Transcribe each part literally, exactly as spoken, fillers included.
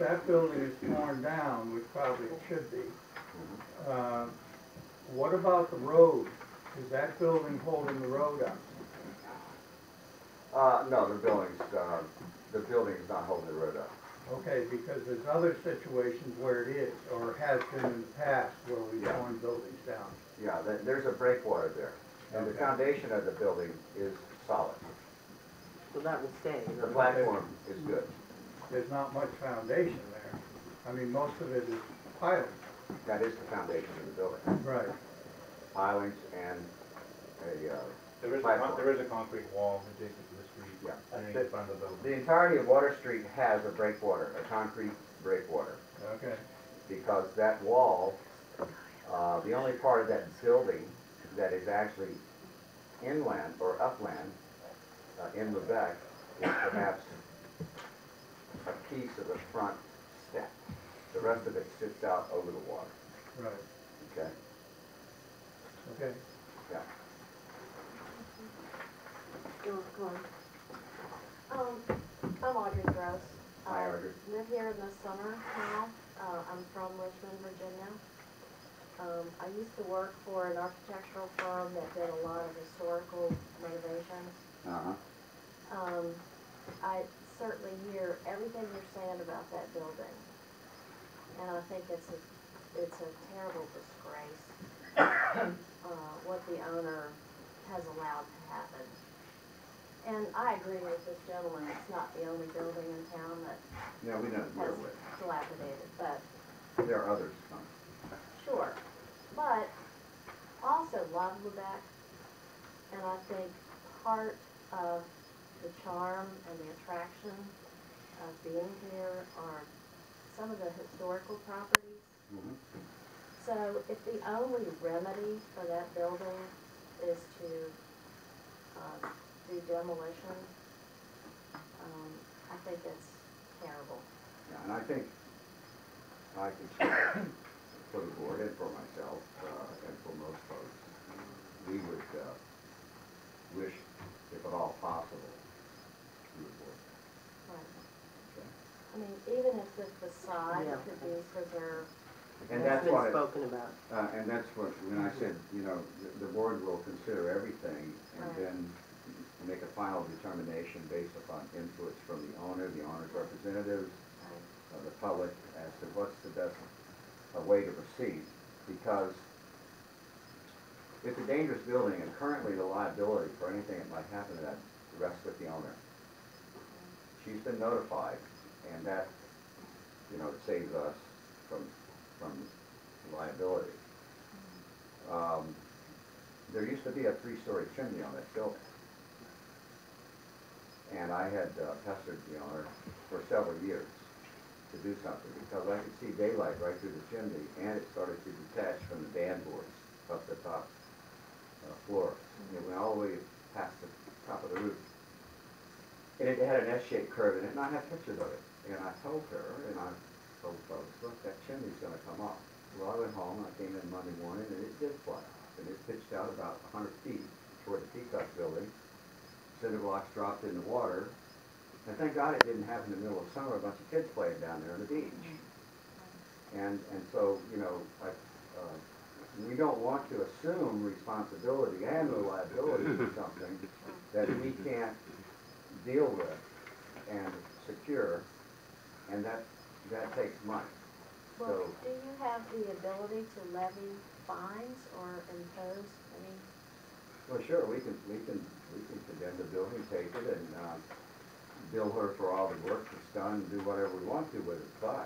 that building is torn down, which probably it should be, uh, what about the road? Is that building holding the road up? Uh, no, the building's, uh, the building is not holding the road up. Okay, because there's other situations where it is, or has been in the past, where we've Yeah. torn buildings down. Yeah, th there's a breakwater there, and Okay. the foundation of the building is solid. So that will stay. The platform is good. There's not much foundation there. I mean, most of it is piling. That is the foundation of the building. Right. Pilings and a, uh, There is a, platform. con- there is a concrete wall adjacent to the street, Yeah. underneath The- the front of the building. The entirety of Water Street has a breakwater, a concrete breakwater, Okay. because that wall, uh, the only part of that building that is actually inland or upland uh, in Lubec is perhaps a piece of the front step. The rest of it sits out over the water. Right. Okay? Okay. Yeah. Go on. Um, I'm Audrey Gross. Hi, I Audrey. live here in the summer now. Uh, I'm from Richmond, Virginia. Um, I used to work for an architectural firm that did a lot of historical renovations. Uh-huh. Um, I certainly hear everything you're saying about that building. And I think it's a, it's a terrible disgrace, uh, what the owner has allowed to happen. And I agree with this gentleman, it's not the only building in town that Yeah, we don't has deal with. dilapidated, but There are others. Huh? sure. But also love Lubec, and I think part of the charm and the attraction of being here are some of the historical properties. Mm-hmm. So if the only remedy for that building is to uh, do demolition, um, I think it's terrible. Yeah, and I think I can speak for the board and for myself, uh, and for most folks, we would uh, wish, if at all possible, you would work. Right. Okay. I mean, even if the facade Yeah. could be preserved. And That's that's been what, it- spoken about. uh, and that's what, when I said, you know, the, the board will consider everything and Right. then make a final determination based upon inputs from the owner, the owner's representatives, Right. uh, the public, as to what's the best uh, way to proceed. Because it's a dangerous building, and currently the liability for anything that might happen to that rests with the owner. She's been notified, and that, you know, it saves us from, from liability. Um, there used to be a three-story chimney on that building. And I had uh, pestered the owner for several years to do something, because I could see daylight right through the chimney, and it started to detach from the band boards up the top uh, floor. And it went all the way past the top of the roof. And it had an S-shaped curve in it, and I have pictures of it. And I told her, and I told folks, look, that chimney's gonna come off. Well, I went home, and I came in Monday morning, and it did fly off. And it pitched out about a hundred feet toward the Peacock building. Cinder blocks dropped in the water. And thank God it didn't happen in the middle of summer, a bunch of kids playing down there on the beach. And, and so, you know, I, uh, we don't want to assume responsibility and the liability for something that we can't deal with and secure, and that, that takes money. Well, So, do you have the ability to levy fines or impose any? well, sure, we can, we can, we can condemn the building, take it, and, uh, bill her for all the work that's done, and do whatever we want to with it, but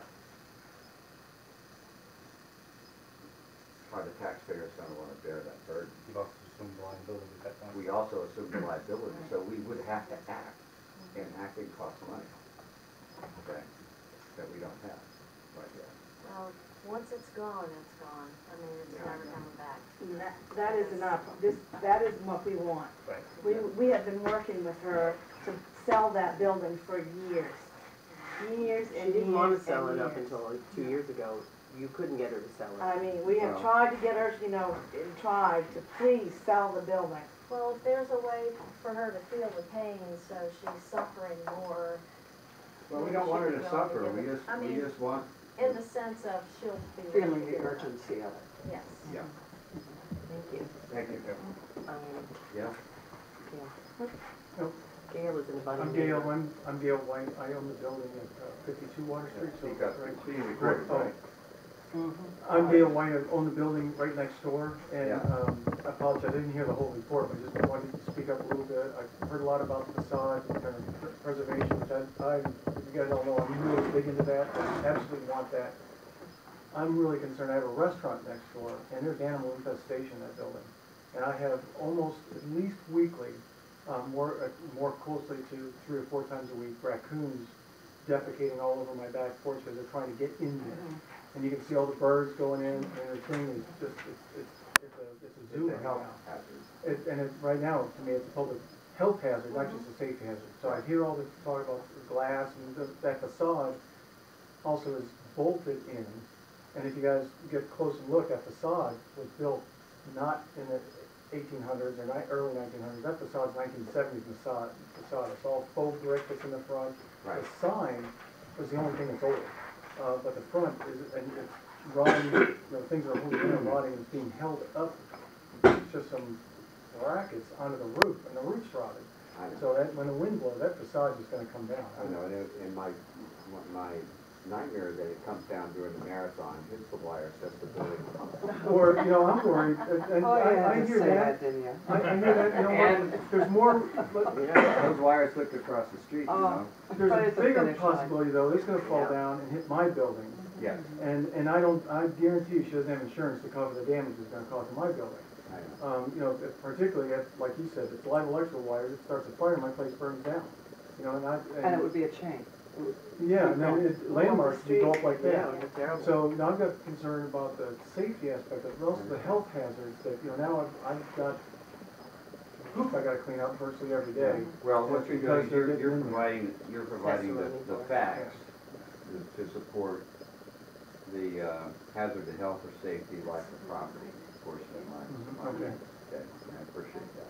are the taxpayers gonna wanna bear that burden? You've also assumed liability at that point. We also assume the liability, so we would have to act, and acting costs money, okay, that we don't have right yet. Well, once it's gone, it's gone. I mean, it's Yeah, never I know. coming back. And that, that is enough. This, that is what we want. Right. We, we have been working with her to sell that building for years. Years She and years didn't want to sell and it up years. until like two years ago. You couldn't get her to sell it. I mean, we have Well- tried to get her, you know, and tried to please sell the building. Well, if there's a way for her to feel the pain so she's suffering more, Well, we don't want her to Should be suffer, going we together. just, I we mean, just want, in the sense of she'll be. Feeling ready the to go. urgency of it. Yes. yeah, Thank you. thank you. Um, Yeah, Gail. Nope. Gail is in I'm abundant. Gail, I'm, I'm Gail White, I own the building at uh, fifty-two Water Street, so. speak up, right- it's being recorded, Oh. right? I'm Gail White, I own the building right next door, and, Yeah. um, I apologize, I didn't hear the whole report, but just wanted to speak up a little bit. I've heard a lot about the facade and kind of pr- preservation, which I, I, if you guys don't know, I'm really big into that, I absolutely want that. I'm really concerned, I have a restaurant next door, and there's animal infestation in that building. And I have almost, at least weekly, um, more, uh, more closely to three or four times a week, raccoons defecating all over my back porch because they're trying to get in there. And you can see all the birds going in, and the thing is just, it's, it's, it's a, it's a zoo It's a right health now. hazard. It, and it, right now, to me, it's a public health hazard, not just a safety hazard. So I hear all this talk about the glass, and the, that facade also is bolted in. And if you guys get close and look, that facade was built not in the eighteen hundreds or ni- early nineteen hundreds. That facade's nineteen seventies facade. Facade. It's all faux brick that's in the front. Right. The sign was the only thing that's old. Uh, but the front is, and it's rotting, you know, things that are holding in are rotting, and it's being held up. It's just some brackets onto the roof, and the roof's rotted. I know. So that, when the wind blows, that facade is gonna come down. I know, and it- and my, my nightmare is that it comes down during the marathon, hits the wire, sets the building on fire. Or, you know, I'm worried, and, and Oh, you I, had I to hear say that. didn't you? I, I hear that, you know what, there's more, but Yeah, those wires slipped across the street, you Oh. know? there's Right a at the bigger finish line. possibility though, it's gonna fall Yeah. down and hit my building. Yes, And, and I don't, I guarantee you she doesn't have insurance to cover the damage it's gonna cause to my building. I know. Um, you know, if- particularly, if, like you said, if it's live electrical wires, it starts a fire, my place burns down. You know, and I, And it would be a chain. yeah, and then it, landmarks would go up like Yeah, that. it was terrible. So now I've got concern about the safety aspect, but also the health hazards that, you know, now I've, I've got poop I gotta clean up virtually every day. Well, what you're doing, Because they're you're, you're getting in there. providing, you're providing the, Testimony the for it. facts to, to support the, uh, hazard to health or safety, life or property portion of my, Mhm, my, okay. okay, I appreciate that.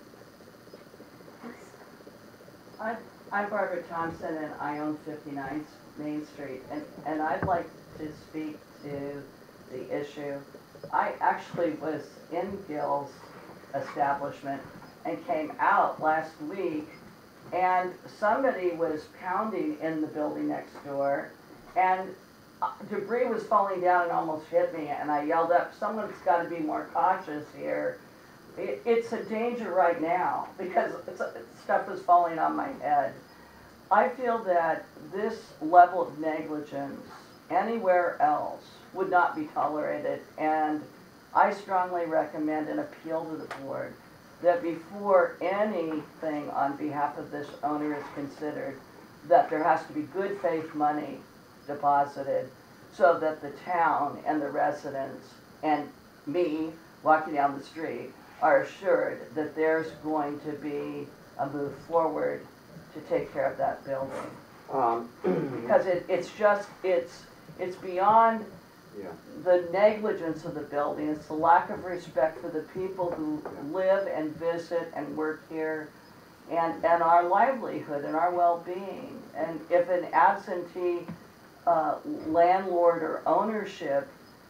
I, I'm Barbara Thompson, and I own fifty-nine Main Street, and, and I'd like to speak to the issue. I actually was in Gil's establishment and came out last week, and somebody was pounding in the building next door, and uh, debris was falling down and almost hit me, and I yelled up, someone's gotta be more cautious here. It, it's a danger right now, because it's, stuff is falling on my head. I feel that this level of negligence anywhere else would not be tolerated, and I strongly recommend and appeal to the board that before anything on behalf of this owner is considered, that there has to be good faith money deposited so that the town and the residents and me walking down the street are assured that there's going to be a move forward to take care of that building. Um, Because it, it's just, it's, it's beyond yeah, the negligence of the building, it's the lack of respect for the people who live and visit and work here, and, and our livelihood and our well-being. And if an absentee uh, landlord or ownership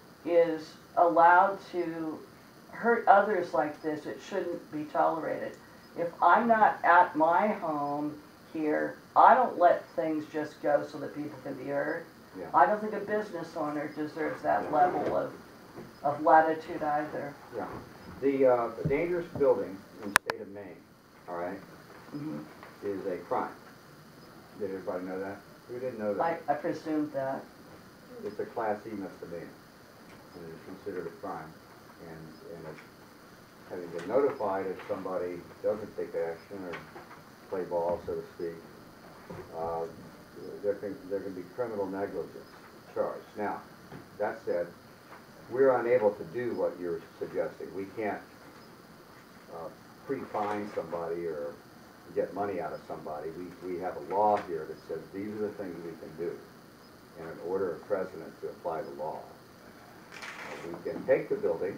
is allowed to hurt others like this, it shouldn't be tolerated. If I'm not at my home here, I don't let things just go so that people can be hurt. yeah. I don't think a business owner deserves that level of, of latitude either. Yeah, the, uh, the dangerous building in the state of Maine, all right, Mhm. is a crime. Did everybody know that? Who didn't know I, that? I presumed that. It's a Class E misdemeanor, and it's considered a crime. And, and it's, having been notified if somebody doesn't take action or play ball, so to speak, uh, there can, there can be criminal negligence charged. Now, that said, we're unable to do what you're suggesting. We can't uh, pre-fine somebody or get money out of somebody. We, we have a law here that says these are the things we can do, and an order of president to apply the law. Uh, We can take the building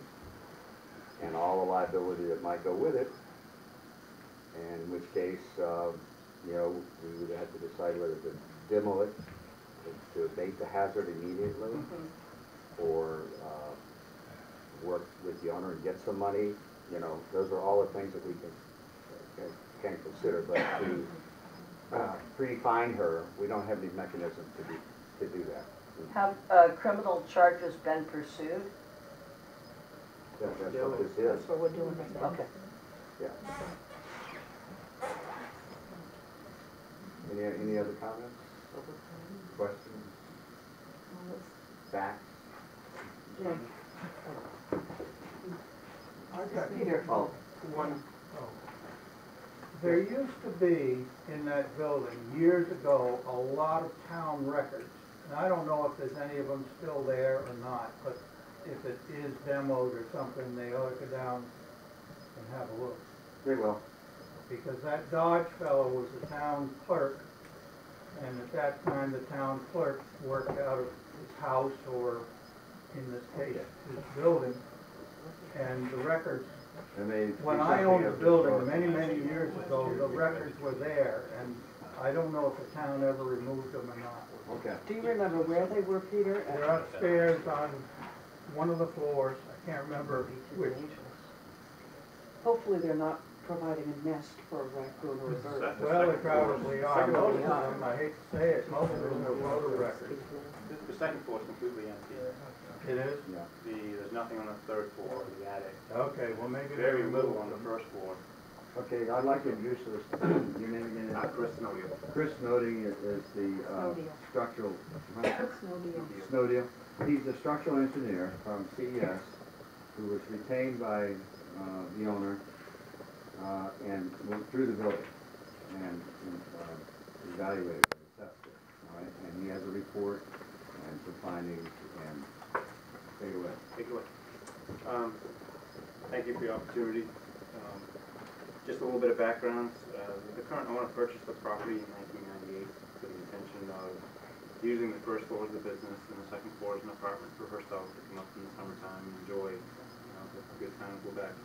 and all the liability that might go with it, and in which case, uh, you know, we would have to decide whether to demo it, to to abate the hazard immediately, Mhm. or uh, work with the owner and get some money, you know, those are all the things that we can, can- can consider, but to uh, pre-fine her, we don't have any mechanism to do, to do that. Have uh, criminal charges been pursued? That- That's what this That's is, what we're doing right now. Okay. yeah. Any, any other comments, questions, facts? Jim, I've got Peter. Oh, one. There used to be in that building, years ago, a lot of town records. And I don't know if there's any of them still there or not, but if it is demoed or something, they ought to go down and have a look. very well. Because that Dodge fellow was the town clerk, and at that time, the town clerk worked out of his house or, in this case, his building. And the records, And they- when they I sent owned me the a- building many, many years ago, the records were there, and I don't know if the town ever removed them or not. Okay. Do you remember where they were, Peter? They're upstairs on one of the floors, I can't remember which. Hopefully they're not providing a nest for a raccoon or a bird. Well, they probably are, most of them, I hate to say it, most of them are photo records. The, the second floor is completely empty. It is? Yeah. The, there's nothing on the third floor, the attic. Okay, well, maybe they Very removed little on the them. first floor. Okay, I'd like to introduce this, your name again? Uh, Chris Snowdeal. Chris Snowden is is the uh, Snowdeal. structural, Snow deal. Snowdeal. He's a structural engineer from C E S who was retained by uh, the owner uh, and went through the building and and, uh, evaluated it, assessed it, all right? And he has a report and some findings, and take it away. Take it away. Um, thank you for your opportunity. Um, Just a little bit of background. Uh, the current owner purchased the property in nineteen ninety-eight with the intention of using the first floor as a business and the second floor as an apartment for herself to come up in the summertime and enjoy, you know, the good time of Lubec.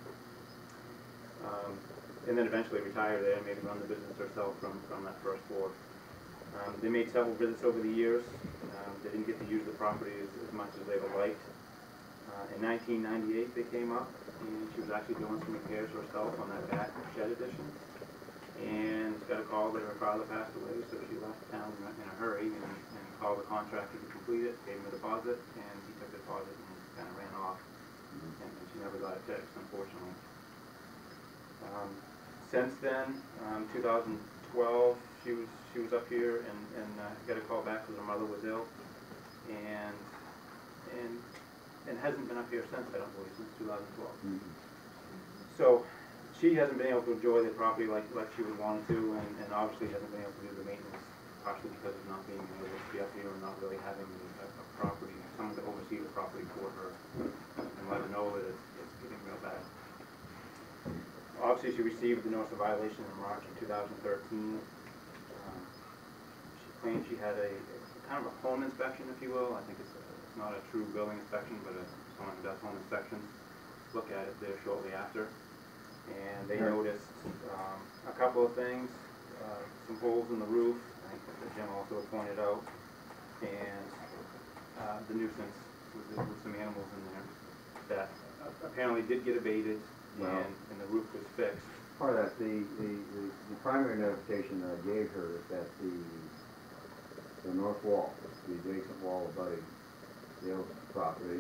Um, and then eventually retire there and maybe run the business herself from, from that first floor. Um, they made several visits over the years. Um, they didn't get to use the property as, as much as they would like. Uh, in nineteen ninety-eight, they came up, and she was actually doing some repairs herself on that back shed addition. And got a call that her father passed away, so she left town in a, in a hurry and, and called the contractor to complete it, gave him a deposit, and he took the deposit and kind of ran off. And, and she never got it fixed, unfortunately. Um, since then, um, two thousand twelve, she was she was up here and, and uh, got a call back because her mother was ill, and and and hasn't been up here since, I don't believe, since two thousand twelve. Mm-hmm. So she hasn't been able to enjoy the property like like she would want to, and, and obviously hasn't been able to do the maintenance, partially because of not being able to be up here and not really having a, a property, someone to oversee the property for her and let her know that it's, it's getting real bad. Obviously, she received the notice of violation in March of two thousand thirteen. Um, she claimed she had a, a kind of a home inspection, if you will. I think it's, a, it's not a true building inspection, but a, someone who does home inspections look at it there shortly after. And they Sure. noticed um, a couple of things, uh, some holes in the roof, I think that Jim also pointed out, and uh, the nuisance with, the, with some animals in there that uh, apparently did get abated, Well, and, and the roof was fixed. Part of that, the, the, the, the primary notification that I gave her is that the, the north wall, the adjacent wall abutting the old property,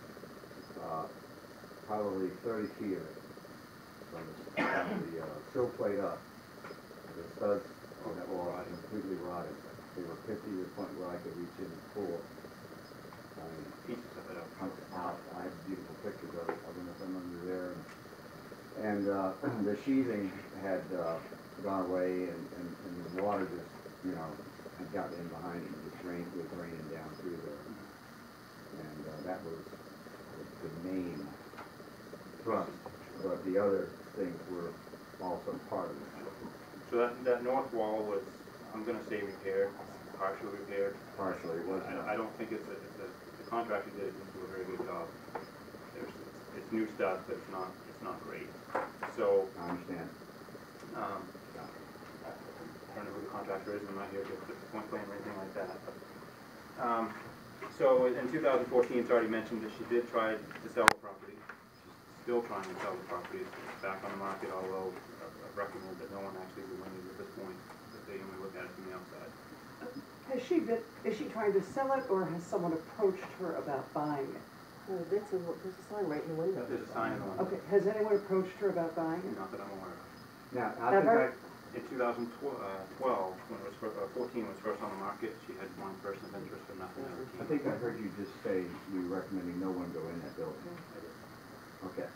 uh, probably thirty feet of it, from the, from the, uh, sill plate up, the studs on that wall are completely rotted. They were fifty to the point where I could reach in and pull. I mean, Pieces of it out. out, out. I have beautiful pictures of it, I don't know if I'm under there. And, uh, the sheathing had, uh, gone away and, and, and the water just, you know, had gotten in behind it, and just rained, was raining down through there. And, uh, that was the main thrust, but the other things were also part of it. So that, that north wall was, I'm gonna say repaired, partially repaired. Partially, it was I, not. I don't think it's a, it's a, the contractor did, didn't do a very good job. There's, it's new stuff, but it's not, it's not great. So, I understand. um, don't know who the contractor is, I'm not here to give the point plan or anything like that. But, um, so in two thousand fourteen, it's already mentioned that she did try to sell the property. She's still trying to sell the property. It's back on the market, although I've recommended that no one actually will win it at this point, that they only look at it from the outside. Has she been, is she trying to sell it, or has someone approached her about buying it? Well, that's a, there's a sign right in the window. There's a sign in the window. Okay, has anyone approached her about buying it? Not that I'm aware of. Now, I think Ever? I, In two thousand twelve, when it was, fir- uh, fourteen was first on the market, she had one person of interest, but nothing ever came. I think I heard you just say you were recommending no one go in that building. I did. Okay.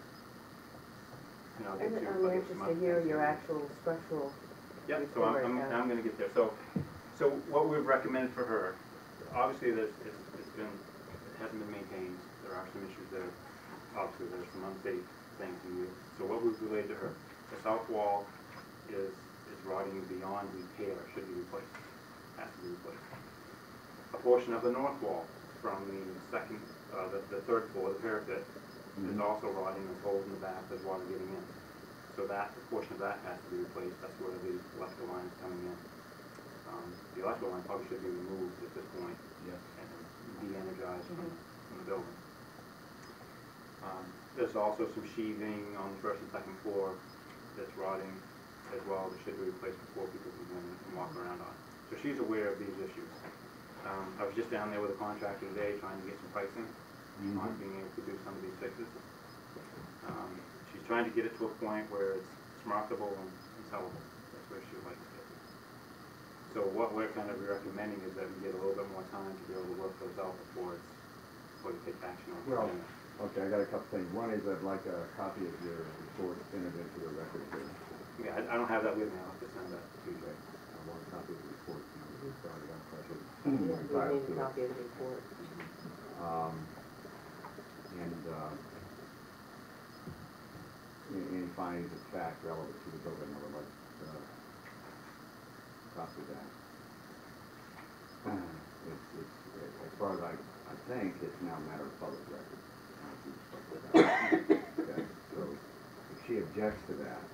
And I'll And get to, I'm I'll get anxious some to other hear things your here. actual structural. Yep, so I'm, I'm, I'm gonna get there. So, so what we've recommended for her, obviously there's, it's, it's been, it hasn't been maintained. There are some issues there. Obviously, there's some unsafe things in it. So what we've relayed to her, the south wall is, is rotting beyond repair, should be replaced, has to be replaced. A portion of the north wall from the second, uh, the, the third floor, the parapet, is also rotting, there's holes in the back, there's water getting in. So that, a portion of that has to be replaced, that's where the electrical line is coming in. Um, the electrical line probably should be removed at this point Yes. and de-energized from, from the building. Um, there's also some sheathing on the first and second floor that's rotting as well, that should be replaced before people can go in and walk around on. So she's aware of these issues. Um, I was just down there with a contractor today trying to get some pricing on being able to do some of these fixes. Um, she's trying to get it to a point where it's, it's marketable and, and sellable. That's where she would like to get to. So what we're kind of recommending is that we get a little bit more time to be able to work those out before it's, before you take action on Well, it. okay, I got a couple things. One is I'd like a copy of your report entered into the record here. Yeah, I, I don't have that with me, I'll have to send that to you. Okay. I want a copy of the report. You know, we started on question. Yeah, we Entitled need to a it. copy of the report. Um, and, uh, any, any findings of fact relevant to the building, I would like, uh, copy of that. It's, it's, as far as I, I think, it's now a matter of public record. Okay, so if she objects to that,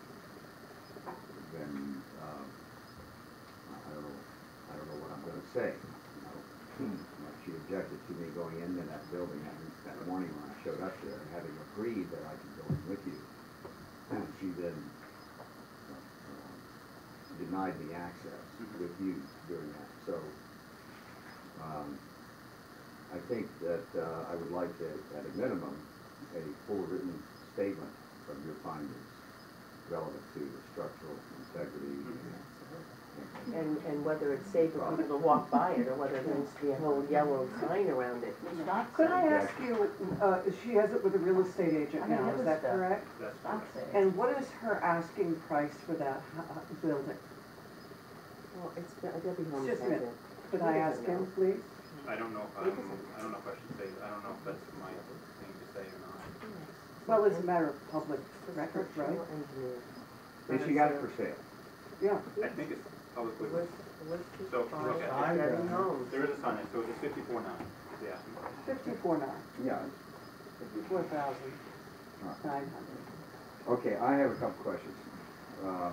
then, um, I don't know, I don't know what I'm gonna say, you know. If she objected to me going into that building that, that morning when I showed up there and having agreed that I could go in with you, and she then uh, denied me access with you during that. So, um, I think that uh, I would like, to, at a minimum, a full written statement from your findings relevant to the structural integrity and, And, and whether it's safe for people to walk by it, or whether there needs to be a whole yellow sign around it. Stop Could I saying, ask you, uh, she has it with a real estate agent I mean, now, it is was that the- correct? That's stop correct. saying. And what is her asking price for that hu- building? Well, it's, Debbie Holmes Just a has minute. it. Could He I doesn't ask him, know. please? I don't know, He um, doesn't. I don't know if I should say, I don't know if that's my thing to say or not. Well, it's a matter of public The record, right? structural engineer. and she got it for sale. Yeah. I think it's publicly, List, list is So, by look at it. Debbie Holmes. there is a sign, so it's fifty-four nine, yeah. Fifty-four nine, Yeah. fifty-four thousand nine hundred. Okay, I have a couple questions. Um,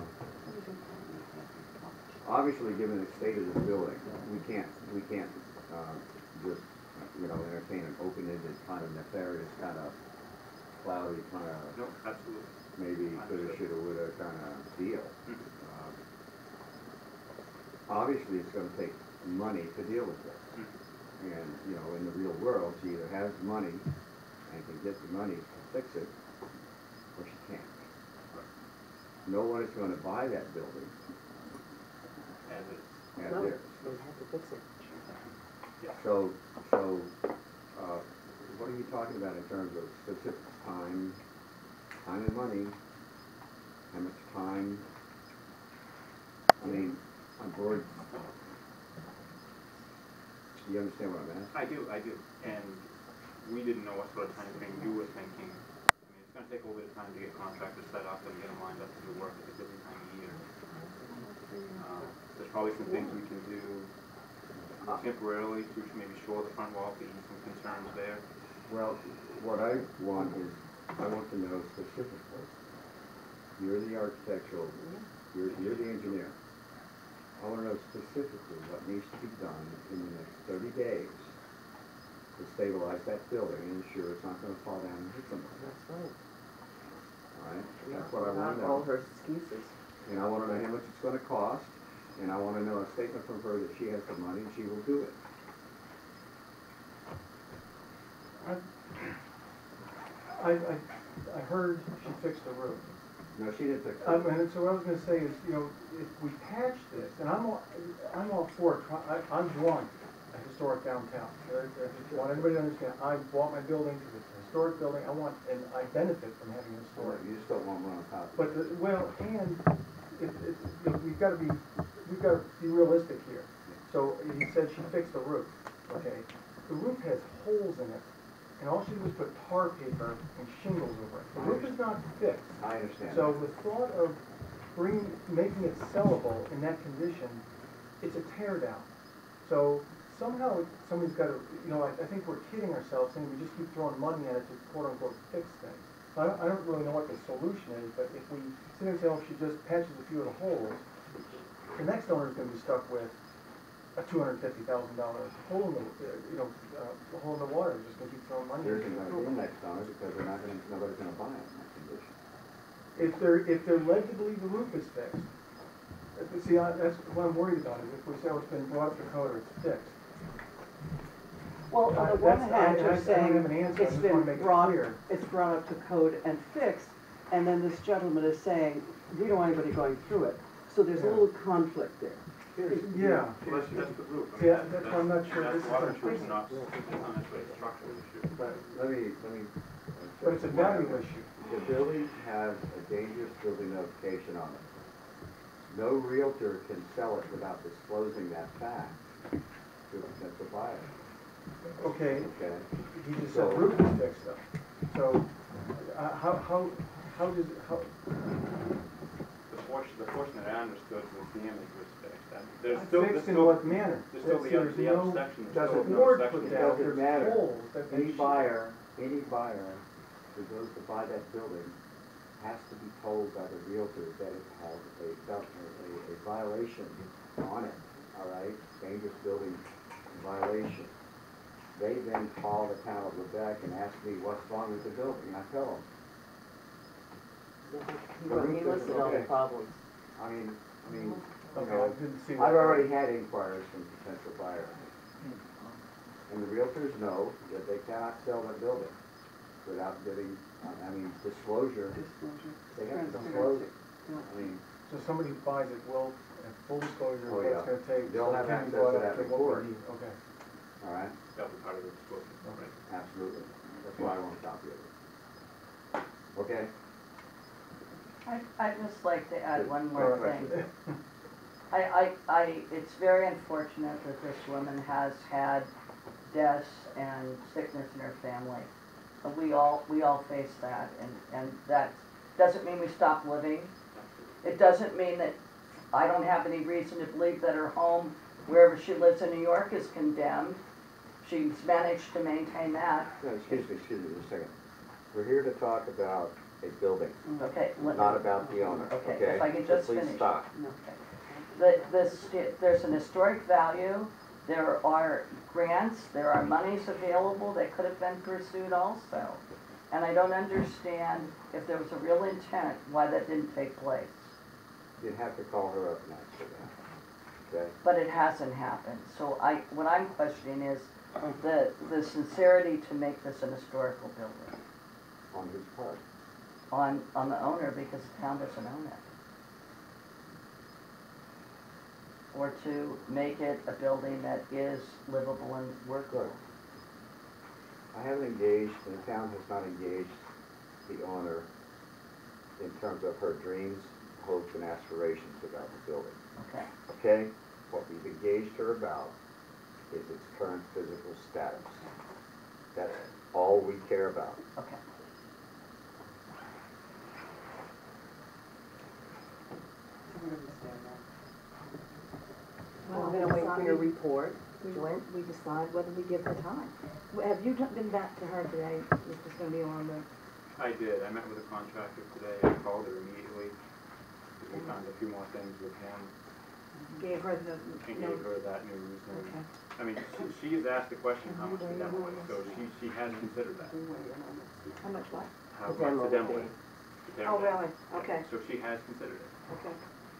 Obviously, given the state of this building, we can't, we can't, uh, just, you know, entertain an open-ended, kind of nefarious, kind of cloudy, kind of No, absolutely. maybe coulda, shoulda, woulda kind of deal. Mhm. Um, Obviously, it's gonna take money to deal with this. Mhm. And, you know, in the real world, she either has money and can get the money to fix it, or she can't. No one is gonna buy that building As is. as No, is. they have to fix it. Yeah. So, so, uh, what are you talking about in terms of specific time, time and money? How much time? I mean, I'm bored. You understand what I'm asking? I do, I do, and we didn't know what sort of time frame you were thinking. I mean, it's gonna take a little bit of time to get contractors set up and get them lined up to do work at a different time of year. Uh, There's probably some things we can do temporarily to maybe shore the front wall, to ease some concerns there. Well, what I want is, I want to know specifically, you're the architectural, you're, you're the engineer. I wanna know specifically what needs to be done in the next thirty days to stabilize that building and ensure it's not gonna fall down and hit somebody, That's right. all right? That's what I wanna Not all know. her excuses. And I wanna know how much it's gonna cost, and I wanna know a statement from her that she has the money and she will do it. I, I, I heard she fixed the roof. No, she didn't fix it. Um, and so what I was gonna say is, you know, if we patch this, and I'm all, I'm all for it, I, I'm drawn to a historic downtown. I I just want everybody to understand, I bought my building because it's a historic building, I want, and I benefit from having a historic. You just don't want one on top of it. But, the well, and it, it, you know, we've gotta be, we've gotta be realistic here. So he said she fixed the roof, okay? The roof has holes in it, and all she did was put tar paper and shingles over it. The roof is not fixed. I understand. So the thought of bringing, making it sellable in that condition, it's a tear down. So somehow somebody's got to, you know, I, I think we're kidding ourselves saying we just keep throwing money at it to quote unquote fix things. I don't, I don't really know what the solution is, but if we sit and say, oh, she just patches a few of the holes, the next owner's gonna be stuck with a two hundred fifty thousand dollar hole in the, uh, you know, uh, hole in the water, just gonna keep throwing money. There into isn't it. gonna be next on it because they're not gonna, nobody's gonna buy it in that condition. If they're, if they're led to believe the roof is fixed, uh, see, I, that's what I'm worried about, is if we say, oh, it's been brought up to code or it's fixed. Well, on the I- one that's- hand, I- you're I- I don't saying have an answer, I it's just wanna been make it brought, clear. it's brought up to code and fixed, and then this gentleman is saying, we don't want anybody going through it. So there's a Yeah. little conflict there. Yeah. Well, that's, that's the roof. I mean, Yeah, that's why I'm not sure That's this is water a- issues, not, it's not necessarily a structural issue. But, Let me, let me. but it's a value issue. The building has a dangerous building notification on it. No realtor can sell it without disclosing that fact to a potential buyer, Okay, okay? he just said roof is fixed though. So, uh, how, how, how does, how, The portion, the portion that I understood was damaged was fixed. And there's still, there's fixed in still, what manner? there's still That's- the, there's other- the no- other section, there's doesn't still board another put section. down, Doesn't there's matter. holes that they Any should- buyer, any buyer who goes to buy that building has to be told by the realtor that it has a, a, a violation on it, all right? Dangerous building violation. They then call the town of Lubec and ask me what's wrong with the building, I tell them. He wrote- he listed all the Okay. problems. I mean, I mean, you Okay, I know, didn't see that. I've already had inquiries from potential buyers. And the realtors know that they cannot sell that building without giving, I mean, disclosure. Disclosure, They have to disclose transparency. it. I mean, So somebody who buys it will, have full disclosure of Oh, what it's yeah. gonna take. They'll so it have can be access brought to up that what we report. need. Okay. all right, That'll be part of the disclosure, right? absolutely. That's why I want a copy of it. Okay? I, I'd just like to add one All more right. thing. I, I, I, it's very unfortunate that this woman has had deaths and sickness in her family. And we all, we all face that, and, and that doesn't mean we stop living. It doesn't mean that I don't have any reason to believe that her home, wherever she lives in New York, is condemned. She's managed to maintain that. No, excuse me, excuse me, just a second. We're here to talk about a building, Okay. let- not about the owner, Okay, okay? if I could So just Please finish. stop. The, this, there's an historic value, there are grants, there are monies available that could have been pursued also. And I don't understand if there was a real intent, why that didn't take place. You'd have to call her up and ask for that, okay? But it hasn't happened. So I, what I'm questioning is the, the sincerity to make this an historical building On his part. on, on the owner, because the town doesn't own it. Or to make it a building that is livable and workable. I haven't engaged, and the town has not engaged the owner in terms of her dreams, hopes, and aspirations about the building, Okay. okay? What we've engaged her about is its current physical status. That's all we care about. Okay. Well, Well, we're gonna wait for your we- report. We, Joanne? we decide whether we give her time. Well, have you t- been back to her today, Mister Sonio, on the, I did, I met with a contractor today, I called her immediately. We found a few more things with him. Gave her the, and no, gave her that news. And, okay. I mean, she, she has asked the question how much the demo is, so she, she has considered that. How much what? How The much the demo demo would is. be. the Oh, demo. really? Okay, So she has considered it. okay.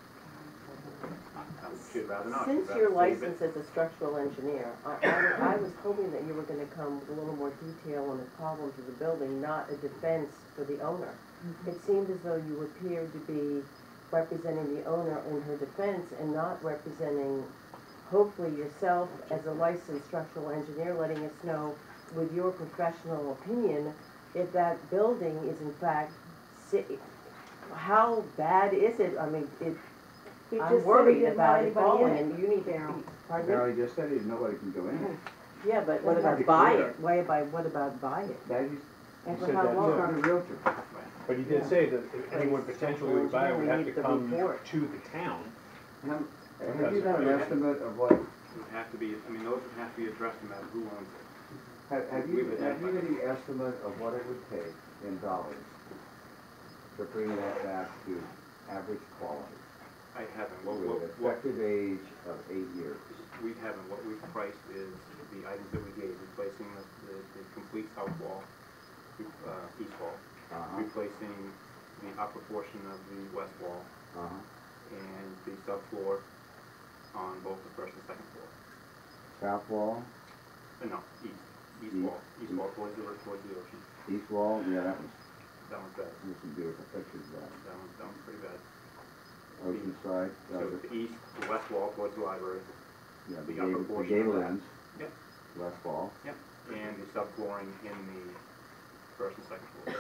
Um, She'd rather not. She'd Since rather your save it. license as a structural engineer, I, I, I was hoping that you were gonna come with a little more detail on the problems of the building, not a defense for the owner. It seemed as though you appeared to be representing the owner in her defense and not representing, hopefully yourself as a licensed structural engineer, letting us know with your professional opinion if that building is in fact, si- how bad is it? I mean, it, He I'm just said he worried didn't about want it anybody falling, in it. and you need to, Daryl. pardon me? Now, he just said he, nobody can go in. Yeah, but what Let's about make it buy clear. it? What about, what about buy it? That is, And He for said how that he's long? not a realtor. But he did say that if anyone potentially would buy it would have to We need the come report. to the town. Have have you got an estimate of what, It would have to be, I mean, those would have to be addressed no matter who owns it. have, have We've you, have you identified. any estimate of what it would take in dollars to bring that back to average quality? I haven't. What, what, With what, effective age of eight years. we haven't. What we've priced is the items that we gave, replacing the, the, the complete south wall, uh, east wall, Uh-huh, replacing the upper portion of the west wall, uh-huh. and the subfloor on both the first and second floor. South wall, Uh, no, east, east East. wall, east wall towards the, towards the ocean. east wall, yeah, that was, That one's bad. there's some beautiful pictures of that. That one's, that one's pretty bad. Ocean side, So uh, the east, the west wall towards the library, yeah, the the upper gable, the portion of gable that. ends. Yep. West wall. and the subflooring in the first and second floor.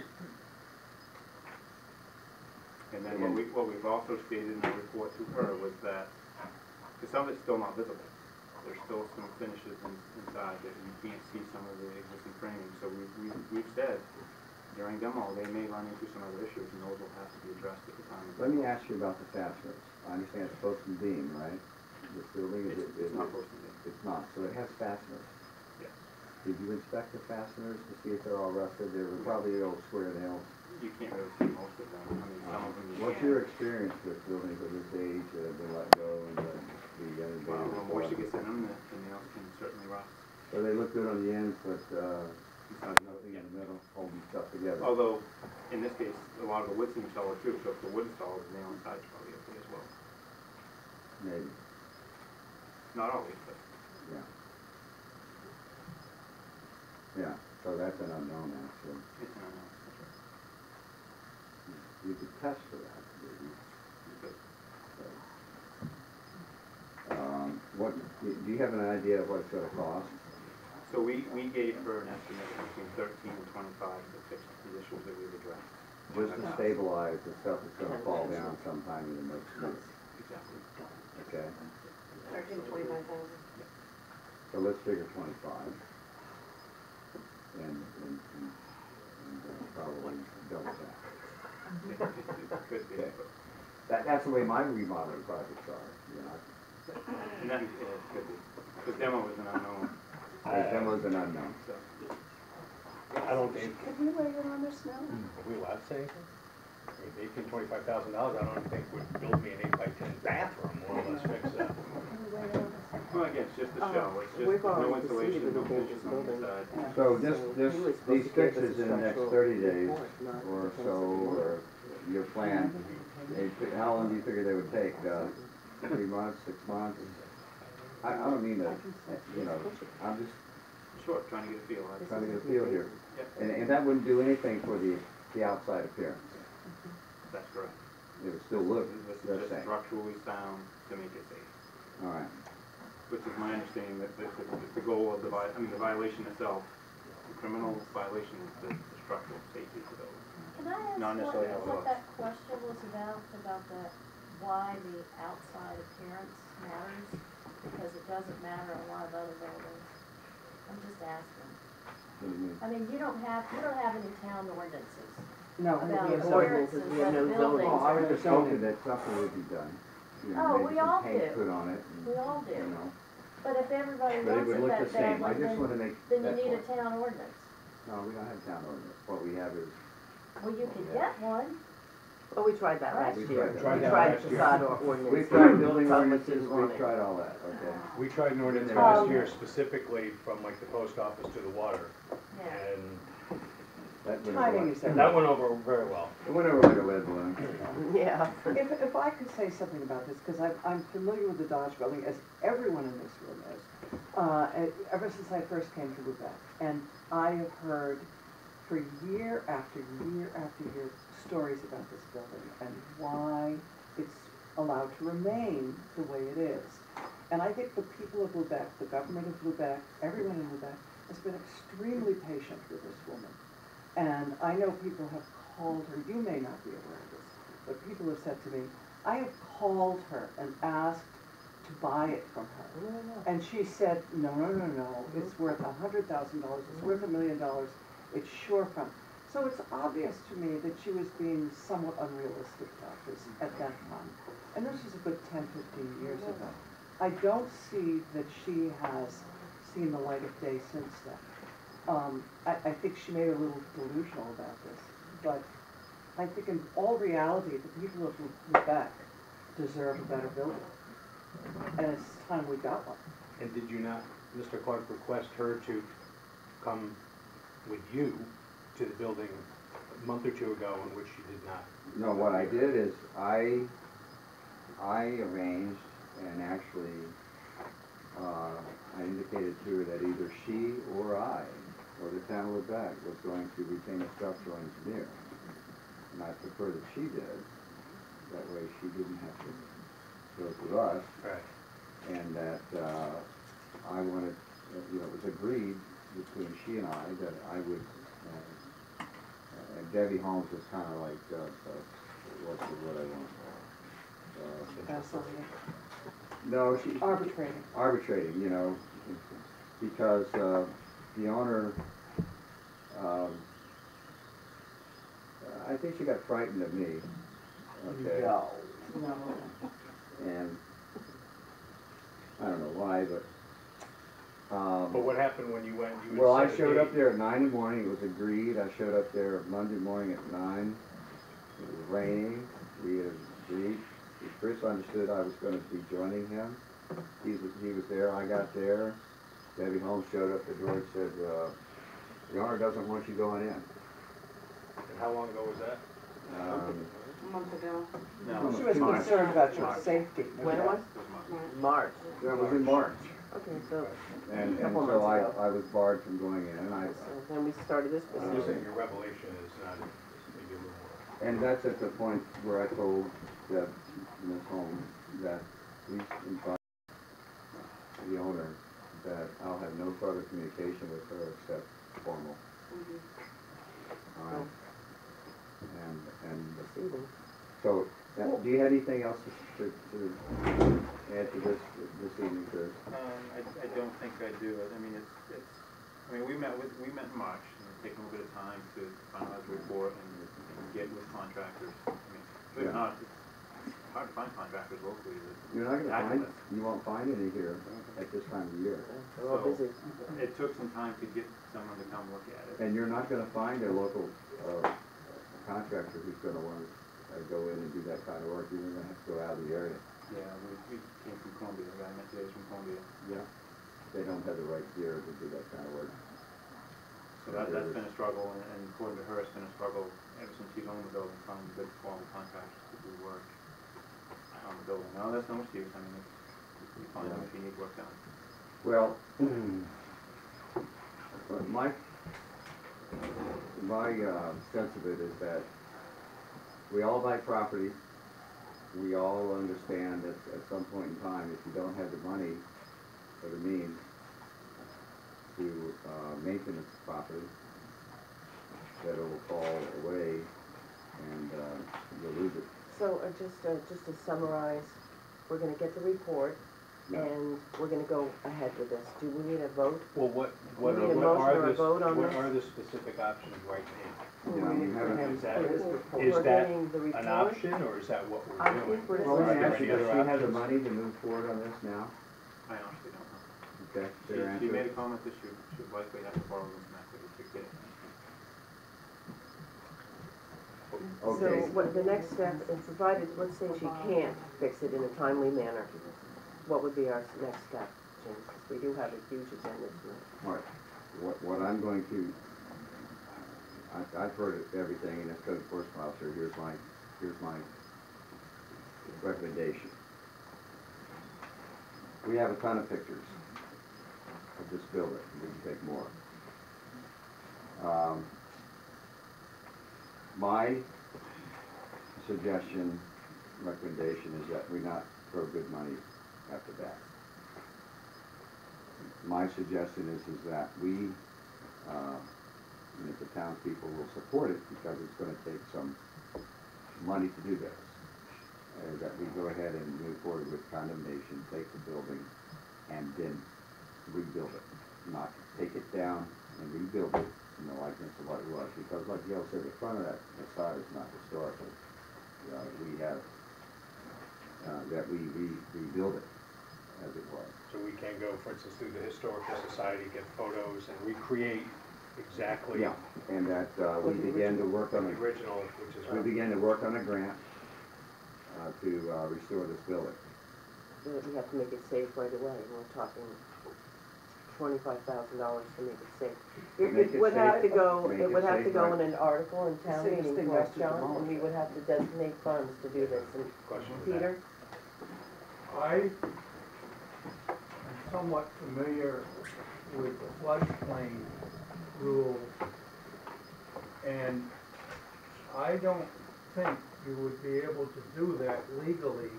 And then what we, what we've also stated in the report to her was that, because some of it's still not visible. There's still some finishes in, inside that you can't see some of the existing framing. So we've, we've, we've said during demo, they may run into some other issues and those will have to be addressed at the time. of Let me demo. ask you about the fasteners. I understand it's post and beam, right? This building, is It's, it? it's not supposed to be. It's not, so it has fasteners. Yes. Did you inspect the fasteners to see if they're all rusted? They were probably old square nails. You can't really see most of them. I mean, some of them you What's can. your experience with buildings of this age that have been let go and the, the inundated? Well, with when moisture water? gets in them, the, the nails can certainly rust. So they look good on the ends, but, uh, Inside there's the nothing yeah. in the middle holding stuff together. Although, in this case, a lot of the wood's installed too, so if the wood installed, the nail inside is probably okay as well. Maybe, Not always, but yeah. Yeah, so that's an unknown, actually. it's an unknown. You could test for that, maybe. But So, Um, what, do do you have an idea of what it's gonna cost? So we, we gave her an estimate between thirteen and twenty-five to fix the issues that we've addressed. Just to stabilize the stuff that's gonna fall down sometime in the next year, Exactly. okay? Thirteen, twenty-five thousand. So let's figure twenty-five. And, and, and, and uh, probably double that. It- it- it could be, Okay. but, That, that's the way my remodeling projects are, you know? and that, yeah, it could be. The demo is an unknown, The demo's an unknown. so. I don't think, Could we weigh in on this now? are we allowed to say anything? I mean, eighteen, twenty-five thousand dollars, I don't think would build me an eight by ten bathroom, more or less fix that. Well, again, it's just a Uh, shell, it's just we've no already insulation, proceeded no with the finishes on the building. inside. Yeah. So this, this, He was supposed these to give us a fixes in the next structural thirty days report, not or the so, things that or your plan, they fi- how long do you figure they would take? Uh, three months, six months? I, I don't mean to, you know, I'm just Sure, trying to get a feel. I- trying to get a feel here. Yep, And, and that wouldn't do anything for the, the outside appearance. that's correct. It would still look This is the just same. structurally sound to make it safe. All right. Which is my understanding that the, the, the goal of the vi, I mean, the violation itself, the criminal violation is the, the structural safety of the building. Can I ask Not what, necessarily how it what looks. that question was about, about that, why the outside appearance matters? Because it doesn't matter in a lot of other buildings. I'm just asking. What do you mean? I mean, you don't have, you don't have any town ordinances No, about We have so- ordinances, we have no appearances of zoning. buildings. Oh, I was just hoping that something would be done. You know, Oh, maybe we some all paint do. put on it. and, We all do. You know, But if everybody but it wants would it look that the same. I badly, just then, want to make then you that need a point. town ordinance. No, we don't have town ordinance. What we have is, Well, you could Yeah. get one. Oh, we tried that last We year. tried We that. Tried that tried last year. facade or ordinance. We've tried building Public ordinances, didn't want we've it. tried all that, okay? We tried an ordinance Um, last year specifically from like the post office to the water, Yeah. and That went Timing over- is that everything. went over very well. It went over like a lead balloon. Yeah. If, if I could say something about this, because I'm, I'm familiar with the Dodge Building, as everyone in this room is, uh, and ever since I first came to Lubec. And I have heard for year after year after year stories about this building and why it's allowed to remain the way it is. And I think the people of Lubec, the government of Lubec, everyone in Lubec has been extremely patient with this woman. And I know people have called her, you may not be aware of this, but people have said to me, I have called her and asked to buy it from her. And she said, no, no, no, no, it's worth a hundred thousand dollars, it's worth a million dollars, it's sure from. So it's obvious to me that she was being somewhat unrealistic about this at that time. And this was a good ten, fifteen years ago. I don't see that she has seen the light of day since then. Um, I, I think she may be a little delusional about this, but I think in all reality, the people of Lubec deserve a better building. And it's time we got one. And did you not, Mister Clark, request her to come with you to the building a month or two ago in which she did not? No, what I did is I, I arranged and actually, uh, I indicated to her that either she or I, or the town of Lubec, was going to retain a structural engineer. And I prefer that she did. That way she didn't have to go through us. Right. And that, uh, I wanted, you know, it was agreed between she and I that I would, uh, and Debbie Holmes was kind of like, uh, uh, what's the word I want? Uh, That's something. No, she. Arbitrating. Arbitrating, you know, because, uh, the owner, um, I think she got frightened of me, okay? No. No. And I don't know why, but, um. But what happened when you went? You had Well, I set a showed up date. there at nine in the morning, it was agreed, I showed up there Monday morning at nine, it was raining, we had agreed, Chris understood I was gonna be joining him, he was, he was there, I got there, Debbie Holmes showed up at the door and said, uh, the owner doesn't want you going in. And how long ago was that? Um, A month ago. No. She was March. concerned about your March. safety. When it was? March. That was in March, Okay, so, and, and Couple so I, months ago. I was barred from going in, and I, so then we started this Just procedure. that your revelation is not maybe a little more. and that's at the point where I told that Miz Holmes that please invite the owner that I'll have no further communication with her except formal. Um, and, and Proceeding. so, uh, do you have anything else to, to, to add to this, this evening, Chris? Um, I, I don't think I do. I mean, it's, it's, I mean, we met with, we met in March, and it's taken a little bit of time to finalize the report and, and get with contractors. I mean, believe it or Yeah. not, it's hard to find contractors locally that. You're not gonna act find, with. you won't find any here at this time of year. They're all So, busy. It took some time to get someone to come look at it. And you're not gonna find a local, uh, contractor who's gonna wanna, uh, go in and do that kind of work. You're gonna have to go out of the area. Yeah, we, we came from Columbia, the guy I met today is from Columbia. Yeah. They don't have the right gear to do that kind of work. So that, that's been a struggle, and, and according to her, it's been a struggle ever since she's owned the building, finding good quality contractors to do work on the building. No, that's no excuse, I mean, it's, you find them if you need work done. Well, but my, my, uh, sense of it is that we all buy property. We all understand that at some point in time, if you don't have the money or the means to, uh, maintain the property, that it will fall away and, uh, you'll lose it. So, uh, just, uh, just to summarize, we're gonna get the report, Yeah. and we're gonna go ahead with this. Do we need a vote? Well, what, what We need a what motion are or a the, vote on what this? are the specific options right now? You know, you For haven't- him Is to that- put his We're- report. Is we're that getting the An report. option, or is that what we're I doing? think we're Well, let me Are there ask you, any does other she have the options? money to move forward on this now? I honestly don't know. Okay, She, fair she made a answer. comment that she, she would likely have to borrow some equity to get it. So Okay, what, the next step, is provided, let's say she can't fix it in a timely manner, what would be our next step, Jim? Because we do have a huge agenda tonight. all right, what, what I'm going to, I, I've heard everything, and as code enforcement officer, here's my, here's my recommendation. We have a ton of pictures of this building, we can take more. Um, my suggestion, recommendation is that we not throw good money after that. My suggestion is, is that we, uh, and if the townspeople will support it, because it's gonna take some money to do this, uh, that we go ahead and move forward with condemnation, take the building, and then rebuild it. Not take it down and rebuild it in the likeness of what it was, because like Gail said, the front of that facade is not historical. Uh, we have, uh, that we re rebuild it as it was. So we can go, for instance, through the Historical Society, get photos and recreate exactly Yeah, and that, uh, we began to work the on a, original, which is. we began to work on a grant, uh, to, uh, restore this building. So that we have to make it safe right away, we're talking twenty-five thousand dollars to make it safe. It, Make it it would have to safe, go, make it it would have to safe, go right. in an article in town Safest meeting, thing correct, was to John? demolish And we it. would have to designate funds to do this, and Question with that. Peter? I am somewhat familiar with the floodplain rules, and I don't think you would be able to do that legally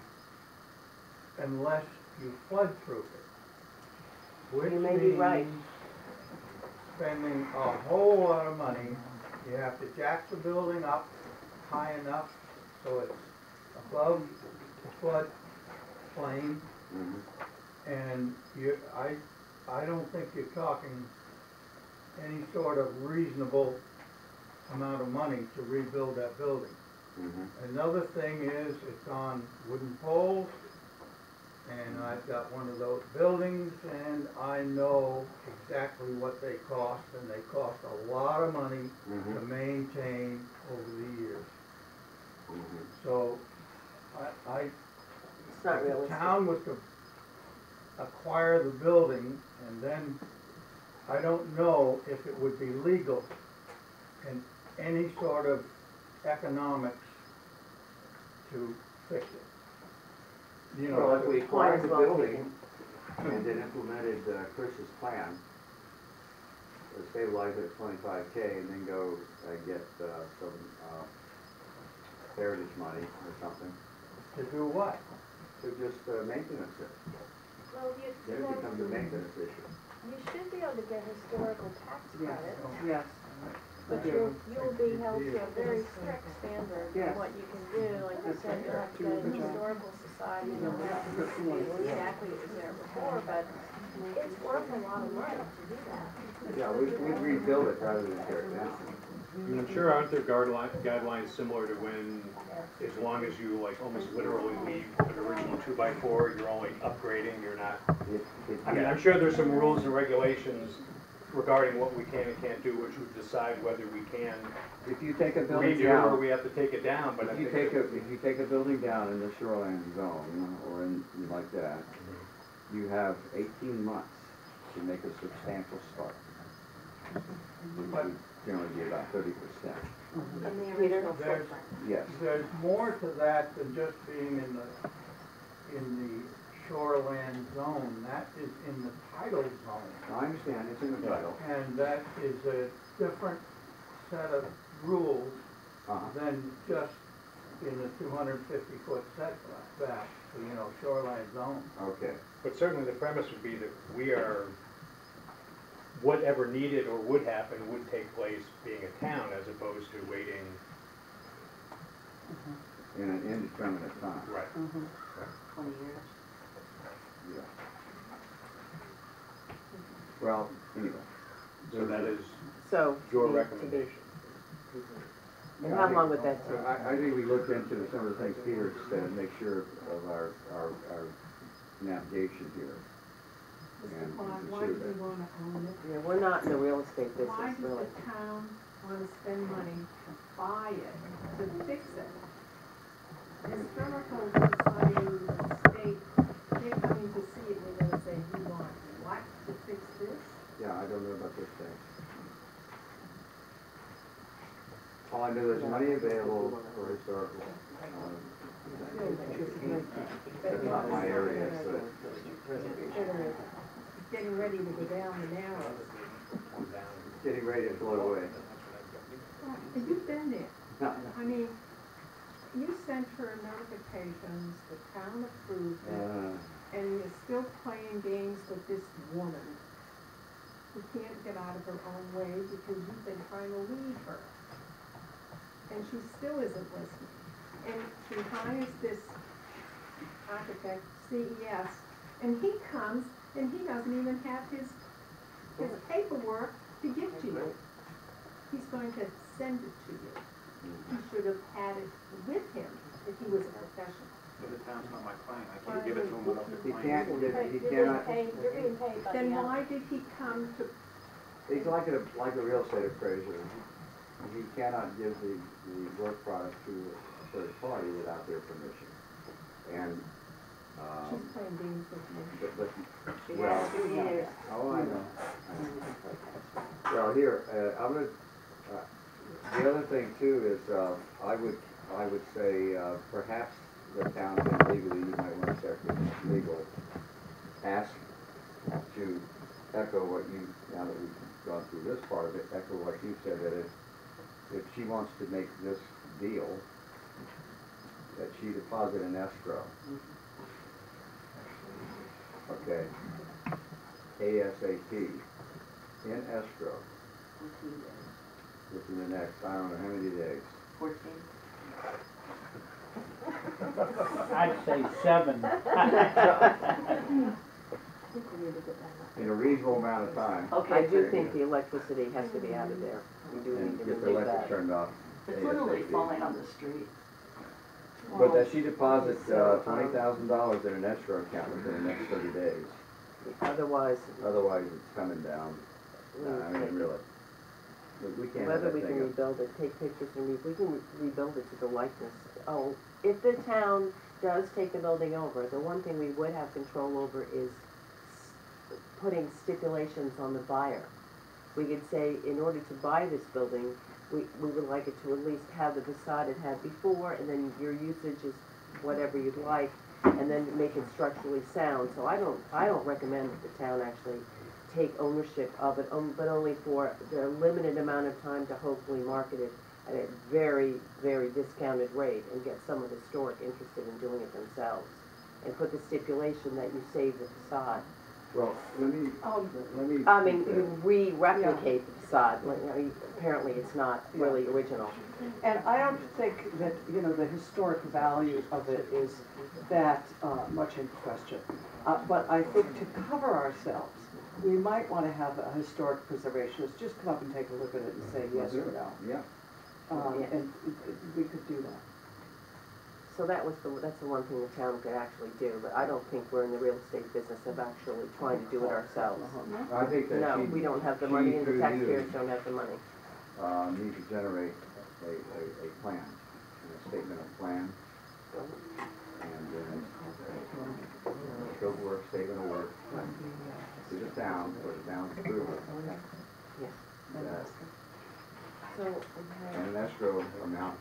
unless you flood proof it. Which You may be right. means spending a whole lot of money. You have to jack the building up high enough so it's above the flood plain. Mm-hmm. And you, I, I don't think you're talking any sort of reasonable amount of money to rebuild that building. Mm-hmm. Another thing is, it's on wooden poles, and I've got one of those buildings, and I know exactly what they cost, and they cost a lot of money to Mhm. maintain over the years. Mm-hmm. So, I, I, It's not if the realistic. town was to acquire the building, and then, I don't know if it would be legal in any sort of economics to fix it. You know, Well, if we Point acquired is the well building and then implemented uh, Chris's plan, uh, stabilize it at twenty-five K and then go uh, get uh, some uh, heritage money or something to do what? to just uh, maintenance it. Well, you, Then you it know, becomes a maintenance issue. you should be able to get historical tax Yes, credits, yes. but Yeah. you'll, you'll be held to a very strict standard Yes. on what you can do. Like you said, you'll have to go to the historical society, and you'll have to recreate exactly what was there before, but it's worth a lot of money to do that. Yeah, we, we'd rebuild it rather than tear it down. I mean, I'm sure aren't there guidelines, guidelines similar to when, as long as you like almost literally leave an original two by four, you're only upgrading, you're not. It, it, I mean, I'm sure there's some rules and regulations regarding what we can and can't do, which would decide whether we can if you take a building redo or down, we have to take it down, but I if you think. take a, if you take a building down in the shoreline zone or in, like that, you have eighteen months to make a substantial start. Which would generally be about thirty percent. In the Peter? original There's- footprint. Yes. There's more to that than just being in the, in the shoreland zone. That is in the tidal zone. I understand, it's in the title. And that is a different set of rules Uh-huh. than just in the two hundred fifty foot setback, you know, shoreline zone. Okay. But certainly the premise would be that we are, whatever needed or would happen would take place being a town as opposed to waiting. In an indeterminate time. Right. Mm-hmm. Twenty years. Yeah. Well, anyway. So that is So. your to be- to be- recommendation. And Yeah, how I long think- would that take? I, I think we look into some of the things Peter said, and make sure of our, our, our navigation here. And Mister Clark, why consider do we that. wanna own it? Yeah, we're not in the real estate Why business, does really. the town wanna spend money to buy it, to fix it. Historical society in the state, they're coming to see it, and they're gonna say, you want what to fix this? Yeah, I don't know about this thing. All I know is money available for historical. um, That's not my area, so. It's getting ready to go down the narrows. Getting ready to blow away. Have you been there? No, I mean, you sent her notifications, the town approved it, uh, and you're still playing games with this woman who can't get out of her own way because you've been trying to lead her. And she still isn't listening. And she hires this architect, C E S, and he comes and he doesn't even have his, his paperwork to give to you. He's going to send it to you. He should have had it with him if he was a professional. But the town's not my client, I can't give it to him without the he client. can't, Hey, he You're being cannot, paid, you're being paid by the Then hour. why did he come to, he's like a, like a real estate appraiser. He cannot give the, the work product to a third party without their permission. And, um, she's playing games with me. but, but, She well, has two years. oh, I know. Well, here, uh, I'm gonna, uh, the other thing too is, uh, I would, I would say, uh, perhaps the town can legally, you might want to check with legal, ask to echo what you, now that we've gone through this part of it, echo what you said, that if, if she wants to make this deal, that she deposit an escrow. Okay. ASAP, in escrow, within the next, I don't know how many days. Fourteen? I'd say seven. In a reasonable amount of time, Okay. I do think the electricity has to be out of there. We do and need to get the remove electric that. turned off. It's literally ASAP. falling on the street. But that she deposit, uh, twenty thousand dollars in an escrow account within the next thirty days, Otherwise, otherwise it's coming down, uh, I mean, really. We- We can't have whether that we can thing up. rebuild it, take pictures and re, we can re- rebuild it to the likeness. Oh, if the town does take the building over, the one thing we would have control over is s- putting stipulations on the buyer. We could say, in order to buy this building, we, we would like it to at least have the facade it had before, and then your usage is whatever you'd like, and then make it structurally sound. So I don't, I don't recommend that the town actually take ownership of it, um, but only for the limited amount of time to hopefully market it at a very, very discounted rate and get some of the historic interested in doing it themselves. And put the stipulation that you save the facade. Well, let me, Um, let me. I mean, you re-replicate the facade, like, I mean, apparently it's not really original. And I don't think that, you know, the historic value of it is that uh, much in question. Uh, But I think to cover ourselves, we might want to have a historic preservationist just come up and take a look at it and say yes or no. Yeah, Um, Yeah. And it- it- we could do that. So that was the, that's the one thing the town could actually do, but I don't think we're in the real estate business of actually trying to do it ourselves. I think that No, she. we don't have the she money and the through you, taxpayers don't have the money. Uh, need to generate a, a, a plan, a statement of plan, and then a scope of work, statement of work, to the town, for the town's approval. Yes. That- So, okay. And an escrow amount.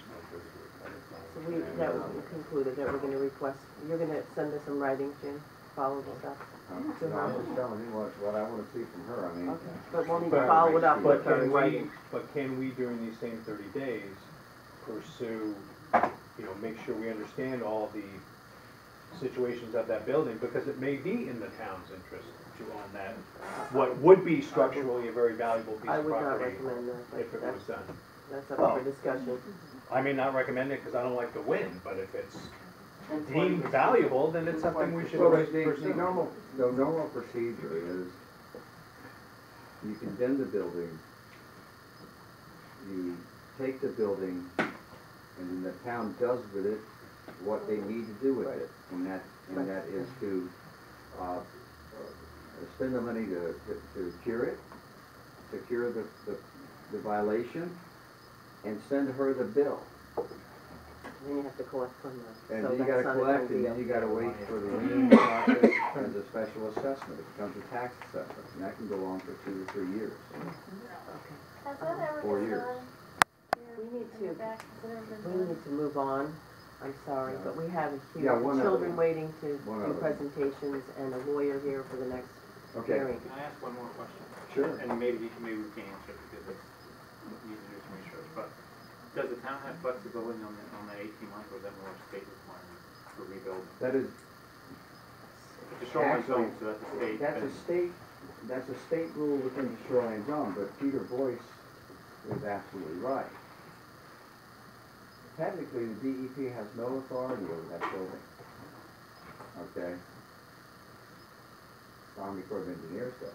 So we, that was concluded, that we're gonna request, you're gonna send us some writing, Jim, follow this up? Um, No, I'm just telling you what, what I wanna see from her, I mean. Okay, but we'll need to But- follow it up But with her can in we, writing. but can we, during these same thirty days, pursue, you know, make sure we understand all the situations of that building, because it may be in the town's interest to own that, what would be structurally a very valuable piece I of would not property recommend that, but if it was that's, done. that's up Well- for discussion. I may not recommend it because I don't like the wind, but if it's That's deemed what- valuable, then it's something we should Well, the, pursue. the, the normal, the normal procedure is, you condemn the building, you take the building, and then the town does with it what they need to do with it. And that, and that is to, uh, spend the money to, to, to cure it, secure the, the, the violation and send her the bill. Then you have to collect from them. And So then you that's gotta not a done collect, and deal. then you gotta wait for the lien process as a special assessment. It becomes a tax assessment, and that can go on for two or three years. Has that ever Four been years. done? We need In the to- back, has it ever been We done? need to move on. I'm sorry, but we have a few Yeah, one other children one. waiting to One do other one. presentations and a lawyer here for the next Okay, hearing. Can I ask one more question? sure. And maybe, maybe we can answer it because it's, we need to do some research, but does the town have flexibility on the, on that eighteen months, or is that more state requirement for rebuilding? That is, It's a shoreline zone, so that's a state. that's a thing. state, that's a state rule within the shoreline zone, but Peter Boyce is absolutely right. Technically, the D E P has no authority over that building. Okay? The Army Corps of Engineers does.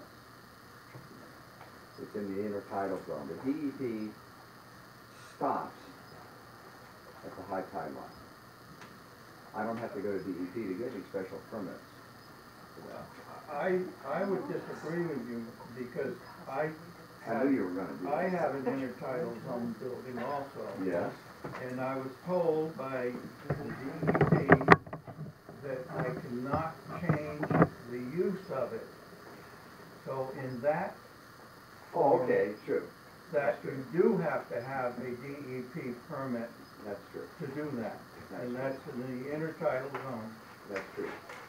It's in the intertidal zone. The D E P stops at the high tide line. I don't have to go to D E P to get any special permits for that. I, I would disagree with you because I I have, knew you were gonna do that. I have an intertidal zone building also. Yes? And I was told by the D E P that I cannot change the use of it. So in that, Oh, okay, true. that you do have to have a D E P permit That's true. to do that. That's And true. that's in the intertidal zone. That's true.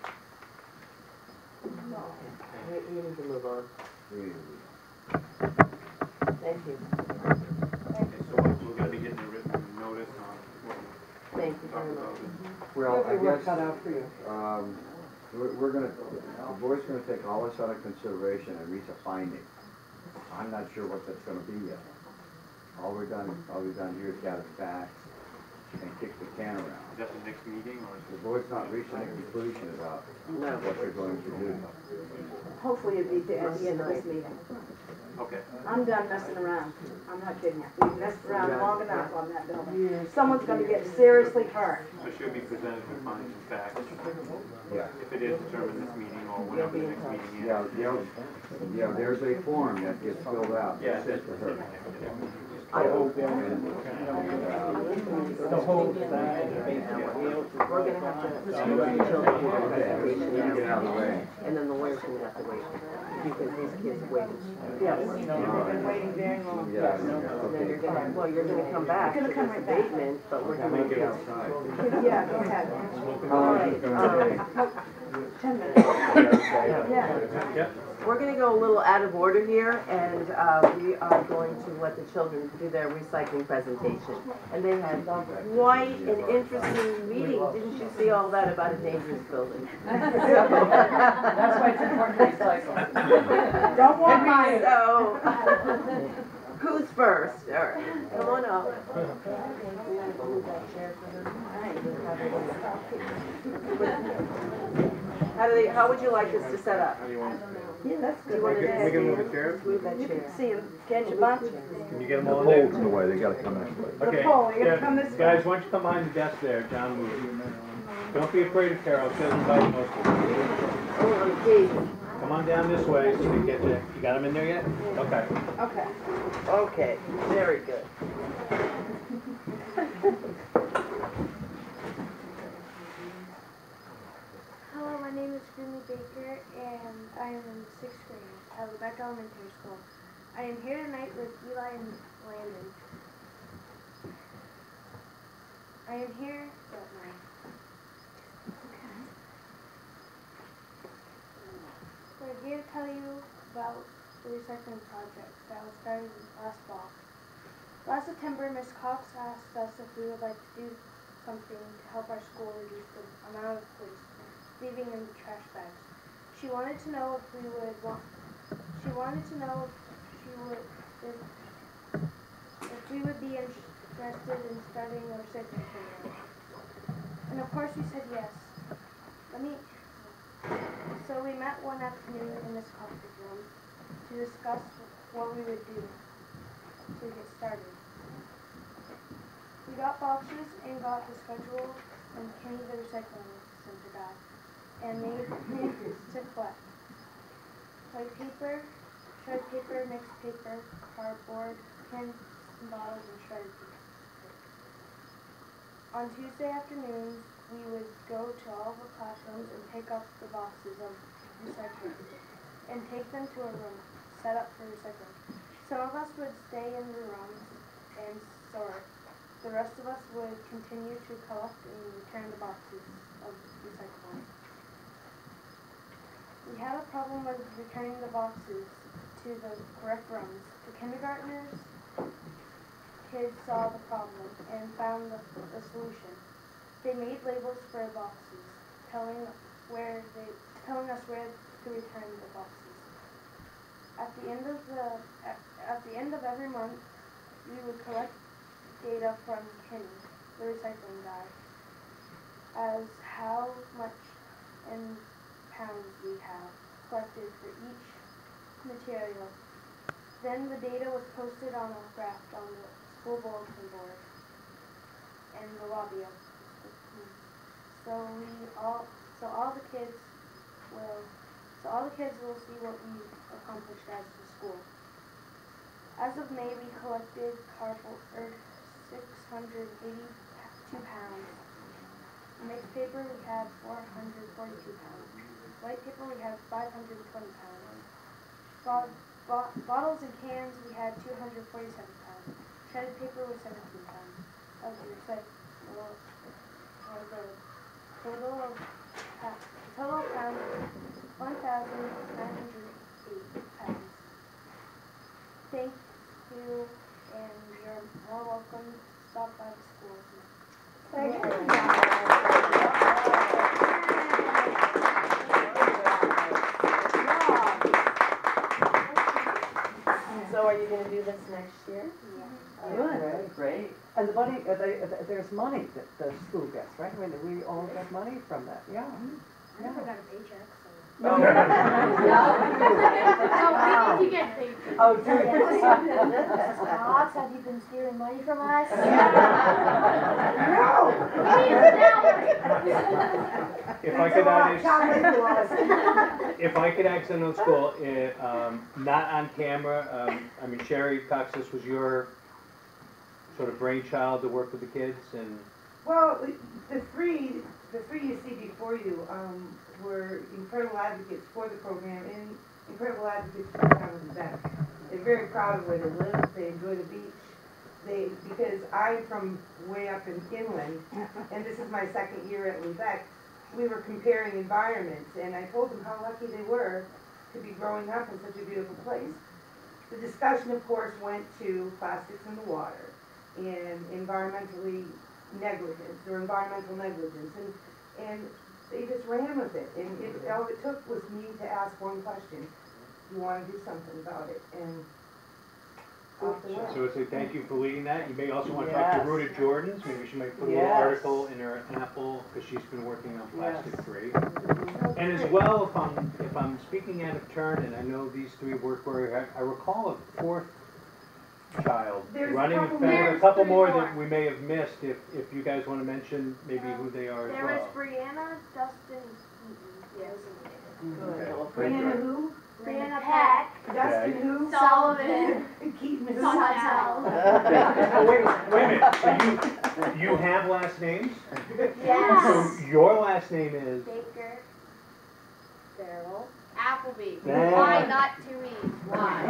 We, we need to move on. We need to do that. Thank you. Okay, so we're we're gonna be getting a written notice on what we Thank you talked very about. much. Well, You have I your work guess, cut out for you. um, we're, we're gonna, the board's gonna take all this under consideration and reach a finding. I'm not sure what that's gonna be yet. All we're done, all we've done here is gather facts and kick the can around. Is that the next meeting, or is The board's not reaching a conclusion about No. what they're going to do. Hopefully it'll be at the end of this meeting. it, okay. I'm done messing around. I'm not kidding you. We've messed around long enough on that building. Someone's gonna get seriously hurt. So she'll be presented with findings and facts, Yeah. if it is determined this meeting or whenever the next meeting is. Yeah, yeah, yeah, there's a form that gets filled out, Yeah, that's it for her. I hope that And, the whole thing. We're gonna have to, the children okay, here we can get out of the way. and then the lawyer's gonna have to wait, because these kids waited. Yes. They've been waiting very long. Yeah, And then okay. you're gonna, well, you're gonna come back You're to gonna come this right back. abatement, but we're I'm gonna gonna be get outside. Yeah, go ahead. How long is it gonna take? Ten minutes. Okay. Yeah. We're gonna go a little out of order here, and, uh, we are going to let the children do their recycling presentation. And they had quite an interesting meeting, didn't you see all that about a dangerous building? That's why it's important to recycle. Don't want mine. So, who's first? All right, come on up. How do they, how would you like this to set up? Yeah, that's Do you good. want to We can move the stand? chairs? Move that You chair. can see him, can't you, Bunch? Can you get them all in there? in the way, they gotta come this way. The Okay, pole, you gotta yeah, come this way. guys, why don't you come behind the desk there, John, move. Don't be afraid of Carol, she doesn't bite most of them. Oh, on occasion. Come on down this way so we get you, you got them in there yet? Okay. Okay. Okay, very good. Hello, my name is Jimmy Baker, and I am in sixth grade at Lubec Elementary School. I am here tonight with Eli and Landon. I am here. Oh, my. We're here to tell you about the recycling project that was started last fall. Last September, Miz Cox asked us if we would like to do something to help our school reduce the amount of waste leaving in the trash bags. She wanted to know if we would want. She wanted to know if she would if, if we would be interested in starting a recycling program. And of course, we said yes. Let me. So we met one afternoon in this conference room to discuss what we would do to get started. We got boxes and got the schedule and Kenny the recycling center guy and made things to collect. White paper, shred paper, mixed paper, cardboard, cans and bottles and shredded paper. On Tuesday afternoons, we would go to all the classrooms and pick up the boxes of recycling and take them to a room set up for recycling. Some of us would stay in the rooms and sort. The rest of us would continue to collect and return the boxes of recycling. We had a problem with returning the boxes to the correct rooms. The kindergartners kids saw the problem and found the, the solution. They made labels for the boxes, telling where they telling us where to return the boxes. At the end of the at, at the end of every month, we would collect data from Kenny, the recycling guy, as how much in pounds we have collected for each material. Then the data was posted on a graph on the school bulletin board and the lobby of the school. So we all, so all the kids will, so all the kids will see what we accomplished as a school. As of May, we collected cardboard six hundred eighty-two pounds. Mixed paper, we had four hundred forty-two pounds. White paper, we had five hundred twenty pounds. Bo bo bottles and cans, we had two hundred forty-seven pounds. Shredded paper was seventeen pounds. Of the recycle, or the total of the total pounds one thousand nine hundred eight pounds. Thank you, and you're more welcome to stop by the school. Thank you. So are you gonna do this next year? Yeah. Good. Great. And the money, uh, they, uh, there's money that the school gets, right? I mean, we all get money from that, yeah. I never got a paycheck, so. No. No, we need to get paid. Oh, do Missus Cox, have you been stealing money from us? If I could add, if I could accent on school, uh, um, not on camera, um, I mean, Sherry Cox, this was your sort of brainchild to work with the kids and. Well, the three, the three you see before you, um, were incredible advocates for the program and incredible advocates for the town of Lubec. They're very proud of where they live, they enjoy the beach. They, because I'm from way up in inland, and this is my second year at Lubec, we were comparing environments, and I told them how lucky they were to be growing up in such a beautiful place. The discussion, of course, went to plastics in the water and environmentally negligence or environmental negligence, and and they just ran with it. And it, all it took was me to ask one question: "You want to do something about it?" And off they went. So I say thank you for leading that. You may also want to talk Yes. to Rhoda Jordans. Maybe she might put a Yes. little article in her Apple because she's been working on plastic Yes. free. And as well, if I'm if I'm speaking out of turn, and I know these three work very hard, I recall a fourth child There's a running. In couple fact, more. a couple There's more three that we may have missed. If if you guys want to mention maybe who they are as There was well. Brianna, Dustin, yes. Okay. Brianna who? Brianna Peck, Dustin who? Sullivan, And Keaton who? Santel. Oh, wait, wait a minute. So you you have last names? Yes. So your last name is. Baker, Farrell. Appleby. Damn. Why not two E's? Why?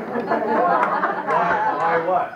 Why, why what?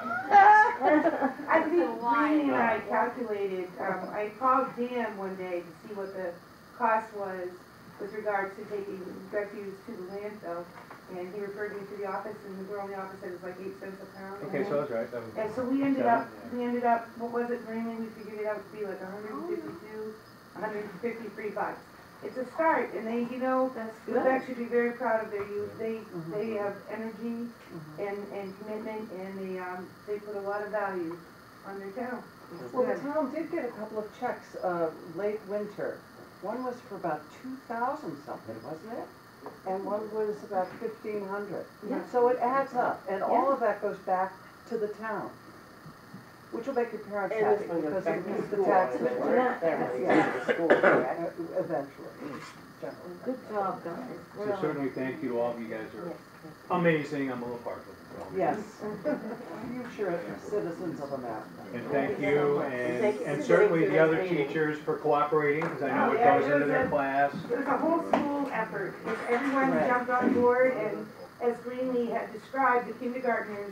I think Why? Randy and I calculated, um, I called Dan one day to see what the cost was with regards to taking refuse to the landfill, and he referred me to the office, and the girl in the office said it was like eight cents a pound. Okay, so that's right. That was- And so we ended Seven, up, yeah. we ended up, what was it, Raymond, we figured it out to be like a hundred and fifty-two, a hundred and fifty-three bucks. It's a start, and they, you know, Lubec should be very proud of their youth. They, Mhm. they have energy Mhm. and, and commitment, and they, um, they put a lot of value on their town. It's Well, the good. town did get a couple of checks, uh, late winter. One was for about two thousand something, wasn't it? And one was about fifteen hundred. Yeah. So it adds up, and all of that goes back to the town. Which will make your parents And happy, this one goes because back it to means the school. taxes That were, money- that money goes to school, correct? uh, eventually, generally. Good job, guys. So Really. certainly thank you to all of you guys Yes. are amazing, I'm a little partial. so. Yes, future citizens of America. And thank you, and, Thank you and for certainly getting the to other this meeting. teachers for cooperating, because I know Oh, it yeah, goes it into was their a- class. It was a whole school effort. If everyone Right. jumped on board, and as Greenlee had described, the kindergartners,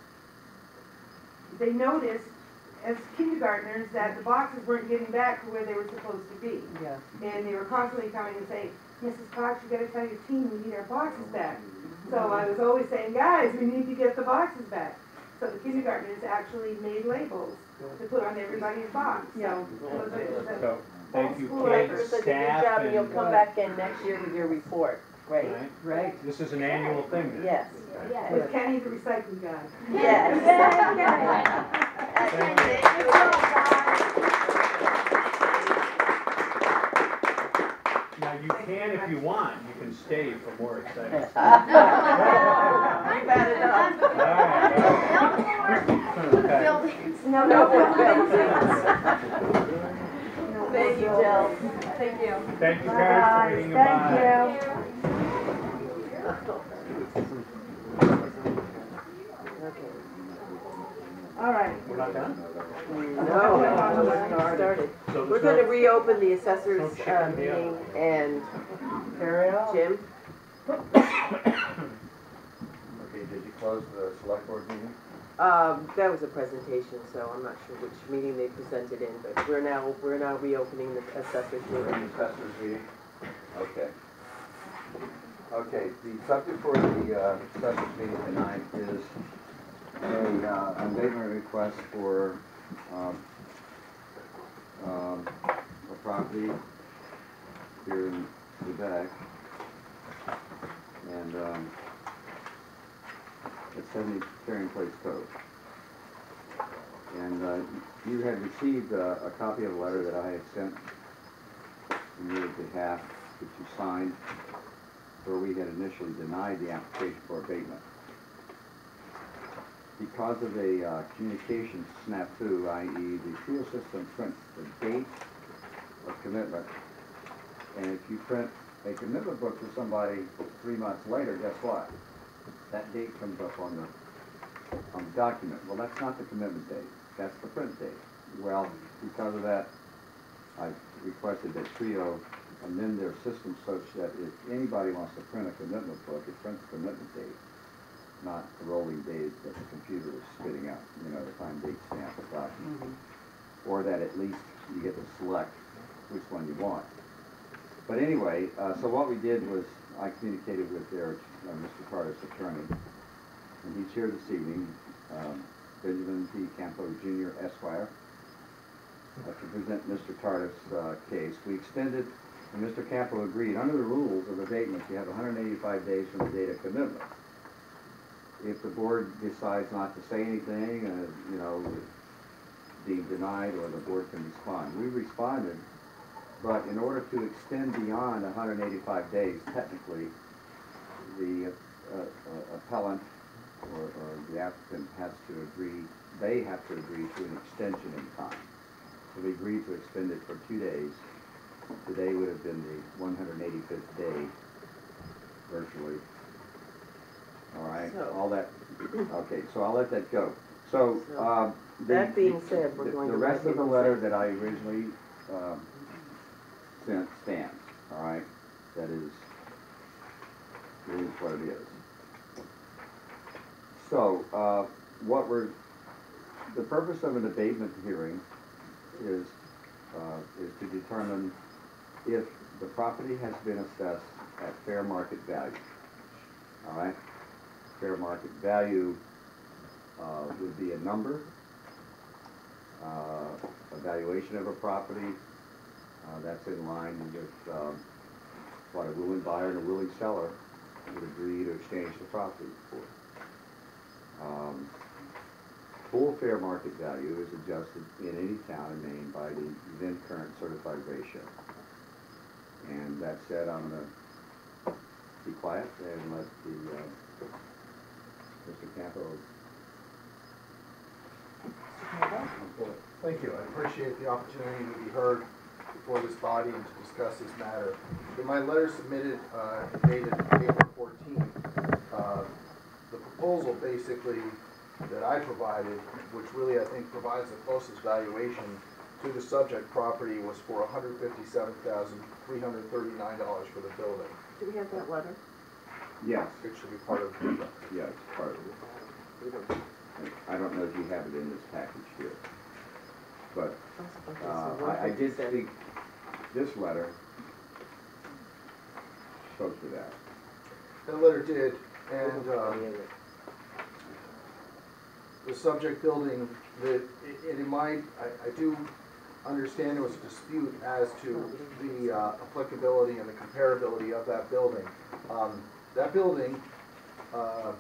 they noticed as kindergartners that the boxes weren't getting back to where they were supposed to be. Yeah. And they were constantly coming and saying, Missus Cox, you gotta tell your team we need our boxes back. So I was always saying, guys, we need to get the boxes back. So the kindergartners actually made labels to put on everybody's box. Yeah. So it was a- it was a So, thank you School kids, effort. Such a good staff, job, and you'll and, come back in next year with your report. Great. right? Great. This is an annual thing then. Yes. Yeah. With Kenny the recycling guy. Yes. Now, you can, if you want, you can stay for more exciting stuff. You better not. All right, all right. Okay. No, no more buildings. Thank you, Jill. Thank you. Thank you, parents, for reading goodbye. Okay. All right. We're not done? No, we started. So We're there's gonna no- reopen the assessors, no uh, chicken deal. meeting, and Carry on. Jim, Okay, did you close the select board meeting? um, that was a presentation, so I'm not sure which meeting they presented in, but we're now, we're now reopening the assessors We're in meeting. the assessors meeting? Okay. Okay, the subject for the uh, assessors meeting tonight is a uh, abatement request for um, um, a property here in Lubec. And um, it's seventy Carrying Place Code. And uh, you had received uh, a copy of a letter that I had sent in your behalf, that you signed, where we had initially denied the application for abatement. Because of a uh, communication snafu, that is the Trio system prints the date of commitment. And if you print a commitment book for somebody three months later, guess what? That date comes up on the, on the document. Well, that's not the commitment date. That's the print date. Well, because of that, I requested that Trio amend their system such that if anybody wants to print a commitment book, it prints the commitment date, not the rolling date that the computer is spitting out, you know, the time date stamp of document. Mm-hmm. Or that at least you get to select which one you want. But anyway, uh, so what we did was I communicated with their, uh, Mister Carter's attorney, and he's here this evening, um, Benjamin P. Campo Junior Esquire, uh, to present Mister Tardif's uh, case. We extended, and Mister Campo agreed, under the rules of abatement, you have one hundred eighty-five days from the date of commitment. If the board decides not to say anything, uh, you know, deemed denied, or the board can respond. We responded, but in order to extend beyond one hundred eighty-five days, technically, the uh, uh, appellant or, or the applicant has to agree, they have to agree to an extension in time. So we agreed to extend it for two days. Today would have been the one hundred eighty-fifth day, virtually. All right, So- all that, okay, so I'll let that go. So, So, um, the- that being said, we're the- going the to rest let of the him letter say- that I originally, um, sent stands, all right? That is, it is what it is. So, uh, what we're, the purpose of an abatement hearing is, uh, is to determine if the property has been assessed at fair market value, all right? Fair market value, uh, would be a number, uh, evaluation of a property, uh, that's in line with, um, what a willing buyer and a willing seller would agree to exchange the property for. Um, full fair market value is adjusted in any town in Maine by the then current certified ratio. And that said, I'm gonna be quiet and let the, uh, Mister Campo. Thank you. I appreciate the opportunity to be heard before this body and to discuss this matter. In my letter submitted uh, dated April fourteenth, uh, the proposal basically that I provided, which really I think provides the closest valuation to the subject property, was for one hundred fifty-seven thousand three hundred thirty-nine dollars for the building. Do we have that letter? Yes, It should be part of the record. yeah, it's part of it. We don't. I don't know if you have it in this package here, but Okay, uh, so I, I did one speak, this letter spoke to that. That letter did, and uh, the subject building, the, it, in my, I, I do understand there was a dispute as to the uh, applicability and the comparability of that building. Um, that building, uh,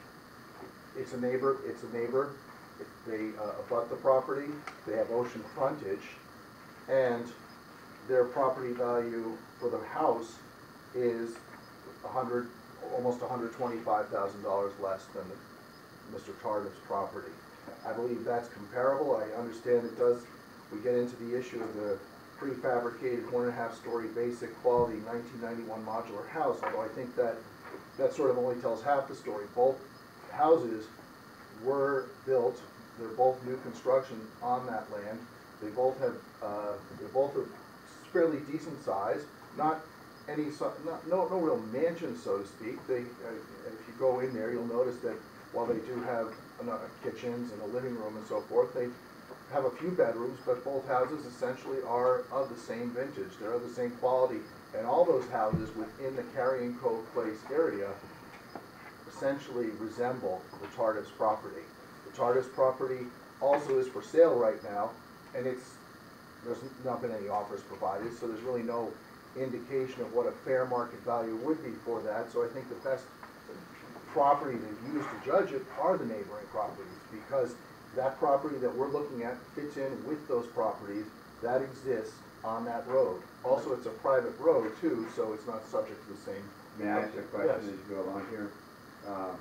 it's a neighbor, it's a neighbor, they uh, abut the property, they have ocean frontage, and their property value for the house is a hundred, almost one hundred twenty-five thousand dollars less than Mister Tardif's property. I believe that's comparable. I understand it does, we get into the issue of the prefabricated one and a half story basic quality nineteen ninety-one modular house, although I think that that sort of only tells half the story. Both houses were built, they're both new construction on that land. They both have, uh, they're both of fairly decent size, not any, so- not, no, no real mansions, so to speak. They, uh, if you go in there, you'll notice that while they do have uh, kitchens and a living room and so forth, they have a few bedrooms, but both houses essentially are of the same vintage. They're of the same quality, and all those houses within the Carrying Cove Place area essentially resemble the Tardif's property. The Tardif's property also is for sale right now, and it's, there's not been any offers provided, so there's really no indication of what a fair market value would be for that. So I think the best property to use to judge it are the neighboring properties, because that property that we're looking at fits in with those properties that exist on that road. Also, it's a private road too, so it's not subject to the same. May I ask a question Yes. as you go along here? Uh,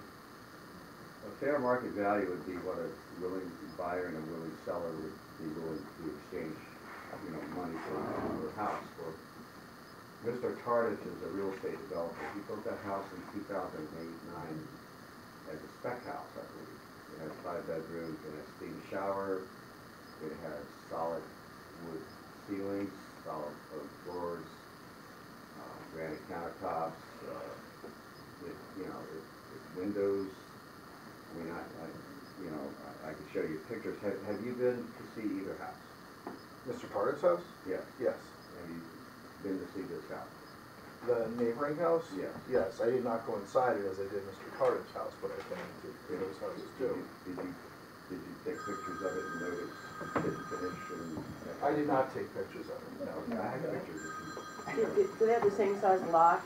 A fair market value would be what a willing buyer and a willing seller would be willing to exchange, you know, money for a house. For Mister Tardif is a real estate developer. He built that house in two thousand eight, nine as a spec house, I believe. It has five bedrooms, it has steam shower, it has solid wood ceilings, solid oak floors, uh, granite countertops, uh, it, you know, it, it's windows. I mean, I, I, you know, I, I can show you pictures. Have, have you been to see either house? Mister Tardif's house? Yes. Yes. Have you been to see this house? The neighboring house? Yes. Yes, I did not go inside it as I did Mister Tardif's house, but I've been into those houses Did too. you, did you, did you take pictures of it and notice fit and finish and? I did not take pictures of it, no. Okay, I have pictures if you. Do, do- do they have the same size lot?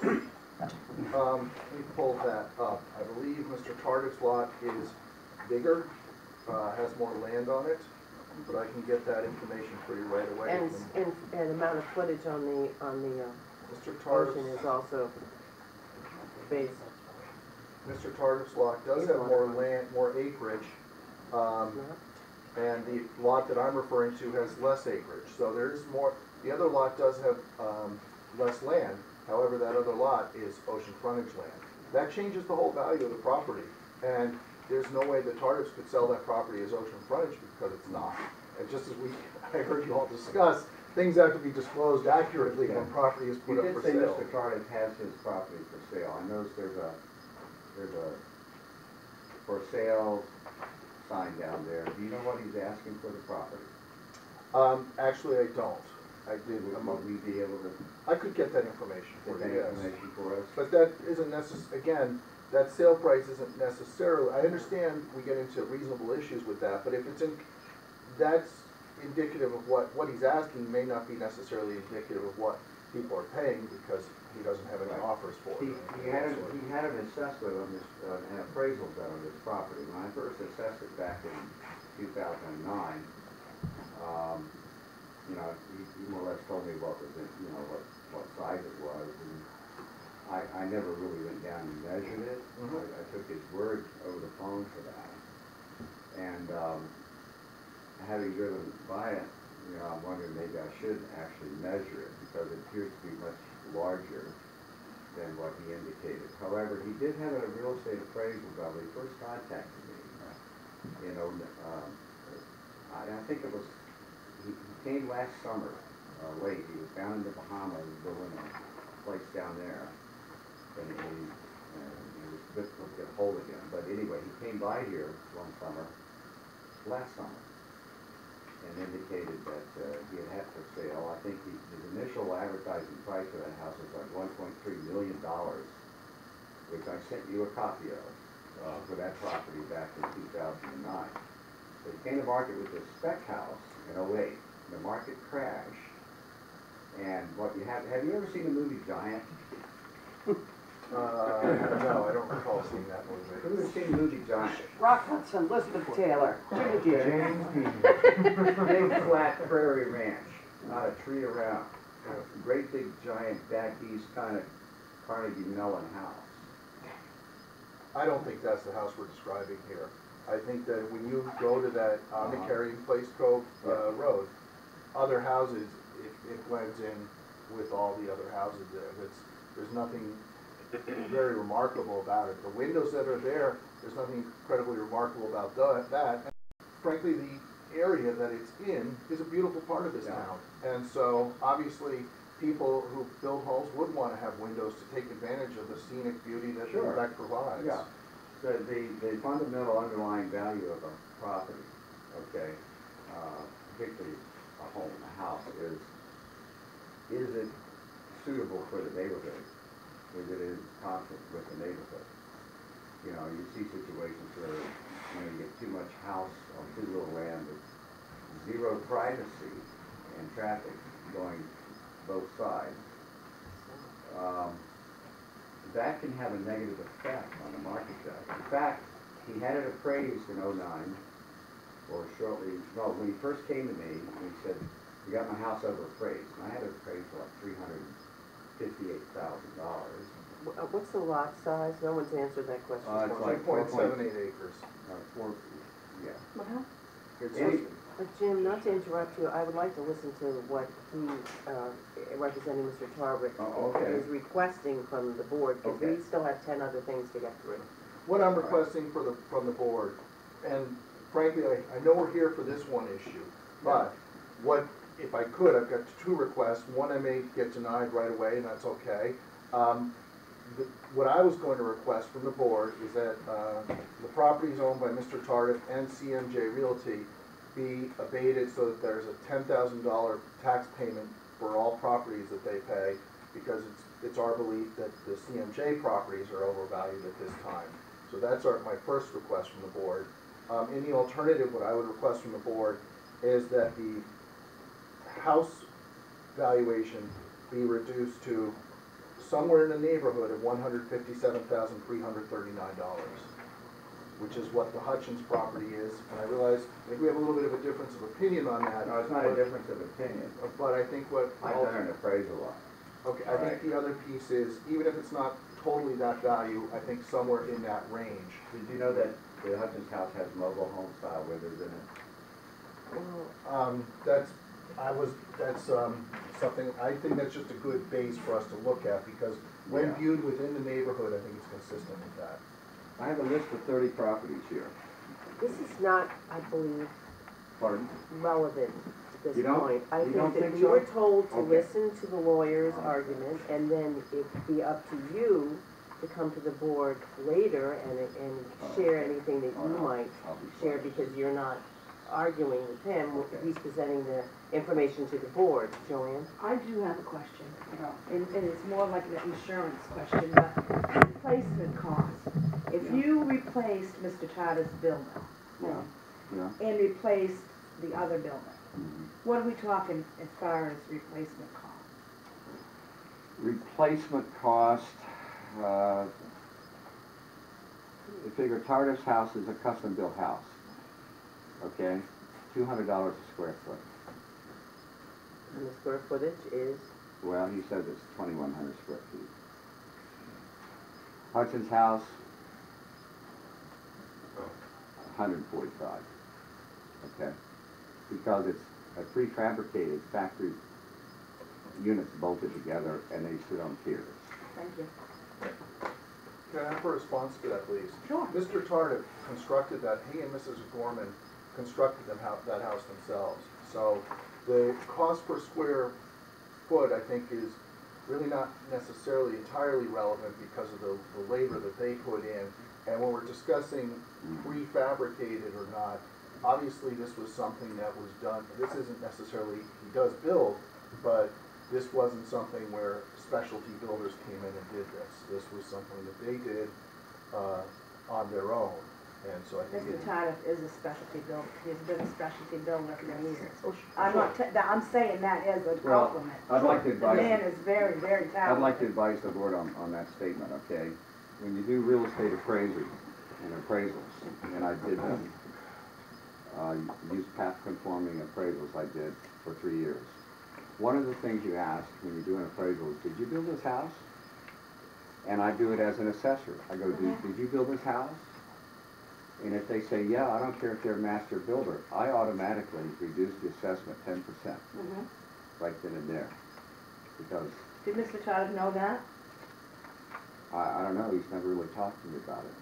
Um, let me pull that up. I believe Mister Tardif's lot is bigger, uh, has more land on it, but I can get that information for you right away. And, from- and, and amount of footage on the, on the, uh, Mister ocean Tardif's, is also based. Mister Tardif's lot does have more land, more acreage, um, and the lot that I'm referring to has less acreage. So there's more, the other lot does have, um, less land. However, that other lot is ocean frontage land. That changes the whole value of the property, and there's no way the Tardifs could sell that property as ocean frontage because it's not. And just as we, I heard you all discuss, things have to be disclosed accurately when property is You put up did for say sale. Mister Tardif has his property for sale. I noticed there's a, there's a for sale sign down there. Do you know what he's asking for the property? Um, actually, I don't. I did, Would I'm would we be able to I could get that information for get that you, yes. information for us? But that isn't necess, again, that sale price isn't necessarily, I understand we get into reasonable issues with that, but if it's in, that's indicative of what, what he's asking may not be necessarily indicative of what people are paying because he doesn't have any Right. offers for He, it. he had, a- he had an assessment on this, uh, an appraisal done on this property. When I first assessed it back in two thousand nine, um, you know, he, he more or less told me what was in, you know, what, what size it was, and I, I never really went down and measured it. Mhm. I, I took his word over the phone for that. And, um, having driven by it, you know, I'm wondering maybe I should actually measure it because it appears to be much larger than what he indicated. However, he did have a real estate appraisal done when he first contacted me. You know, um, I, I think it was, he, he came last summer, uh, late. He was down in the Bahamas building a place down there. And he, uh, he was difficult to get a hold of him. But anyway, he came by here one summer, last summer, and indicated that uh, he had had for sale. I think he, his initial advertising price for that house was like one point three million dollars, which I sent you a copy of uh, for that property back in two thousand nine. So he came to market with this spec house in oh eight. The market crashed, and what you have, have you ever seen the movie Giant? Uh, no, I don't recall seeing that movie. Who has seen the movie Giant? Rock Hudson, Elizabeth Taylor, Jimmy Deere. James Dean. Big flat prairie ranch, not a tree around. Great big giant back east kind of Carnegie Mellon house. I don't think that's the house we're describing here. I think that when you go to that, on the Uh-huh. Carrying Place Cove, uh, Yeah. road, other houses, it, it blends in with all the other houses there. It's, there's nothing very remarkable about it. The windows that are there, there's nothing incredibly remarkable about tha- that. And frankly, the area that it's in is a beautiful part of this Yeah. town. And so, obviously, people who build homes would want to have windows to take advantage of the scenic beauty that Sure. Lubec provides. Yeah. So the, the fundamental underlying value of a property, okay, uh, particularly a home, a house, is, is it suitable for the neighborhood? Is it in conflict with the neighborhood? You know, you see situations where, you know, you get too much house on too little land with zero privacy and traffic going both sides. Um, that can have a negative effect on the market value. In fact, he had it appraised in oh nine, or shortly, no, when he first came to me, he said, "You got my house over appraised." And I had it appraised for like three hundred fifty-eight thousand dollars. Uh, What's the lot size? No one's answered that question. Uh, it's Two like point seven eight acres. Uh, four, yeah. Well, It's Any- But Jim, not to interrupt you, I would like to listen to what he, uh, representing Mister Tarwick, Oh, okay. is requesting from the board, because Okay. we still have ten other things to get through. What I'm requesting for the, from the board, and frankly, I, I know we're here for this one issue, but what, if I could, I've got two requests. One, I may get denied right away, and that's okay. Um, the, what I was going to request from the board is that, uh, the properties owned by Mister Tardif and C M J Realty be abated so that there's a ten thousand dollar tax payment for all properties that they pay, because it's, it's our belief that the C M J properties are overvalued at this time. So that's our, my first request from the board. Um, in the alternative, what I would request from the board is that the house valuation be reduced to somewhere in the neighborhood of one hundred fifty-seven thousand three hundred thirty-nine dollars, which is what the Hutchins property is. And I realize, I think we have a little bit of a difference of opinion on that. No, it's not a difference of opinion. But I think what. I've done an appraisal on it. Okay, I think the other piece is, even if it's not totally that value, I think somewhere in that range. Did you know that the Hutchins house has mobile home style windows in it? Well, Um, that's, I was, that's, um, something, I think that's just a good base for us to look at, because when Yeah. viewed within the neighborhood, I think it's consistent with that. I have a list of thirty properties here. this is not, I believe, Pardon? relevant at You this don't- point. I you think don't that think we so? were told to Okay. listen to the lawyer's argument, and then it'd be up to you to come to the board later and, and share anything that you might I'll be share, quiet. because you're not arguing with him, Okay. he's presenting the information to the board. Joanne? I do have a question, and, and it's more like an insurance question, but replacement cost. If Yeah. you replaced Mister Tata's building, Yeah, yeah. and replaced the other building, Mhm. what are we talking as far as replacement cost? Replacement cost, uh, you figure Tardif's house is a custom-built house, okay? two hundred dollars a square foot. And the square footage is? Well, he says it's twenty-one hundred square feet. Hutchins house, one hundred forty-five, okay? because it's a prefabricated factory units bolted together and they sit on piers. Thank you. Can I have a response to that, please? Sure. Mister Tardif constructed that, he and Missus Gorman constructed them, hou- that house themselves. So the cost per square foot, I think, is really not necessarily entirely relevant because of the, the labor that they put in. And when we're discussing prefabricated or not, obviously this was something that was done, this isn't necessarily, he does build, but this wasn't something where specialty builders came in and did this. This was something that they did uh, on their own. And so I think Mister it, Tardif is a specialty builder, he's been a specialty builder for years. I'm not, ta- that- I'm saying that as a Well, compliment. I'd like to The advise, man is very, very talented. I'd like to advise the board on, on that statement, okay? When you do real estate appraisers and appraisals, and I did them, uh, use path conforming appraisals I did for three years. One of the things you ask when you do an appraisal is, did you build this house? And I do it as an assessor. I go, did, did you build this house? And if they say, yeah, I don't care if they're a master builder, I automatically reduce the assessment ten percent, Mhm. right then and there. Because Did Mister Tardif know that? I, I don't know, he's never really talked to me about it.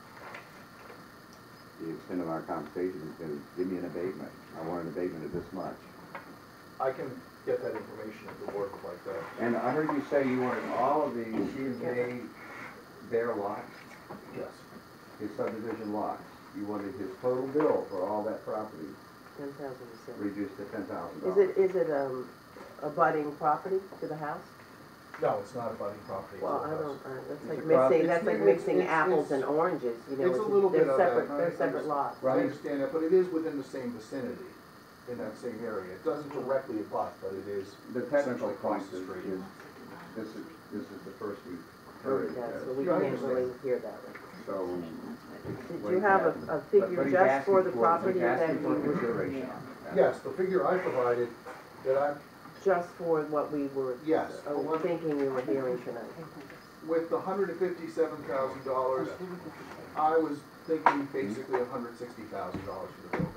The extent of our conversation has been, give me an abatement. I want an abatement of this much. I can get that information if the board would like that. And I heard you say you wanted all of the C and J bare lots, Yes. his subdivision lots. You wanted his total bill for all that property Ten thousand percent. reduced to ten thousand Is dollars. it, is it, um, abutting property to the house? No, it's not a budding property. Well, it's a I house. don't, uh, that's It's like across- mixing, it's- that's like it's- mixing it's- apples it's- and oranges, you know, it's a it's, little bit they're of that. separate, I they're separate understand. lots. I understand that, but it is within the same vicinity, in that same area. It doesn't directly abut, but it is The technical essentially across point the is, street. is, this is, this is the first we've heard Yeah, of so this. we Yeah, I can't understand. really hear that one. So. Did you have a, a But- figure but he's just asking for the for- property he's that asking you for were, consideration on that. Yes, the figure I provided, that I, just for what we were, yes, uh, the one- thinking you were hearing tonight? with the hundred and fifty-seven thousand dollars, I was thinking basically a hundred sixty thousand dollars for the building.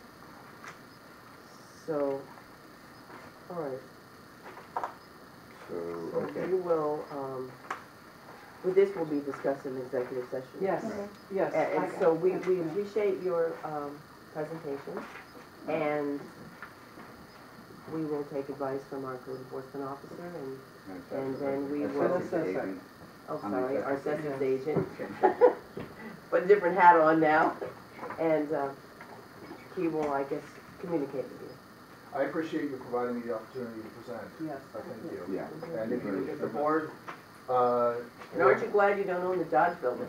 So, all right, So, so okay. we will, um, with this will be discussed in executive session. Yes, yes. And, I and got so it. we, we appreciate your, um, presentation, and we will take advice from our code enforcement officer, and, and then we will- Assessment agent. oh, I'm the sorry, our assessor. assessors agent. Put a different hat on now, and, uh, he will, I guess, communicate with you. I appreciate you providing me the opportunity to present. Yes. I thank you. Yeah. And if you, if the board, uh. And aren't you glad you don't own the Dodge building?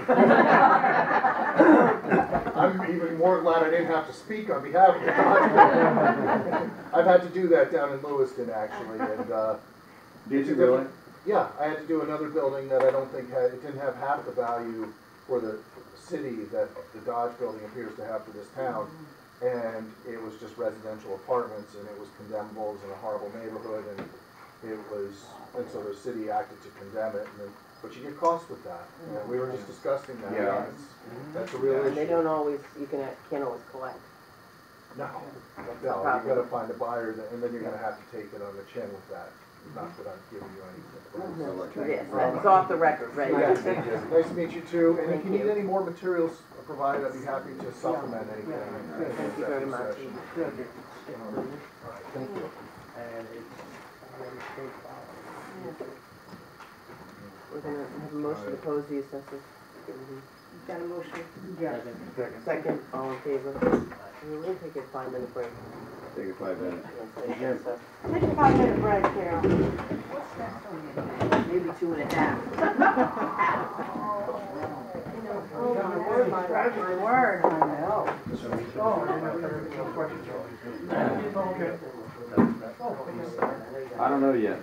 I'm even more glad I didn't have to speak on behalf of the Dodge. I've had to do that down in Lewiston, actually, and, uh. Did it's you a really? different- Yeah, I had to do another building that I don't think had, it didn't have half the value for the city that the Dodge building appears to have for this town. And it was just residential apartments, and it was condemnable, it was in a horrible neighborhood, and it was, and so the city acted to condemn it, and then, but you get costs with that. And we were just discussing that, Yeah. and it's, that's a real And they issue. don't always, you can, can't always collect. No, no, you gotta find a buyer, that- and then you're gonna have to take it on the chin with that, not that I'm giving you anything. Yes, that's off the record, right? Yes, nice to meet you too, and if Thank you need you. any more materials provided, I'd be happy to supplement anything. in the Thank you very executive much. session. All right, thank you. We're gonna have a motion to close the assessors. Got a motion? Yeah. Second, all in favor? We're gonna take a five minute break. Take a five minutes. Yes, so Take a five minute break, Carol. maybe two and a half. Oh, my word, my, my word. I know. Oh, I didn't have any more questions. Okay. I don't know yet.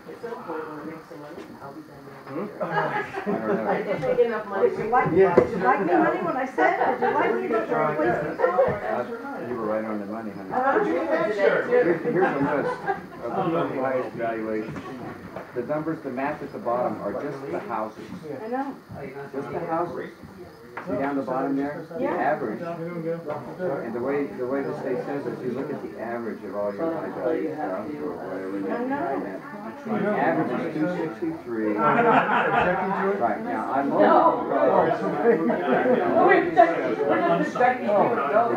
Hmm? I don't know. I didn't make enough money. Did you like, did you like me, honey, when I said, did you like me about the replacement? Uh, You were right on the money, honey. Uh, Here's, here's a list of the thirty highest valuations. The numbers, the math at the bottom are just the houses, I know. just the houses. See down the bottom there, the Yeah. average, and the way, the way the state says it, you look at the average of all your high value stuff, or whatever, and you find that. The average is two sixty-three. Right, now, I'm No. looking Oh, for. wait, second, we're not distracting you. No.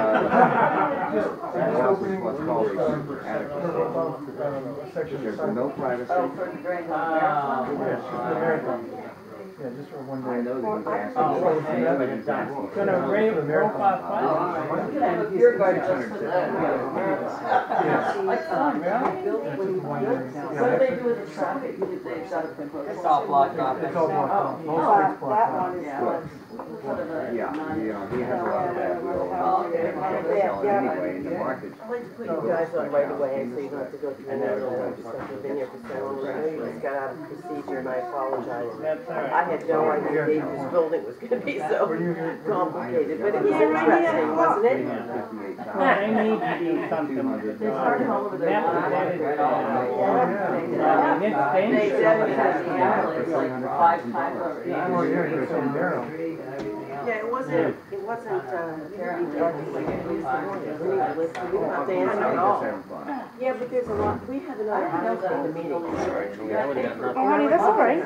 This is what's called a adequate. There's no privacy. Oh, for the drain. Yeah, it's just the marathon. Yeah, just for one I day. know that he's asking. Oh, for okay. it, but he's asking for it. Gonna rate the profile file. You can have a beer garden just for that. Like fun, right? Yeah, it's just one day. What do they do with the traffic? They've got to put. It's all blocked off. It's all blocked off. The whole Oh, street's blocked that off. one is Yeah. good. Sort of a Yeah, non- you know, he has a lot of that will, Oh, and okay. he'll sell it anyway in the market. I like to put you guys on right away, so you don't have to go through And another then- one, just like you've been here for so long. I know you just got out of procedure, and I apologize. That's all right. I had no idea this building was gonna be so complicated, but it was interesting, wasn't it? Well, they need to do something with it. They started all over their That's what lives. it is. Yeah. I mean, it's They dangerous. definitely have the average like five times over. Oh, yeah, you're so narrow. Yeah, it wasn't, it wasn't, uh, very dark, like it used to be. We need to listen, we don't have to answer at all. Yeah, but there's a lot, we have another hour for the meeting. Oh, honey, that's all right.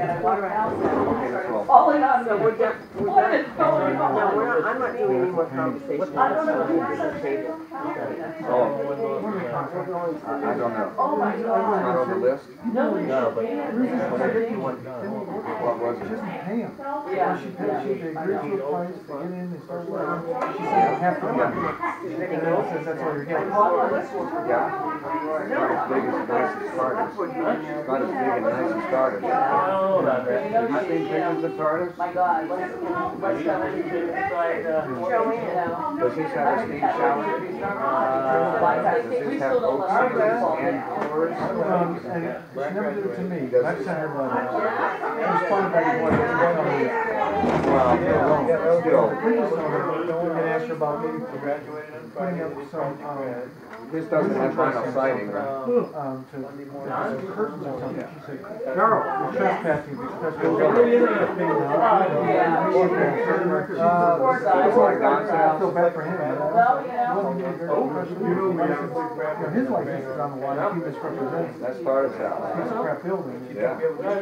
Falling on So me. we're def, we're What def, is going on? no, we're not, I'm not doing any more conversation. I don't know. Oh, We're going to. I don't know. Oh my It's not God. on the list? No, no, but. What was it? Just pay them. Yeah. She paid, she agreed to a price, they get in, they start working. She said, you have to work. And Bill says that's all you're getting. Yeah. It's not as big as nice as Spartus. It's not as big and nice as Spartus. Have you seen pictures of Spartus? My God, let's, let's go into, like, uh, you know. Does this have a steam shower? Does this have both ceilings and floors? Um, and she never did it to me, but I've sent her letters. She responded back and forth, it's going on me. Well, still, The previous owner, and asked her about maybe putting up some, um, this doesn't have vinyl siding, right? um, to, some curtains or something. She said, Carol, you're trespassing, you're trespassing. Uh, it's like, I feel bad for him. Well, you know. Wasn't getting very professional. You know, his license is on the line, he misrepresented. That's Spartus house. It's a crap building. Yeah.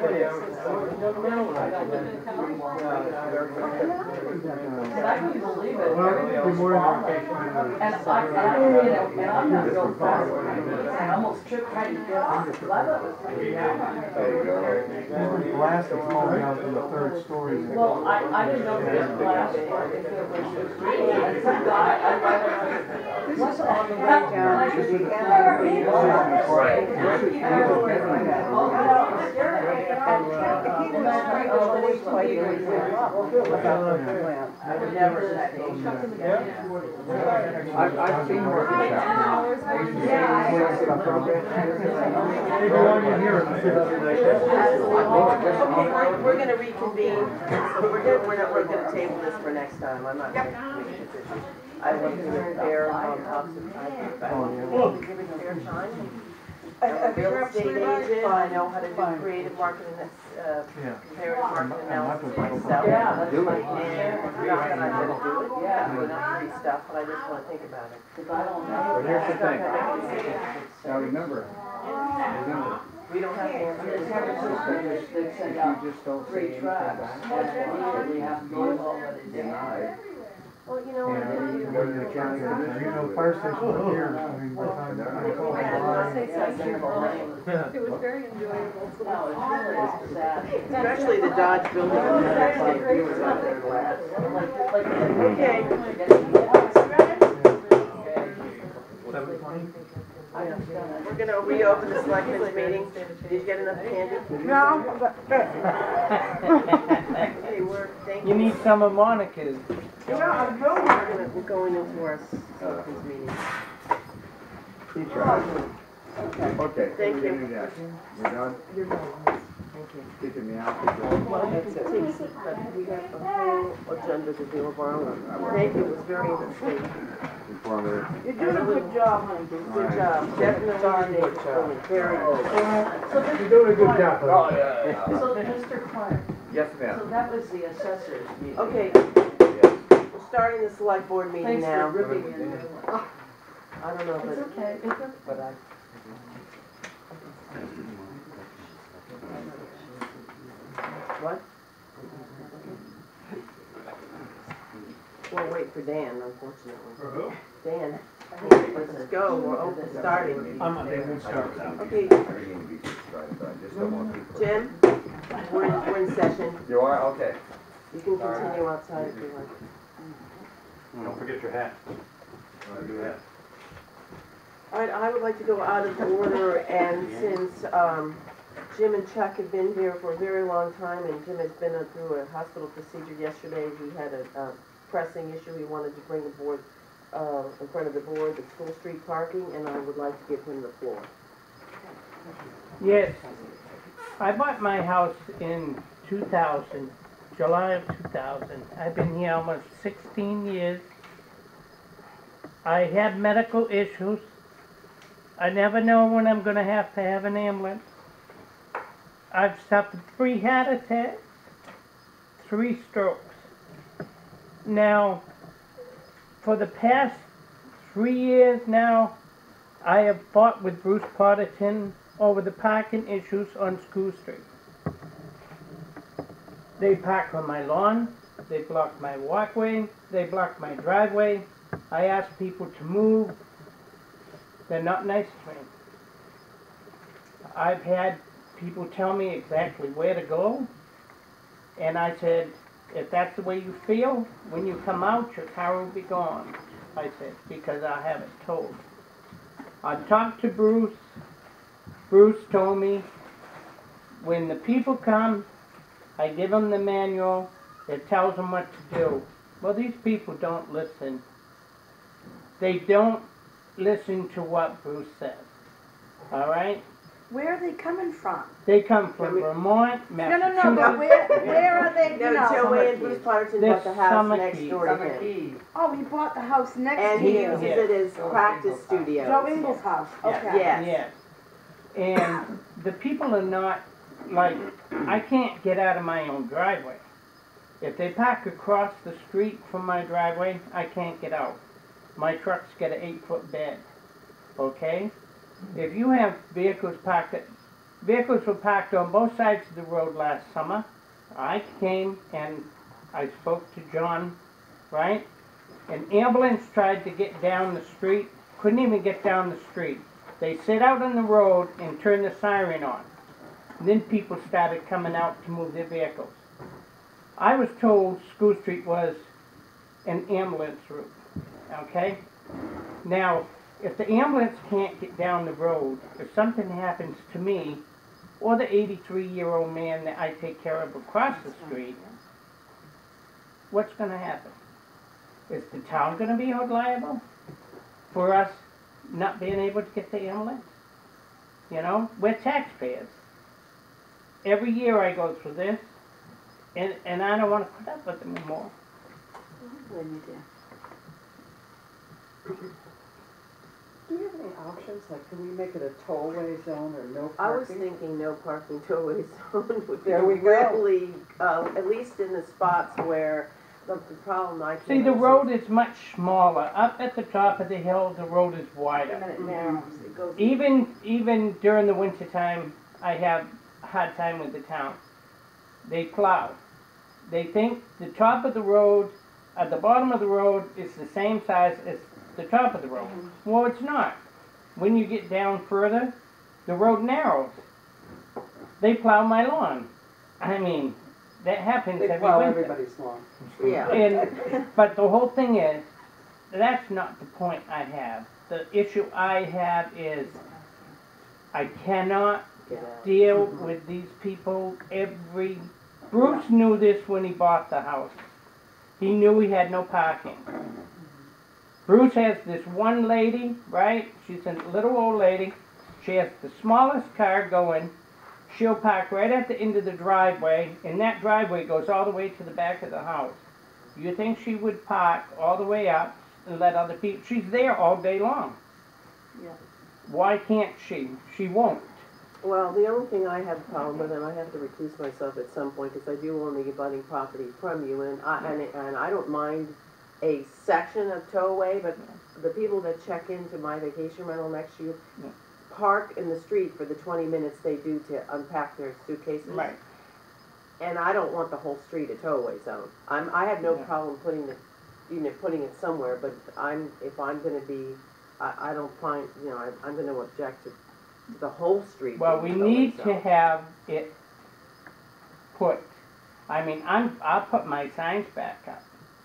And I couldn't believe it. Well, Everything good was morning. wrong. And I, and I, you know, and I'm not real fast. I almost tripped trying to get off. I thought it was pretty bad. There you go. There's been blasting falling out in the third story. Well, I, I didn't know if it was glass or if it was and some guy, I, I, This is on the way down to the end. He was really quite irritated about the plan. I would never say something. I've, I've seen working shops. They go on in here and sit up like that. Okay, we're, we're gonna reconvene, so we're gonna, we're not, we're gonna table this for next time, I'm not gonna make a decision. I want to give fair, um, option, I think, I want to give it fair time. I'm a real estate agent, I know how to do creative marketing, uh, Yeah. comparative market analysis Yeah, myself. Yeah, that's Do it. like, And not that I'm gonna do it, yeah, I'm not free stuff, but I just wanna think about it. because I don't know. But here's the It's not thing. gonna make a decision. Now remember, remember, We don't have to answer There's this never question. sisters that if send you out just don't say three anything tracks, back, and immediately have to go already denied, Well, you know, what, And you you go to the county, you know, fire station up here, I mean, by the time I call I the want to line. say something. Yeah. It was very enjoyable. No, it's really sad. Especially the Dodge building. He was out there last. Like, like. Okay. Seven twenty? We're gonna reopen the selectmen's meeting. Did you get enough candy? No, but, Okay, we're, thank You you. need some of Monica's. We're gonna- we're going into our selectmen's meeting. he tried. Okay. Thank we're you. gonna do that. We're done? You're done. Thank you. Kicking me out. You're done. Well, that's it. But we have a whole agenda to do of our own. Thank you, it was very interesting. Informative. You're doing a good job, honey. Good job. Definitely darn good job. Very good. So, You're doing a good job. Oh, yeah, yeah. so Mister Clark, Yes, So ma'am. that was the assessors meeting. Okay, Yes. we're starting the select board meeting Thanks for now. ripping in. I don't know, It's but, okay, it's okay. but I. What? We'll wait for Dan, unfortunately. For who? Dan, let's go, we're open, starting. I'm on, they won't start without. Okay, Everything to be subscribed, but I just don't want people. Jim, we're in, we're in session. You are, okay. You can continue outside if you like. Don't forget your hat. I'll do that. All right, I would like to go out of order, and since um, Jim and Chuck have been here for a very long time, and Jim has been through a hospital procedure yesterday, he had a uh, pressing issue he wanted to bring aboard, uh, in front of the board, the school street parking, and I would like to give him the floor. Yes, I bought my house in two thousand, July of two thousand. I've been here almost sixteen years. I had medical issues. I never know when I'm gonna have to have an ambulance. I've suffered three heart attacks, three strokes. Now, for the past three years now, I have fought with Bruce Potterton over the parking issues on School Street. They park on my lawn, they block my walkway, they block my driveway. I ask people to move. They're not nice to me. I've had people tell me exactly where to go, and I said, if that's the way you feel, when you come out, your car will be gone. I said, because I have it towed. I talked to Bruce. Bruce told me, when the people come, I give them the manual that tells them what to do. Well, these people don't listen. They don't listen to what Bruce says. All right? Where are they coming from? They come from Vermont, No, no, Massachusetts. no, but where, where are they, you No, know? Joey and Bruce Potterton This bought the house summer next key. door to him. Oh, he bought the house next And to he you. uses it as practice studio. Joe Ingles' house, okay. Yes. Yes. And the people are not, like, I can't get out of my own driveway. If they park across the street from my driveway, I can't get out. My truck's got an eight-foot bed, okay? If you have vehicles parked, at, vehicles were parked on both sides of the road last summer. I came and I spoke to John, right? An ambulance tried to get down the street, couldn't even get down the street. They sit out on the road and turn the siren on. And then people started coming out to move their vehicles. I was told School Street was an ambulance route, okay? Now, if the ambulance can't get down the road, if something happens to me, or the eighty-three-year-old man that I take care of across the street, what's gonna happen? Is the town gonna be held liable for us not being able to get the ambulance? You know, we're taxpayers. Every year I go through this, and, and I don't wanna put up with it anymore. Do you have any options, like can we make it a tollway zone or no I was parking? thinking no parking tollway zone would be There we go. really, uh, at least in the spots where the the problem I can. See, the road is much smaller. Up at the top of the hill, the road is wider. And it narrows, it goes. Even, even during the winter time, I have a hard time with the town. They plow. They think the top of the road, at the bottom of the road is the same size as the top of the road. Well, it's not. When you get down further, the road narrows. They plow my lawn. I mean, that happens They every plow winter. everybody's lawn. Yeah. And, but the whole thing is, that's not the point I have. The issue I have is, I cannot Get out. deal with these people every, Bruce knew this when he bought the house. He knew he had no parking. Bruce has this one lady, right? She's a little old lady. She has the smallest car going. She'll park right at the end of the driveway, and that driveway goes all the way to the back of the house. You think she would park all the way up and let other people, she's there all day long. Yeah. Why can't she? She won't. Well, the only thing I have a problem with, and I have to recuse myself at some point, because I do own the abutting property from you, and I, and, and I don't mind a section of towaway, but the people that check into my vacation rental next to you Yeah. park in the street for the twenty minutes they do to unpack their suitcases. Right. And I don't want the whole street a towaway zone. I'm, I have no Yeah. problem putting the, you know, putting it somewhere, but I'm, if I'm gonna be, I, I don't find, you know, I, I'm gonna object to the whole street. Well, we being a towaway need to zone. have it put, I mean, I'm, I'll put my signs back up.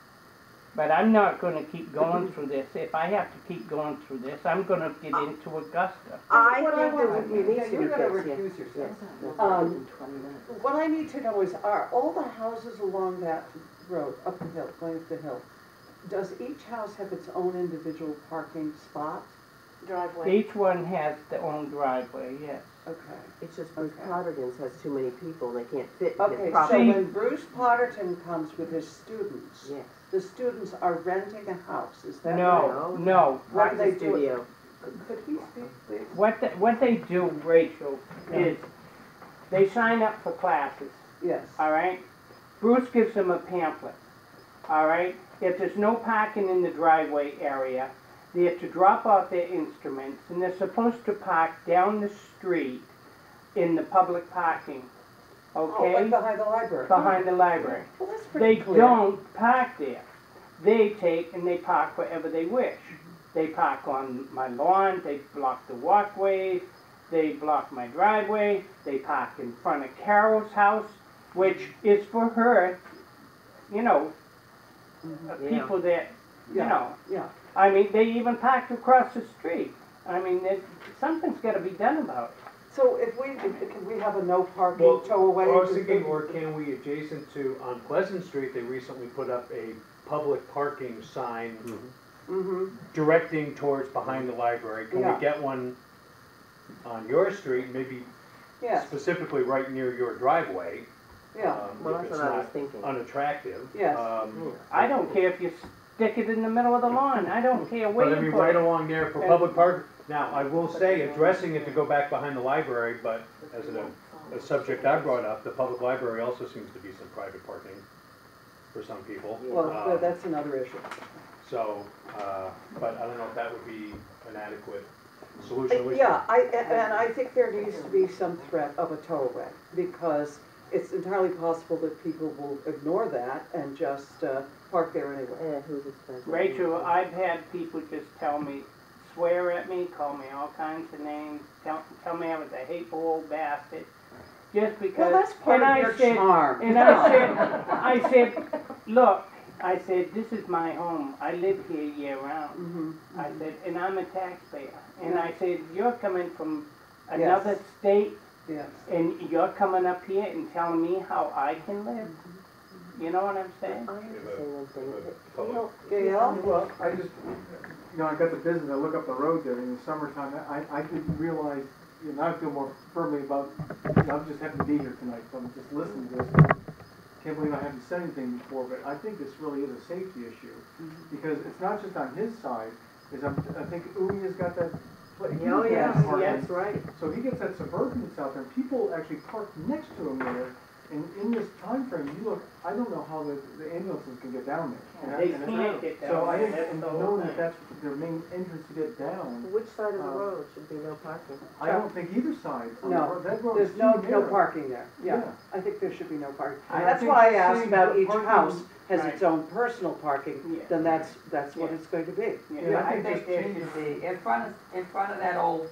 But I'm not gonna keep going through this. If I have to keep going through this, I'm gonna get into Augusta. I What I think want- that we need yeah, to you're do gonna this, yeah. recuse yourself. Yes. Um, What I need to know is, are all the houses along that road, up the hill, going up the hill, does each house have its own individual parking spot? Driveway. Each one has their own driveway, yes. Okay. It's just Bruce Okay. Potterton's has too many people and they can't fit in Okay, his so property. when Bruce Potterton comes with his students, Yes. the students are renting a house, is that right? No, no. What do they Practice do? studio. Could he speak, please? What, they- what they do, Rachel, is they sign up for classes, Yes. all right? Bruce gives them a pamphlet, all right? If there's no parking in the driveway area, they have to drop off their instruments, and they're supposed to park down the street in the public parking, Oh, like okay? behind the library? Behind the library. Well, that's They pretty clear. don't park there. They take and they park wherever they wish. They park on my lawn, they block the walkways, they block my driveway, they park in front of Carol's house, which is for her, you know, uh, Yeah. people that, you Yeah, know. yeah. I mean, they even parked across the street. I mean, there's, something's gotta be done about it. So if we, if- can we have a no parking Well, tow away? I was thinking, or can we, adjacent to, on Pleasant Street, they recently put up a public parking sign Mm-hmm, directing towards behind the library. Can Yeah. we get one on your street, maybe yes, specifically right near your driveway? yeah, um, Well, if that's it's what I was not thinking. unattractive. Yes. Um, I don't care if you stick it in the middle of the lawn. I don't care where But I you mean, put right it. along there for public park, now, I will say, addressing it to go back behind the library, but as a, a subject I brought up, the public library also seems to be some private parking for some people. well, Um, th- that's another issue. So, uh, but I don't know if that would be an adequate solution. at least- Yeah, I, a- and I think there needs to be some threat of a tow away, because it's entirely possible that people will ignore that and just, uh, park there anyway. Eh, who's expensive? Rachel, I've had people just tell me, swear at me, call me all kinds of names, tell, tell me I was a hateful old bastard, just because. Well, that's part and of I your said- charm. And I said, I said, look, I said, this is my home, I live here year round. Mhm. I said, and I'm a taxpayer, and I said, you're coming from another state, Yes. and you're coming up here and telling me how I can live? You know what I'm saying? I have to say one thing. Public. You know, Gail? Well, I just, you know, I got the business, I look up the road there in the summertime, I, I didn't realize, you know, now I feel more firmly about, I'm just happy to be here tonight, so I'm just listening to this. Can't believe I haven't said anything before, but I think this really is a safety issue, because it's not just on his side, is I'm, I think Uli has got that. pla- he Oh, has yes, that parking. that's right. So he gets that Suburban that's out there, and people actually park next to him there, and in this time frame, you look, I don't know how the, the ambulances can get down there. And I- They and I- can't get down So I there, think, that's and the whole knowing that thing. that's their main entrance to get down, Which side of the Um, road should be no parking? I don't think either side. on the No, road- that road is There's no, too no narrow. parking there, yeah. Yeah. I think there should be no parking. I That's think why I the asked same about each parking- house has Right. its own personal parking, Yeah. then that's, that's what Yeah. it's going to be. Yeah, I I think think just there change should be, in front of, in front of that old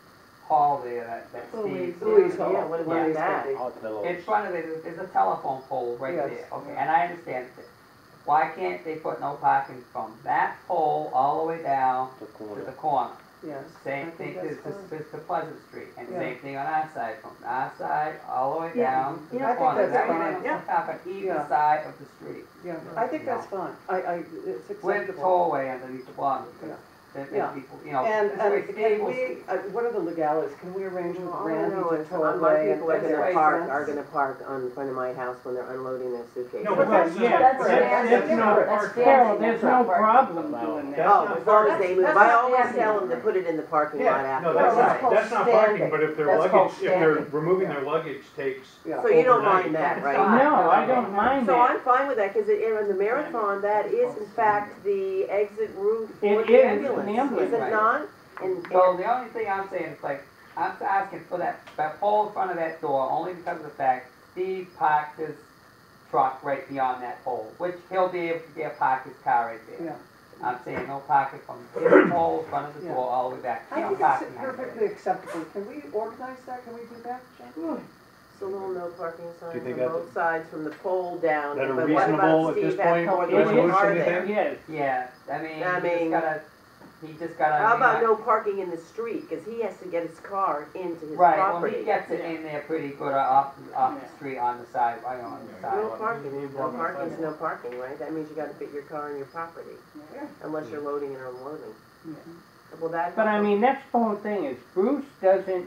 hall there, that, that Louise, Steve. Louise Hall. Yeah, what about Louise that? Hall. In front of it, there's- there's a telephone pole right Yes. there, okay, and I understand it. Why can't they put no parking from that pole all the way down to the corner? Yes. Same I thing, think there's, that's there's the Pleasant Street, and Yeah. same thing on our side, from our side all the way Yeah. down to Yeah, I the think corner. that's That way fine. they Yeah. don't park on either Yeah. side of the street. Yeah, I think that's fine. I, I, it's With acceptable. tollway underneath the bottom. Yeah. that, Yeah. that people, you know. And, this and way can people- we, uh, what are the legalities? Can we arrange with All I Randy know to is, tow uh, my away? people are and- gonna Makes park, sense? are gonna park on front of my house when they're unloading their suitcases. No, Well, but that's yeah, not, that's, that's, that's, that's no, not that's parking. Carol, there's no That's problem not doing That's that. Oh, not as long as parking. they move, That's I not always parking. tell them to put it in the parking lot Yeah, no, after. that's Right. not, that's not Standing. parking, but if their That's called luggage, if they're standing. removing their luggage takes, Yeah. So you don't overnight. mind that, That's right? fine. No, I don't mind So that. I'm fine with that, cause it, in the marathon, that is in fact the exit route for It the is, ambulance, the ambulance. is it Right. not? And, So and, the only thing I'm saying is like, I'm asking for that, that pole in front of that door, only because of the fact Steve parked his truck right beyond that pole, which he'll be able to get park his car right there. Yeah. I'm saying no parking from his pole in front of the Yeah. door all the way back. I No think parking it's on it. perfectly acceptable. Can we organize that? Can we do that, Jen? so little no parking signs think on that's- both sides from the pole down, that a but what reasonable about at this Steve have point more It than one resolution, car you there? think? Yes, Yeah, I mean, I he mean- just gotta, he just gotta. I How mean, about I- no parking in the street, cause he has to get his car into his Right, well, property. he gets it in there pretty good off, off the street on the side, right on the side. No parking, no parking is no parking, right? That means you gotta fit your car in your property, unless you're loading and unloading. Will that but I help? mean, that's the whole thing is Bruce doesn't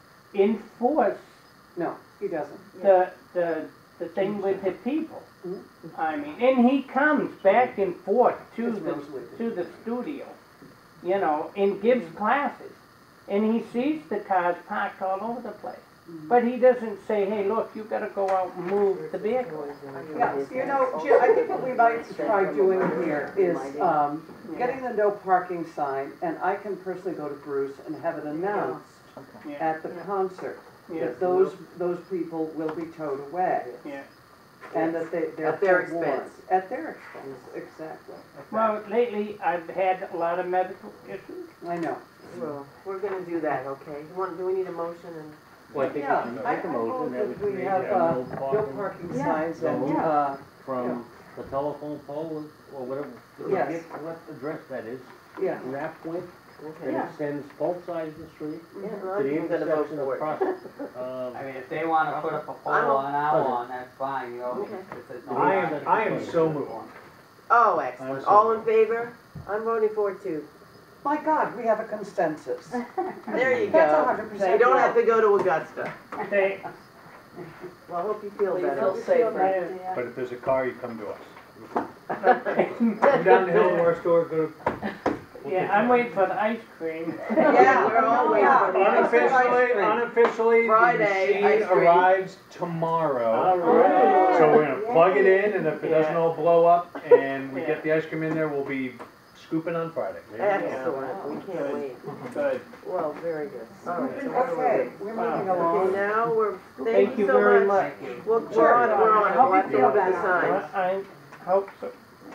enforce No, he doesn't. the, the, the thing with the people. Mhm. I mean, and he comes back and forth to It's the, Rosalie. to the studio, you know, and gives classes. And he sees the cars parked all over the place. But he doesn't say, hey, look, you gotta go out and move the vehicle. Yes, you know, Jim, I think what we might try doing here is, um, getting the no parking sign, and I can personally go to Bruce and have it announced Yeah, at the concert, yeah, that those, those people will be towed away, yeah. and that they, they're At their forewarned. expense. At their expense, exactly. Well, lately, I've had a lot of medical issues. I know. Well, we're gonna do that, okay? Want, do we need a motion and? Well, I think Yeah, we should I, make I a motion hope that that we we create have, a uh, no no parking parking Yeah. signs and, Yeah. uh, from the telephone pole or whatever. Yes. What address that is, yeah. wrap point, Okay. and Yeah. extends both sides of the street Yeah, to I'm the gonna vote intersection for of it. Prospect. Um, I mean, if they wanna put up a pole I'm on our okay. lawn, that's fine, you know, Okay. it's a. I am, I am so moved. Oh, excellent. All in favor? I'm voting for it too. My God, we have a consensus. There you That's a go. hundred You percent. don't have to go to Augusta. They, Well, I hope you feel Please better. feel safer. But if there's a car, you come to us. Come down the hill to our store, go to. we'll yeah, take I'm care. waiting for the ice cream. Yeah, we're all waiting for the ice cream. Unofficially, unofficially, the Friday, ice machine cream. arrives tomorrow. All right. So we're gonna plug it in, and if it doesn't Yeah. all blow up, and we Yeah. get the ice cream in there, we'll be scooping on Friday. Excellent. We can't wait. Good. Well, very good. All right. So what do we Okay, do? we're moving Okay, along. now we're, Thank thank you you so very much. much. We'll, we're on it, we're on it. We'll have to Feel look at the better. signs. I hope so.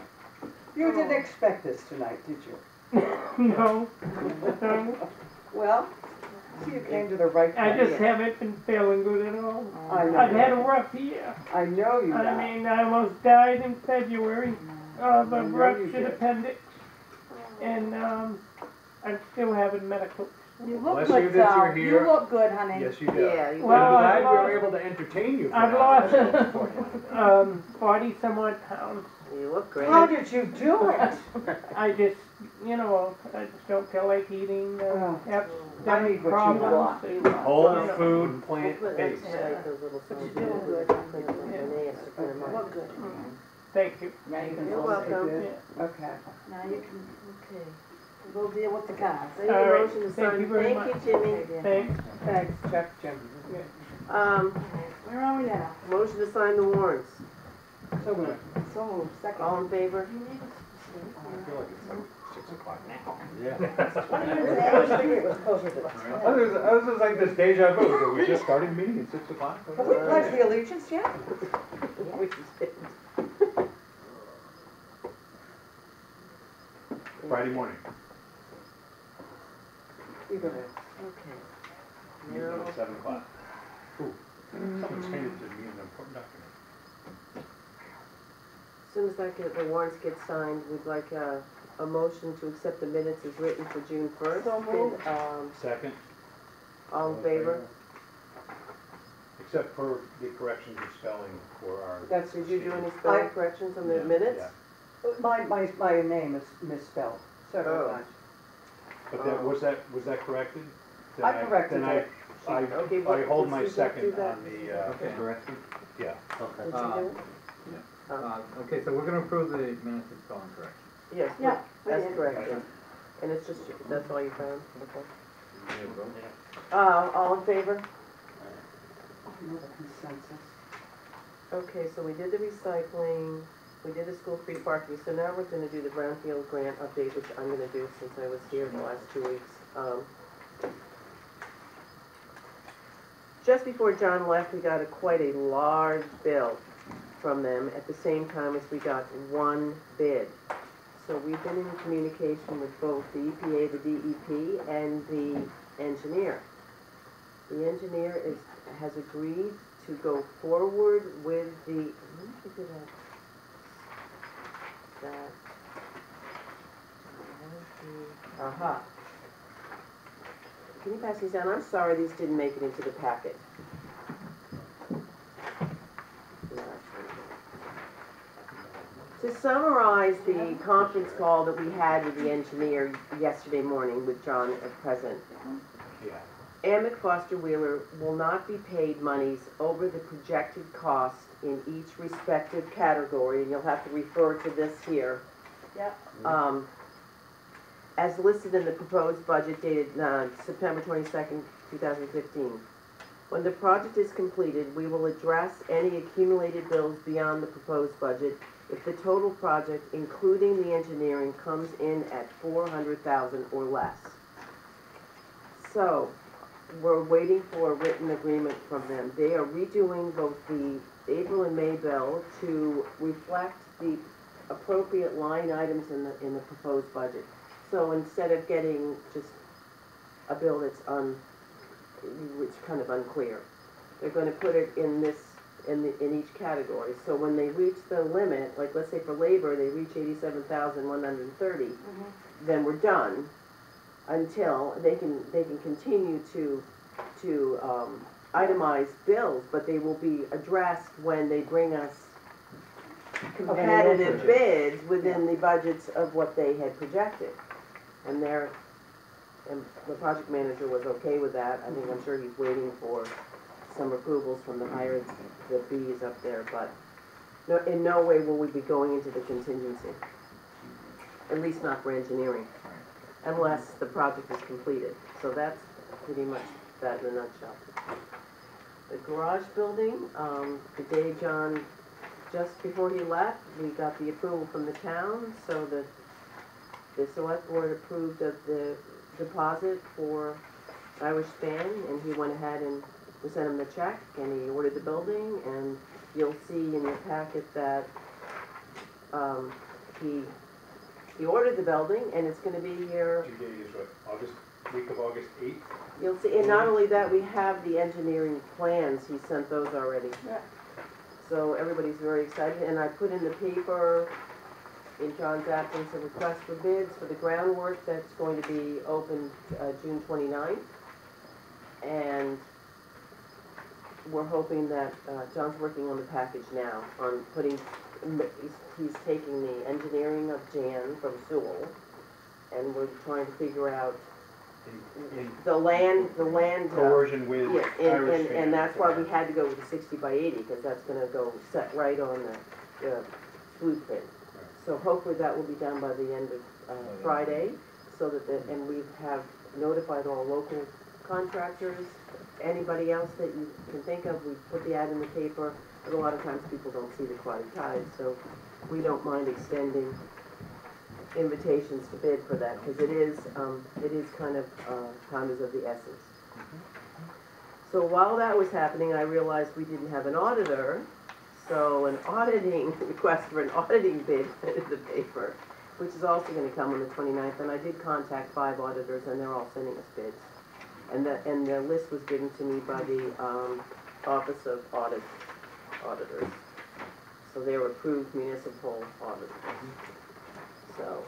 You didn't expect this tonight, did you? No, no, Well, see, you came to the right I place. just haven't been feeling good at all. I know. I've had a rough year. I know you I have. mean, I almost died in February of I a know you ruptured did. appendix. And, um, I'm still having medical. You look Bless good, you that Sal. you're You here. look good, honey. Yes, you do. Yeah. you And Well, I'm I glad we lost- were able to entertain you for I've that. lost, um, forty some odd pounds. You look great. How did you do it? I just, you know, I just don't feel like eating, uh, Oh, have I need what you problems. want. and- Whole food, We'll plant put, based. let's highlight those little signs. You're doing good. Print them, and they have to print them out. Look good. Thank you. Now you can You're go. welcome. Yeah. Okay. Now you can Okay. go deal with the cars. So you All have a right. motion to Thank sign. you very Thank you, Jimmy. Thanks. Thanks, Chuck, Jim. Um, Where are we now? motion to sign the warrants. So good. So moved, second. All in favor? I feel like it's like six o'clock now. I was thinking it was closer to ten. I was, I was just like this deja vu, we just started the meeting at six o'clock. Have we pledged the allegiance yet? We just did. Friday morning. Either way. Okay. Meeting Now, at seven o'clock. Ooh, someone's handed to me an important document. as soon as that get, the warrants get signed, we'd like a, a motion to accept the minutes as written for June first. So moved. Um, Second. all in favor? Except for the corrections of spelling for our. That's, Did you do any spelling corrections on the Yeah, minutes? yeah. my, my, my name is misspelled several Oh. times. But that, was that, was that corrected? Then I corrected Then I, it. I, Okay, I what- hold did my Suzette do second that? on the, uh, Okay. Correction? yeah. Okay. Did she Uh, do it? Uh, okay, so we're gonna approve the minutes of spelling correction. Yes, Yeah, we that's did. correct. And it's just, that's all you found? Okay. Yeah, bro. Uh, all in favor? Another consensus. Okay, so we did the recycling, we did the school street parking, so now we're gonna do the brownfield grant update, which I'm gonna do since I was here the last two weeks. Um, Just before John left, we got a quite a large bill from them at the same time as we got one bid. So we've been in communication with both the E P A, the D E P, and the engineer. The engineer is, has agreed to go forward with the, let me figure that, that, aha. Can you pass these down? I'm sorry these didn't make it into the packet. To summarize the conference call that we had with the engineer yesterday morning with John at present, Yeah. Amic Foster Wheeler will not be paid monies over the projected cost in each respective category, and you'll have to refer to this here. Yep. Um, as listed in the proposed budget dated uh, September twenty-second, two thousand fifteen. When the project is completed, we will address any accumulated bills beyond the proposed budget if the total project, including the engineering, comes in at four hundred thousand dollars or less. So, we're waiting for a written agreement from them. They are redoing both the April and May bill to reflect the appropriate line items in the, in the proposed budget. So instead of getting just a bill that's un, it's kind of unclear, they're gonna put it in this, in the, in each category. So when they reach the limit, like let's say for labor, they reach eighty-seven thousand one hundred thirty, Mm-hmm. then we're done until they can, they can continue to, to, um, itemize bills, but they will be addressed when they bring us competitive bids within the budgets of what they had projected. And they're, and the project manager was okay with that. I think, I'm sure he's waiting for some approvals from the higher, the Bs up there, but no, in no way will we be going into the contingency. At least not for engineering, unless the project is completed. So that's pretty much that in a nutshell. The garage building, um, the day John, just before he left, we got the approval from the town, so the, the select board approved of the deposit for Irish Span, and he went ahead and we sent him the check, and he ordered the building, and you'll see in your packet that, um, he, he ordered the building, and it's gonna be here. Due date is what, August, week of August eighth? You'll see, and not only that, we have the engineering plans, he sent those already. Yeah. So everybody's very excited, and I put in the paper, in John's absence, a request for bids for the groundwork that's going to be open, uh, June twenty-ninth. And we're hoping that, uh, John's working on the package now, on putting, he's, he's taking the engineering of Jan from Sewell, and we're trying to figure out In, in the land, the land. uh, coercion with Yeah, and, Irish and, Span. and that's why we had to go with the sixty by eighty, because that's gonna go set right on the, the flute pin. So hopefully that will be done by the end of, uh, Friday, so that, the and we have notified all local contractors, anybody else that you can think of, we put the ad in the paper, but a lot of times people don't see the quaddy ties, so we don't mind extending invitations to bid for that, because it is, um, it is kind of, uh, time is of the essence. So while that was happening, I realized we didn't have an auditor, so an auditing, request for an auditing bid in the paper, which is also gonna come on the twenty-ninth, and I did contact five auditors, and they're all sending us bids. And the, and the list was given to me by the, um, Office of Audit, Auditors. So they were approved municipal auditors. So,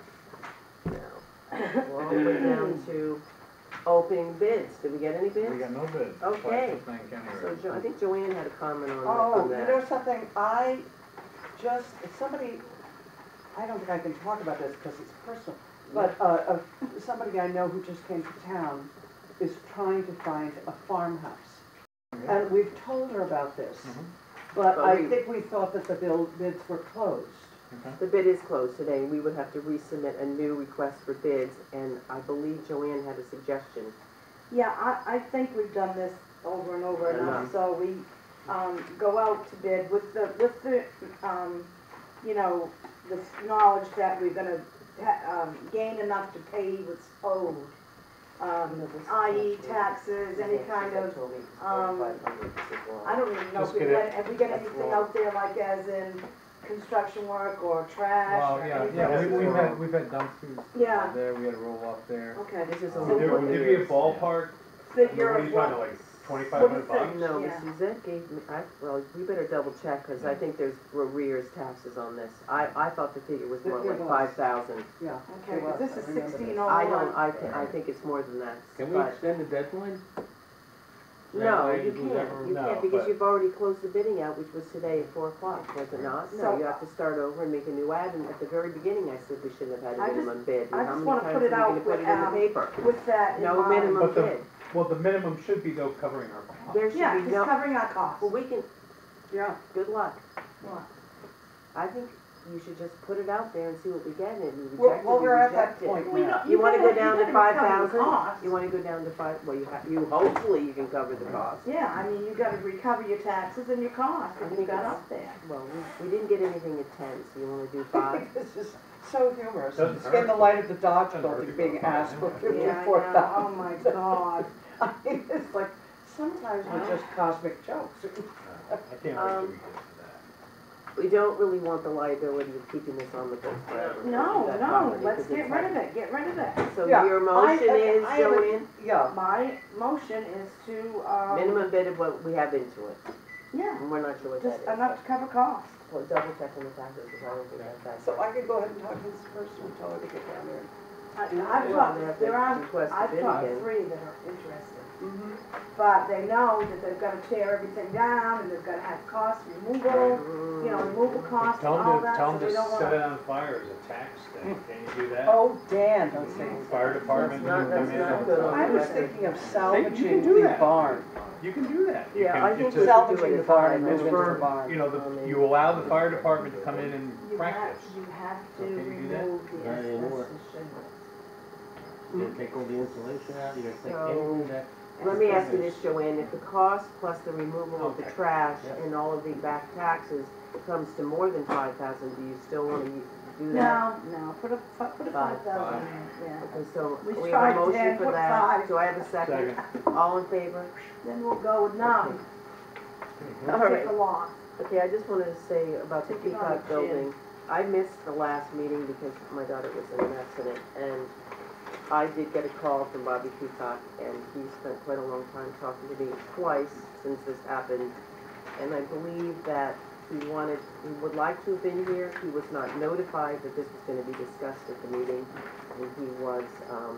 now, we're all the way down to opening bids. Did we get any bids? We got no bids. Okay. Thank you, anyway. So Jo, I think Joanne had a comment on, Oh, on you that. know something, I just, if somebody, I don't think I can talk about this because it's personal. But, uh, uh, somebody I know who just came to town is trying to find a farmhouse. And we've told her about this, but But I we- think we thought that the bill, bids were closed. The bid is closed today, and we would have to resubmit a new request for bids, and I believe Joanne had a suggestion. Yeah, I, I think we've done this over and over enough, Enough. so we, um, go out to bid with the, with the, um, you know, the knowledge that we're gonna ha- um, gain enough to pay what's owed. Um, that is taxes, any kind of, um, I don't even know if Just we, get it- let- have we got anything out there like as in construction work or trash Well, or yeah, anything? yeah, we, else? we've had, we've had dumpsters Yeah. there, we had a roll off there. Okay. This is Uh, only Would there, one would there be a year. ballpark? Figure What are of you what, talking, like twenty-five what do you hundred bucks? think? No, Yeah. Miss Suzette gave me, I, well, we better double check, cause I think there's arrears taxes on this. I, I thought the figure was more There- like there five was. thousand. Yeah. Okay, It was, because this I is remember sixteen this. oh I one. don't, I, thi- I think it's more than that, Can we but, extend the deadline? no, That you way, can't, whoever- you No, can't, because but- you've already closed the bidding out, which was today at four o'clock, was it not? No, So- you have to start over and make a new ad, and at the very beginning, I said we shouldn't have had I a just- minimum bid. And I how just many wanna times put are it we out gonna put with, it in the um, paper? With that in No mind. minimum But the- bid. Well, the minimum should be though covering our costs. There should Yeah, be it's no, covering our costs. well, we can, Yeah. good luck. What? I think you should just put it out there and see what we get, and if we Well, reject it, well, we we're at that reject it. point We now. don't- You wanna go gotta- down you to gotta five cover the thousand? costs. You wanna go down to five, well, you have, you, hopefully you can cover the cost. Yeah, I mean, you gotta recover your taxes and your costs I that you think got it's- up there. Well, we, we didn't get anything at ten, so you wanna do five? This is so humorous, Doesn't in the light of the Dodge Doesn't building hurt being to go asked for five. Yeah, I fifty-four know. thousand. Oh my God. I mean, it's like, sometimes we're just cosmic jokes. I can't wait till Um, we get to that. We don't really want the liability of keeping this on the books forever. No, that no, property, let's 'cause get it's rid like- of it, get rid of it. So Yeah, your I- motion I- is, I would- Joanne, Yeah, My motion is to, um. minimum bid of what we have into it, Yeah, and we're not sure what that just is. enough to cover costs. Well, double check on the taxes, because I don't think that's that. so I could go ahead and talk to this person and tell her to get down there. I- Do- I've well, talked, they have to there are, request a I've bid talked again. three that are interested. Mm-hmm. But they know that they've gotta tear everything down and they've gotta have cost removal, you know, removal costs and Tell all them to, that, tell so them they to don't set it wanna. on fire as a tax thing, can you do that? Oh, Dan, don't say that. Fire department. That's not- can come that's in not and- good on I was record. thinking of Hey, you can salvaging do the that. barn. You can do that. You Yeah, can- I it's think a- we should do Salvaging it the as barn five. and move into the for, barn. you know, the, you allow the fire department to come in and You have, practice. you have to So can you do that? remove the Not anymore. asbestos shingles. You're gonna take all the insulation out, you're gonna take So- anything that. Let me ask you this, Joanne, if the cost plus the removal of the Okay. trash Yeah. and all of the back taxes comes to more than five thousand, do you still wanna u- do that? No, no, put a, fu- put a Five. five thousand in, yeah. Okay, so We we tried have a motion ten, for put that. five. Do I have a second? All in favor? Then we'll go with none. All Take right. a loss. Okay, I just wanted to say about the Take it on Peacock the chin. building. I missed the last meeting because my daughter was in an accident, and I did get a call from Bobby Peacock, and he spent quite a long time talking to me twice since this happened. And I believe that he wanted, he would like to have been here. He was not notified that this was gonna be discussed at the meeting, and he was, um,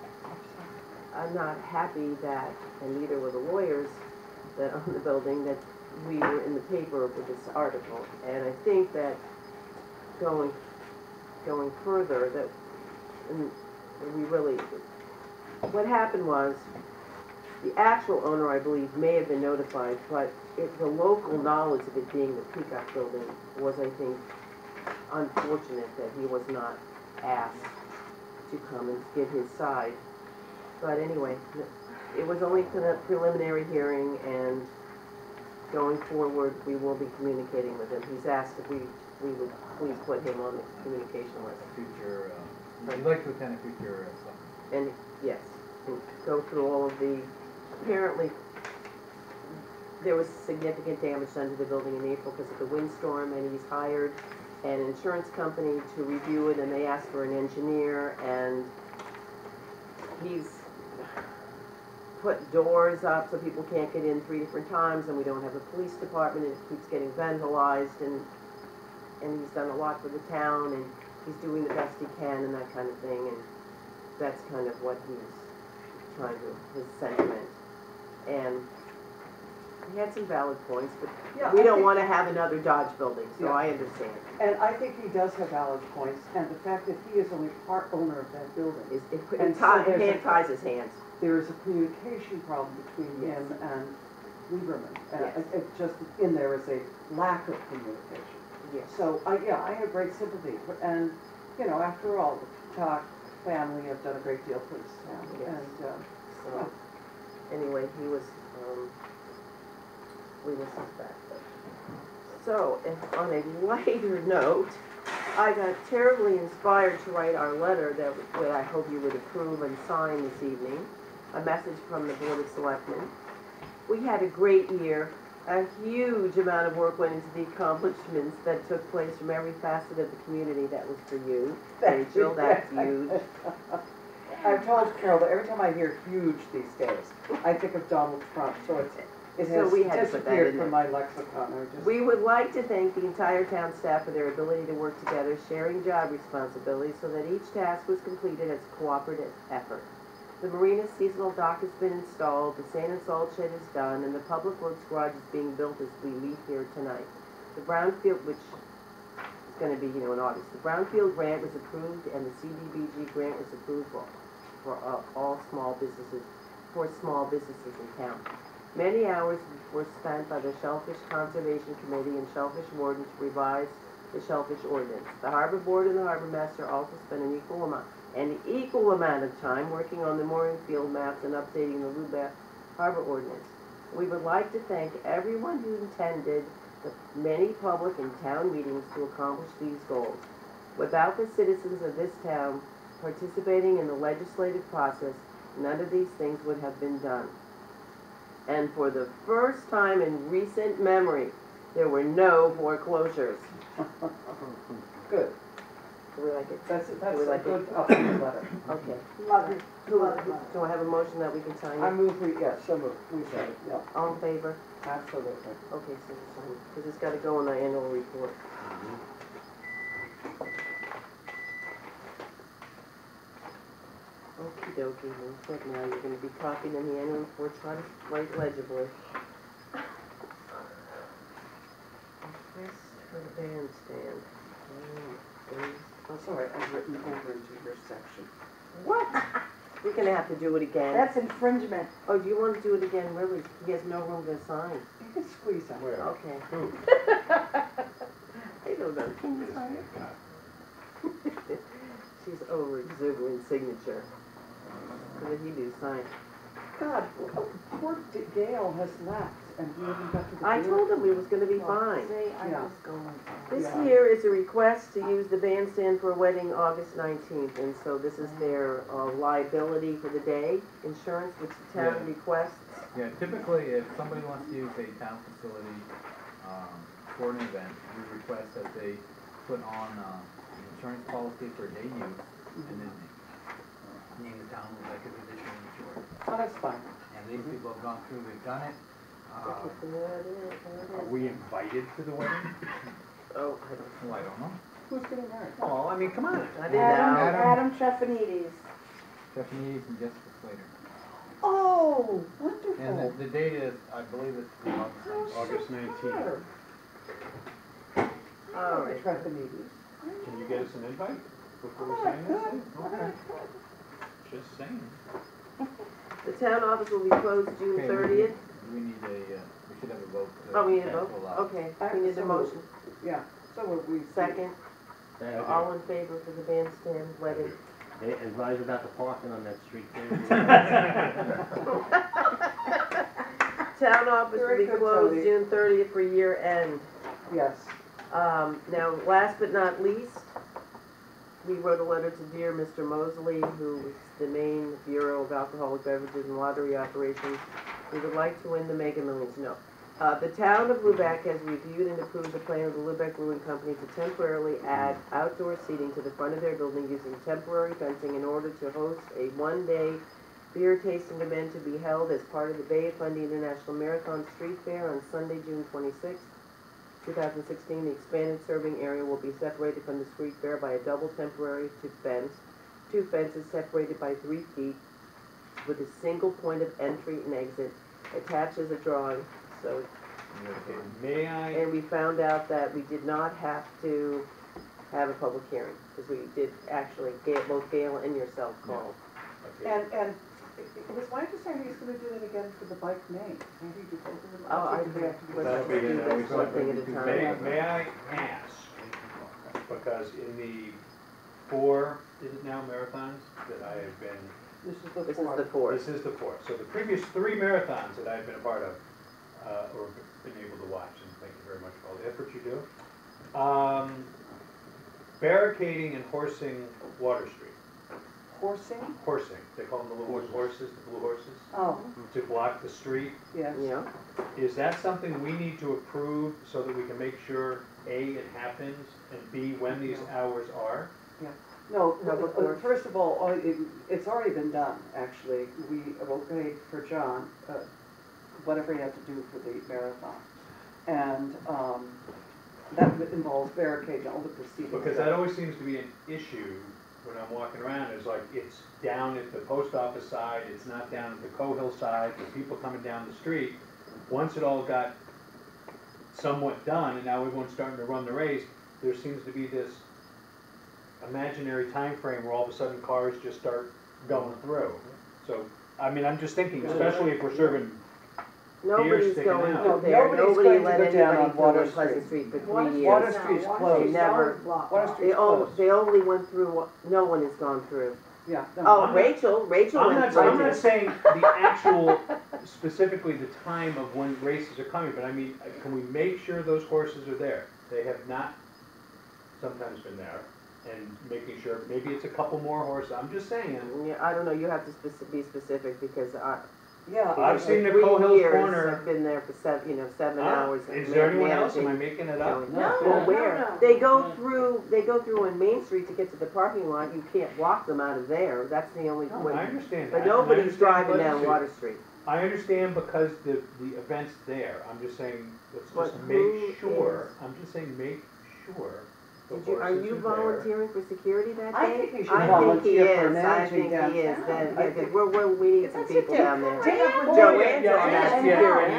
I'm not happy that, and neither were the lawyers that own the building, that we were in the paper with this article. And I think that going, going further, that, and we really, what happened was, the actual owner, I believe, may have been notified, but it, the local knowledge of it being the Peacock building was, I think, unfortunate that he was not asked to come and give his side. But anyway, it was only a preliminary hearing, and going forward, we will be communicating with him. He's asked if we, we would please put him on the communication list. Future, uh, you'd like to attend a future, uh, something. And, yes, and go through all of the, apparently, there was significant damage done to the building in April because of the windstorm, and he's hired an insurance company to review it, and they asked for an engineer, and he's put doors up so people can't get in three different times, and we don't have a police department, and it keeps getting vandalized, and, and he's done a lot for the town, and he's doing the best he can, and that kind of thing, and that's kind of what he's trying to, his sentiment. And he had some valid points, but Yeah, we I don't think- wanna have another Dodge building, so Yeah. I understand. And I think he does have valid points, and the fact that he is only part owner of that building. It, it, And it so tie- there's a- hand ties his hands. There is a communication problem between Yes. him and Lieberman. And Yes. it- it just, in there is a lack of communication. Yes. So, I, yeah, I have great sympathy, for- and, you know, after all, the Talk family have done a great deal for this town. Yes. And, uh, So, anyway, he was, um, we will suspect. So, if on a lighter note, I got terribly inspired to write our letter that, that I hope you would approve and sign this evening. A message from the Board of Selectmen. We had a great year. A huge amount of work went into the accomplishments that took place from every facet of the community. That was for you, Rachel, that's huge. I've told Carol that every time I hear huge these days, I think of Donald Trump, so it's, it So has we had to put that disappeared in from there. my lexicon. I just- We would like to thank the entire town staff for their ability to work together, sharing job responsibilities so that each task was completed as a cooperative effort. The marina seasonal dock has been installed, the sand and salt shed is done, and the public works garage is being built as we leave here tonight. The brownfield, which is gonna be, you know, in August, the brownfield grant was approved and the C D B G grant was approved for, for uh, all small businesses, for small businesses in town. Many hours were spent by the Shellfish Conservation Committee and Shellfish Warden to revise the Shellfish Ordinance. The Harbor Board and the Harbor Master also spent an equal amount, an equal amount of time working on the mooring field maps and updating the Lubec Harbor Ordinance. We would like to thank everyone who attended the many public and town meetings to accomplish these goals. Without the citizens of this town participating in the legislative process, none of these things would have been done. And for the first time in recent memory, there were no foreclosures. Good. Do we like it? That's, that's we a like good it? upbeat letter. Okay. Love it. Who, Love it, who- love it. do I have a motion that we can sign I it? move, we, yes, so move, we said it, yeah, All in favor? absolutely. Okay, so we'll sign it, because it's gotta go in the annual report. Okey dokey, looks like now you're gonna be copying in the annual report, try to write legibly. Request for the bandstand. Oh, please. I'm sorry, I've written over into your section. What? We're gonna have to do it again. That's infringement. Oh, do you wanna do it again, really? He has no room to sign. You can squeeze out. Where? Okay. Who? I don't know, can you sign it? She's over exuberant signature. What did he do, sign? God, oh, poor D- Gail has left, and we haven't got to the. I beer. told him we was gonna be fine. See, I Yeah. was going. This Yeah. here is a request to use the bandstand for a wedding August nineteenth, and so this is their uh, liability for the day, insurance, which the town Yeah. requests. Yeah, typically, if somebody wants to use a town facility, um, for an event, we request that they put on, uh, an insurance policy for day use, and then name the town like as additional insured. Oh, that's fine. And these people have gone through, they've done it, uh, Okay, there it is, there Are it is. we invited to the wedding? Oh, I don't, well, I don't know. Who's getting married? Oh, I mean, come on. I didn't Adam, know. Adam Trefanides. Stephanie and Jessica Slater. Oh, And wonderful. the, the date is, I believe it's the August nineteenth. August nineteenth. Sure. All right. Trefanides. Can you get us an invite before we Oh, sign this? good. Okay. Just saying. The town office will be closed June Okay, we- thirtieth. We need a, uh, we should have a vote. to Oh, we need a vote? cancel out. Okay, we need a motion. Yeah, so would we. Second, Yeah, all in favor for the bandstand wedding? They advise about the parking on that street Town office will Very be good, closed Tony. June thirtieth for year end. Yes. Um, now, last but not least, we wrote a letter to dear Mister Mosley, who is the Maine Bureau of Alcoholic Beverages and Lottery Operations. We would like to win the Mega Millions. No. Uh, the town of Lubec has reviewed and approved the plan of the Lubec Brewing Company to temporarily add outdoor seating to the front of their building using temporary fencing in order to host a one-day beer tasting event to be held as part of the Bay of Fundy International Marathon Street Fair on Sunday, June twenty-sixth, two thousand sixteen. The expanded serving area will be separated from the street fair by a double temporary two fence, two fences separated by three feet with a single point of entry and exit. Attached is a drawing so, Okay, may I, and we found out that we did not have to have a public hearing, because we did actually, Gail- both Gail and yourself called. okay, And, and it it was my understanding he's gonna do that again for the bike lane. Can't he do both of them? Oh, I think they have to do let's That'll be do in there. this one thing at a may, time. may I ask, because in the four, is it now marathons that I have been, This is the This is fourth. the fourth. this is the fourth, so the previous three marathons that I've been a part of, uh, or been able to watch, and thank you very much for all the effort you do. Um, barricading and horsing Water Street, Horsing? horsing, they call them the little horses, the blue horses, Oh, to block the street. yes. Yeah, Is that something we need to approve so that we can make sure, A, it happens, and B, when these hours are? No, Public uh, works. first of all, uh, it- it's already been done, actually. We okayed for John, uh, whatever he had to do for the marathon. And um, that involves barricade, all the proceedings. Because that always seems to be an issue when I'm walking around, is like, it's down at the post office side, it's not down at the Cohill side, there's people coming down the street. Once it all got somewhat done, and now everyone's starting to run the race, there seems to be this imaginary time frame where all of a sudden cars just start going through. So, I mean, I'm just thinking, especially if we're serving, nobody's sticking going out. through there, Nobody's nobody going to let go down anybody on through Water on Pleasant Street for Water- three Water years. Street's No, closed. They never- blocked Water off. Street's They only, closed. they only went through, one- no one has gone through. Yeah. no, Oh, I'm not- Rachel, Rachel I'm went not, through. I'm not saying the actual, specifically the time of when races are coming, but I mean, can we make sure those horses are there? They have not sometimes been there, and making sure, maybe it's a couple more horses, I'm just saying. Yeah, I don't know, you have to speci- be specific, because I, Yeah. I've seen the three Cohills years, Corner. I've been there for seven, you know, seven Huh? hours. Is ma- there anyone else? Am I managing- making it up? going- No. Well, No, where? no. They go through, they go through on Main Street to get to the parking lot, you can't walk them out of there, that's the only No, way. I understand that. But and I nobody's understand driving Pleasant down Street. Water Street. I understand because the, the event's there, I'm just saying, let's But just who make sure, is- I'm just saying, make sure the Did you, are horses you there. volunteering for security that day? I think you should I volunteer think he for is, I managing think he is, downtown. then, I yeah, 'cause think- we're, we're, we need some That's people it, down there. Dan, Oh, Joanne's yeah, yeah, on yeah, that yeah. security.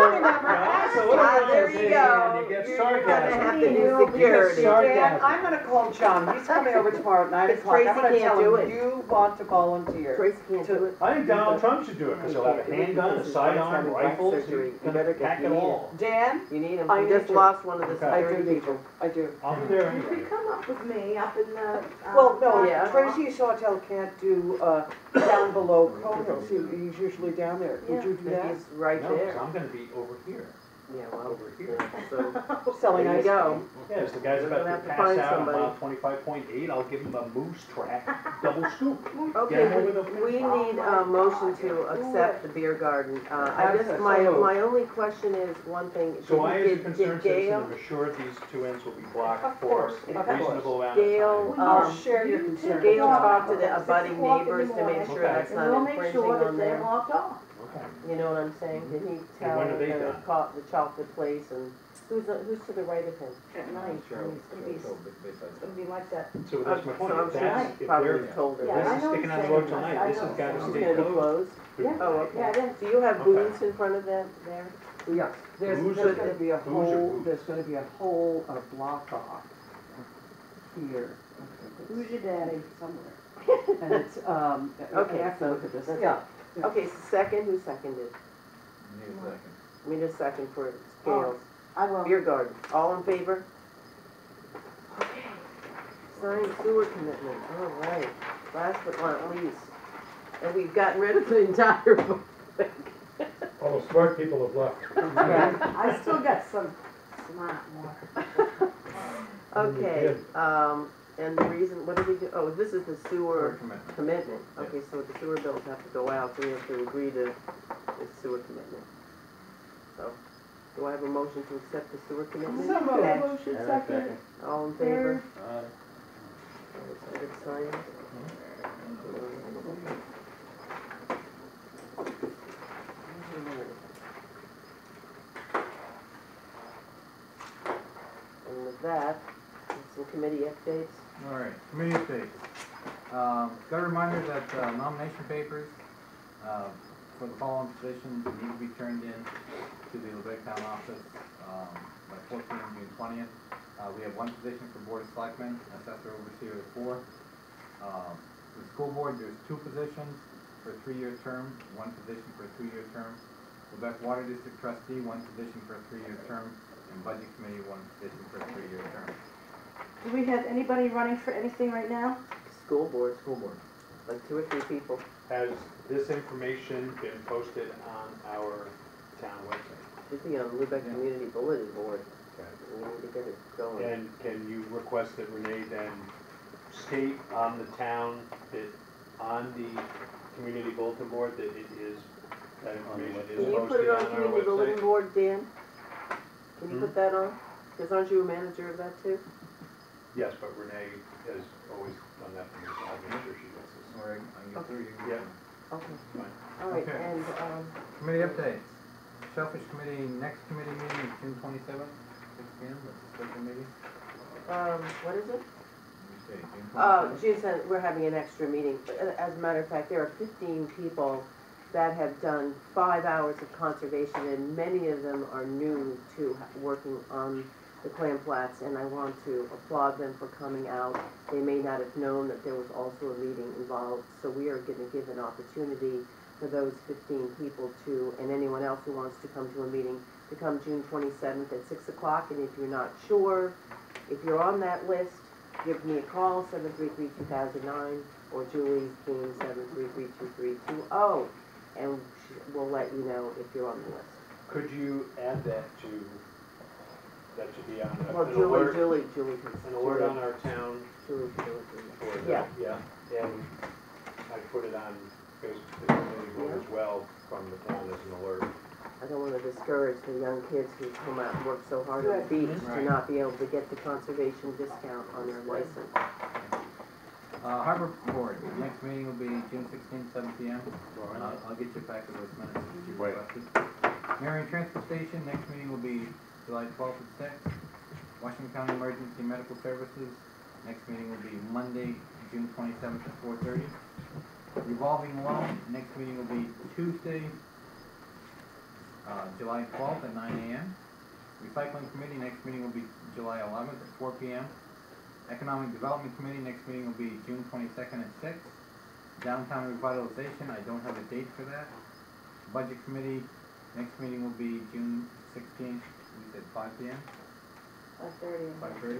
Yeah, so what Ah, am I there you saying? go. You get You're gonna sarcasm. have to You do get security. sarcasm. Dan, I'm gonna call John, he's coming over tomorrow at nine Because o'clock. I'm Tracy gonna can't tell do him it. you want to volunteer. Tracy can't do it. I think Donald Trump should do it, because he'll have a He can't do it handgun, a because his wife's sidearm, having back rifles, surgery. he's You gonna better get- pack you it need all. Dan, You need him, I you need just to. lost one of the Okay. I do security need people. to, I do. I'll be there You anyway. could come up with me up in the. um, Well, no, Yeah. Tracy Sawtell can't do, uh, down below Cohill, he, he's usually down there. Would you do And that? he's right No, 'cause there. I'm gonna be over here, Yeah, well, over here. so, Selling there you ice go. cream. Yeah, as the guy's We're about gonna to have to pass find out on somebody. mile twenty-five point eight, I'll give him a moose track, double scoop. Okay, Get him over the we finish. need a motion to accept the beer garden. Uh, I just, Absolutely. my, So moved. my only question is, one thing, So I, as a did, concerned did Gail, citizen, am assured these two ends will be blocked Of for course, a of course. reasonable amount of Gail, time. I'll um, share your concern. Gail Yeah. talked to the Six abutting o'clock in the neighbors to make morning. sure Okay. that's And not we'll make infringing sure that on they're their, locked off. Okay. you know what I'm saying? Did he tell when are they the, done? co- the chocolate place and, who's, the- who's to the right of him? At night, Sure, it's gonna be, sure, it's so basically. gonna be like that. So that's my So point, I'm if sure that's, he if probably they're, told her Yeah, this that. I is know sticking he's on the road saying tonight, that. this I has know. gotta It's stay gonna be closed. closed? Yeah. Oh, okay. Yeah, then, Do you have Okay. booths in front of them there? Yes, there's, Who's there's it? gonna be a Who's your whole, booth? there's gonna be a whole, uh, block off here. who's your daddy? Somewhere. And it's, um, Okay, I have to so look at this, that's- yeah. Yeah. Okay, so second, who seconded? Need a second. We need a second for Gail's I will. beer garden. All in favor? Okay. Signed sewer commitment, all right. Last but not least. And we've gotten rid of the entire book. All the smart people have left. Yeah, I still got some smart water. Okay, um, and the reason, what did we do? Oh, this is the sewer Sewer commitment. commitment. Yes. Okay, so the sewer bills have to go out, so we have to agree to the sewer commitment. So, do I have a motion to accept the sewer commitment? So moved. Okay. Motion Yeah, second. second. All in favor? Uh, So it's signed. And with that, some committee updates. All right, committee updates. Um, got a reminder that uh, nomination papers, uh, for the following positions need to be turned in to the Lubec Town Office, um, by four P M June twentieth. Uh, we have one position for Board of Selectmen, assessor overseer of four. Um, the school board, there's two positions for a three-year term, one position for a two-year term. Lubec Water District trustee, one position for a three-year term, and budget committee, one position for a three-year term. Do we have anybody running for anything right now? School board, School board. like two or three people. Has this information been posted on our town website? Should be on Lubec Yeah. Community Bulletin Board. Okay. We need to get it going. And can you request that Renee then state on the town, that on the community bulletin board, that it is, that information Can is you put posted it on on our Community Bulletin website? Board, Dan? Can you Hmm? put that on? Because aren't you a manager of that too? Yes, but Renee has always done that for me, so I'll make sure she gets this. All right, I can get through, you can Yeah. get them. Okay, Fine. all right, Okay. and, um, Committee updates. Shellfish Committee, next committee meeting is June twenty-seventh, six P M, that's a special meeting. um, what is it? Let me see, June Uh, twenty-seventh. June seventh, we're having an extra meeting. Uh, As a matter of fact, there are fifteen people that have done five hours of conservation, and many of them are new to ha- working on the clam flats, and I want to applaud them for coming out. They may not have known that there was also a meeting involved, so we are gonna give an opportunity for those fifteen people to, and anyone else who wants to come to a meeting, to come June twenty-seventh at six o'clock, and if you're not sure, if you're on that list, give me a call, seven three three, two thousand nine, or Julie Keene, seven three three, two three two oh, and she- we'll let you know if you're on the list. Could you add that to, that should be on a- Well, an Julie, alert, Julie, Julie. can- an alert Julie- on our town Julie, Julie, Julie. board? Yeah. Yeah, and I put it on Facebook community board as well from the town as an alert. I don't want to discourage the young kids who come out and work so hard on the beach to Right. not be able to get the conservation discount on their license. Uh, Harbor Board, next meeting will be June sixteenth, seven P M. I'll, I'll get you back to those minutes that you Right. requested. Marion Transfer Station, next meeting will be July twelfth at six. Washington County Emergency Medical Services, next meeting will be Monday, June twenty-seventh at four thirty. Revolving Loan, next meeting will be Tuesday, uh, July twelfth at nine A M. Recycling Committee, next meeting will be July eleventh at four P M. Economic Development Committee, next meeting will be June twenty-second at six. Downtown Revitalization, I don't have a date for that. Budget Committee, next meeting will be June sixteenth, we said five P M. Five thirty. Five thirty.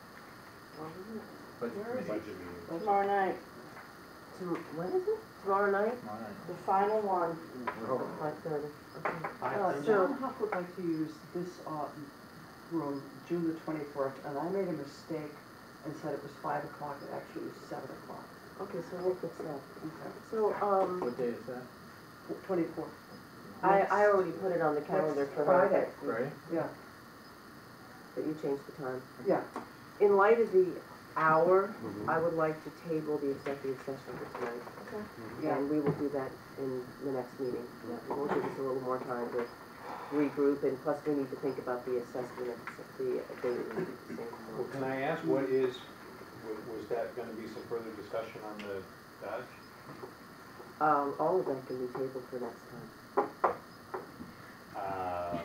Budget Committee. Budget meeting. Tomorrow night, Tom- When is it? Tomorrow night? Tomorrow night. the final one. Five thirty. Uh, So- John Huff would like to use this, uh, room, June the twenty-first, and I made a mistake and said it was five o'clock, it actually was seven o'clock. Okay, so we'll fix that. Okay. So, um, What day is that? Twenty-fourth. I, I already put it on the calendar for her. Friday. Friday? Yeah, But you changed the time. yeah. In light of the hour, I would like to table the executive session for tonight. Okay. Yeah. And we will do that in the next meeting. It will give us a little more time to regroup, and plus we need to think about the assessment of the abatement at the same Well, time. can I ask, what is, wa- was that gonna be some further discussion on the Dodge? Um, all of that can be tabled for next time. Um,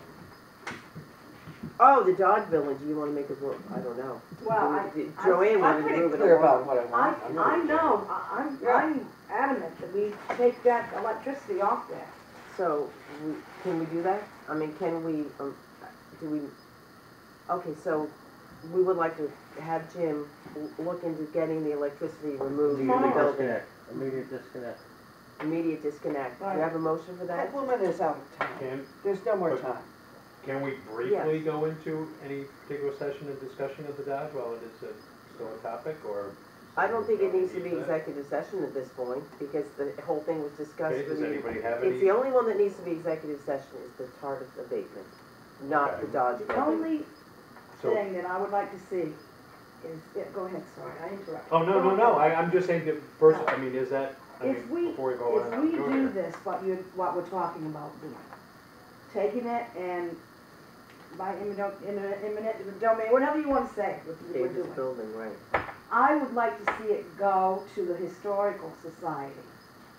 Oh, the Dodge Village, you wanna make it work, I don't know. Well, I, Joanne I- wanted I'm to pretty move it Clear about along. what I I, want. I know, I- I'm, I'm adamant that we take that electricity off there. So, we, can we do that? I mean, can we, um, do we, okay, so we would like to have Jim l- look into getting the electricity removed from the Immediate building. disconnect, immediate disconnect. Immediate disconnect. Do you have a motion for that? That woman is out of time. Can, There's no more But- time. can we briefly go into any particular session of discussion of the Dodge while it is a, still a topic, or? I don't think it needs to be That? executive session at this point, because the whole thing was discussed Okay, with does you. anybody have It's any? the only one that needs to be executive session is the Tardif abatement, not the Okay. Dodge The building. only So- thing that I would like to see is, yeah, go ahead, sorry, I interrupted. Oh, no, no, no, I, I'm just saying that first, I mean, is that, I If mean, we, before we go on. if we go do here. this, what you, what we're talking about doing, taking it and by eminent, eminent, eminent domain, whatever you wanna say, what we're Davis doing. building, right. I would like to see it go to the Historical Society.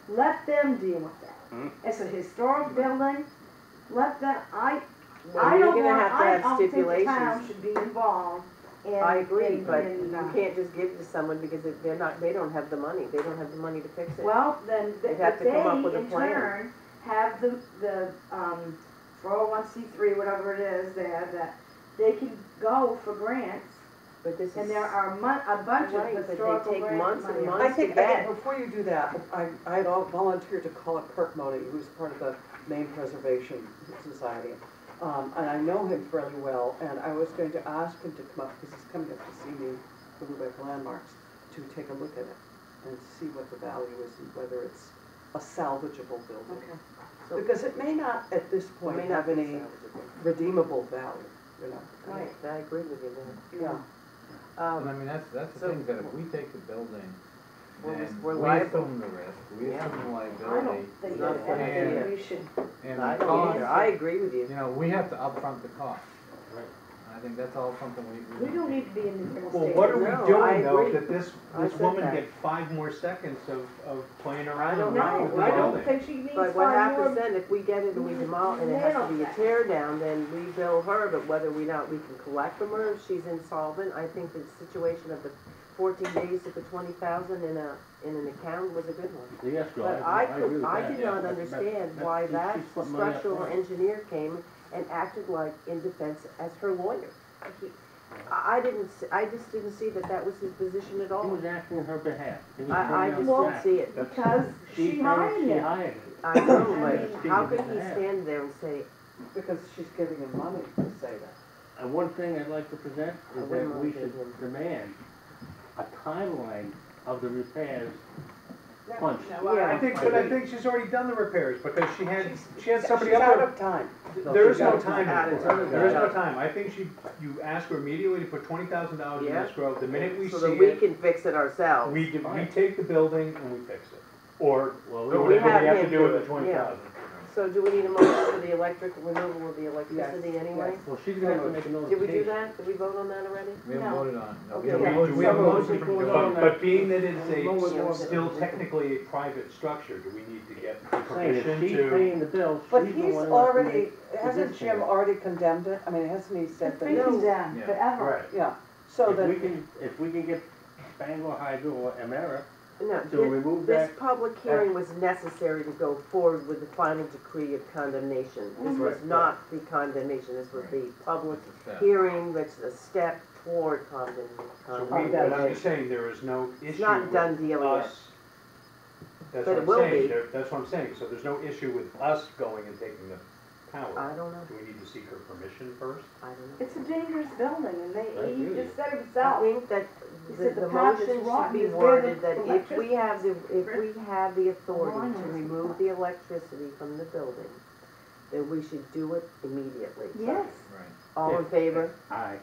let them deal with that. Hmm. It's a historic building, let them, I, Well, I you're don't gonna want, have to I have don't think the stipulations. town should be involved in. I agree, in- but in, you uh, can't just give it to someone because it- they're not, they don't have the money, they don't have the money to fix it. Well, then, th- They'd have but to come up they, with a in plan. turn, have the, the, um, four oh one C three, whatever it is, they have that, they can go for grants, But this is. and there are mon- a bunch of Right, but they historical take grant months and money. months. I think, to get. again, before you do that, I, I had all volunteered to call up Kirk Modi, who's part of the Maine Preservation Society. Um, and I know him fairly well, and I was going to ask him to come up, because he's coming up to see me for Lubec Landmarks, to take a look at it and see what the value is and whether it's a salvageable building. Okay. So- Because it may not, at this point, may not have be any salvageable. redeemable value, you know? Right, I agree with you there. Yeah. And I Um, mean, that's, that's the so- thing, that if we take the building, We're- then we're we liable. assume the risk, we Yeah. assume the I liability. don't think Not that fair. anything And- we should, And I the don't cost, either, I agree with you. you know, we have to upfront the cost. Right. I think that's all something we, we don't need to be in the real Well, estate. what are we No, I doing though, agree. that this, I this said woman that. get five more seconds of, of playing around don't with know. the No, I don't building? think she needs But what five more. happens then, if we get it and we demolish, and it has to be a Nail tear down, then we bill her, but whether we not, we can collect from her if she's insolvent, I think the situation of the fourteen days to the twenty thousand in a, in an account was a good one. The escrow, But I, I I agree could, with I that, did yeah. not That- understand that- why she- that she's putting money up structural front. engineer came and acted like in defense as her lawyer. He- I I didn't, s- I just didn't see that that was his position at He all. was acting on her behalf. He was I, I carrying out just the didn't act. see it. That's- Because she paid- hired She him. hired him. I know, I mean- but how could She he didn't have. stand there and say, Because she's giving him money to say that. And one thing I'd like to present I is wouldn't that we mind should him. demand a timeline of the repairs punched. yeah. I think, but I think she's already done the repairs, because she had, she had somebody She's up out there. of time. No, There is she's no got- time, add it to anymore. the there is no guy. time, I think she, you ask her immediately to put twenty thousand dollars in Yeah. escrow, the minute we so see that we it, can fix it ourselves. we, do- we take the building and we fix it. Or, Well, or we whatever have we have to him do do with it, the twenty thousand. So do we need a motion for the electric, removal of the electricity anyway? Well, she's gonna have to make a Did we do notification. that? Did we vote on that already? We haven't No. voted on, it. no, we Okay. have a Yeah. motion, We have a from motion from, Joe. but, but being that it's Lower a, the- still technically a private structure, do we need to get Saying permission if she's to? paying the bill, But she's the he's one who has to already, make the hasn't Jim disconnect. already condemned it? I mean, hasn't he said It's that? been it's- condemned Yeah. forever. Right. Yeah, so If we that, can, if we can get Bangor Hydro or Emera No, to thi- remove this that, public hearing was necessary to go forward with the final decree of condemnation. This was Right. not the condemnation, this was the public It's a step. hearing, which is a step toward condemn- So we, condemnation. but I'm just saying, there is no issue It's not with done deal yet. us. That's But what it I'm will saying, be. There- that's what I'm saying, so there's no issue with us going and taking the power. I don't know, Do we need to seek her permission first? I don't know. It's a dangerous building, and they, I he agree. just said I himself. think that He the, said the the path is motion should rotten, be is where the worded that if we have the, if we have the authority line to is. remove the electricity from the building, then we should do it immediately. Yes. Right. All in favor? aye.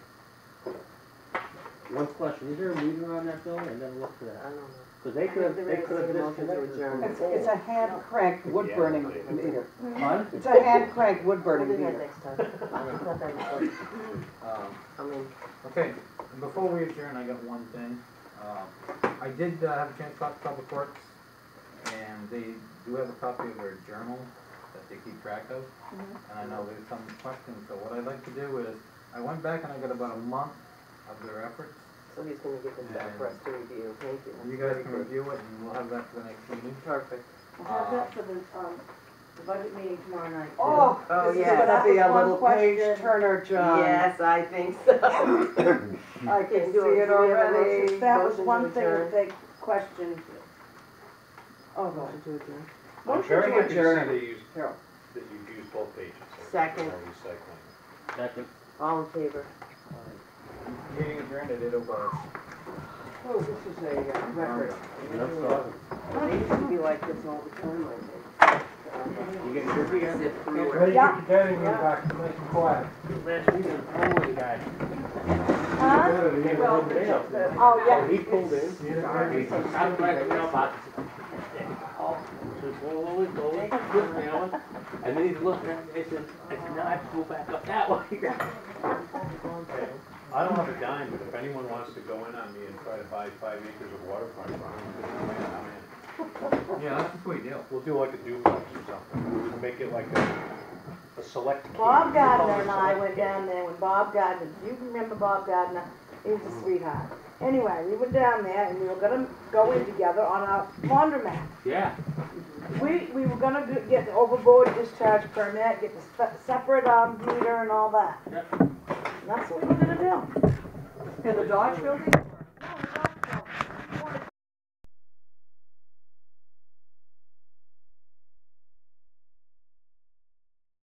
One question, is there a meter on that building? I never looked for I that. don't know. Cause they could have, There they is could have a motion to disconnected adjourn. from it's, the it's a pole. hand crank wood Yeah, burning okay. meter. Huh? It's a hand crank wood We'll burning do that meter. next time. It's not that important. Um, I mean, Okay, and before we adjourn, I got one thing. Uh, I did uh, have a chance to talk to Public Works, and they do have a copy of their journal that they keep track of. And I know there's some questions, so what I'd like to do is, I went back and I got about a month of their efforts. so he's gonna get this back for us to review, thank you. You guys can review it, and we'll have that for the next meeting. Perfect. We'll have that for the, um, the budget meeting tomorrow night. Oh, Oh, this is yeah. gonna be a That was little one page question. turner, John. Yes, I think so. I can Okay, see do we it have a already. motion? That was Motion to one thing adjourn. that they questioned. Oh, God. Motion to adjourn. I'm Motion very to happy to see adjourn. that you, Carol. that you've used both pages. so Second. no recycling. Second. All in favor? Meeting adjourned at eight oh five. Oh, this is a uh, record. Enough talking. It used to be like this all the time, I think. You getting busy yet? Zip through it. Ready Yeah. to get in here back, nice and quiet. Last week, the holy guy. Huh? He came Well, over the mail. Oh, yeah. He pulled in. He said, I'm glad the mailbox. Oh, so slowly, slowly, just mailing. And then he's looking at me, I said, I said, now I have to go back up that way. I don't have a dime, but if anyone wants to go in on me and try to buy five acres of waterfront, I'm in. Yeah, that's just what we do. We'll do like a duplex or something. We'll make it like a, a select. key. Bob We'll call Gardner it and I select went key. down there when Bob Gardner, you remember Bob Gardner, he was a sweetheart. Anyway, we went down there and we were gonna go in together on a laundromat. Yeah. We, we were gonna do- get the overboard discharge permit, get the se- separate, um, meter and all that. Yep. And that's what we were gonna do. In the Dodge building?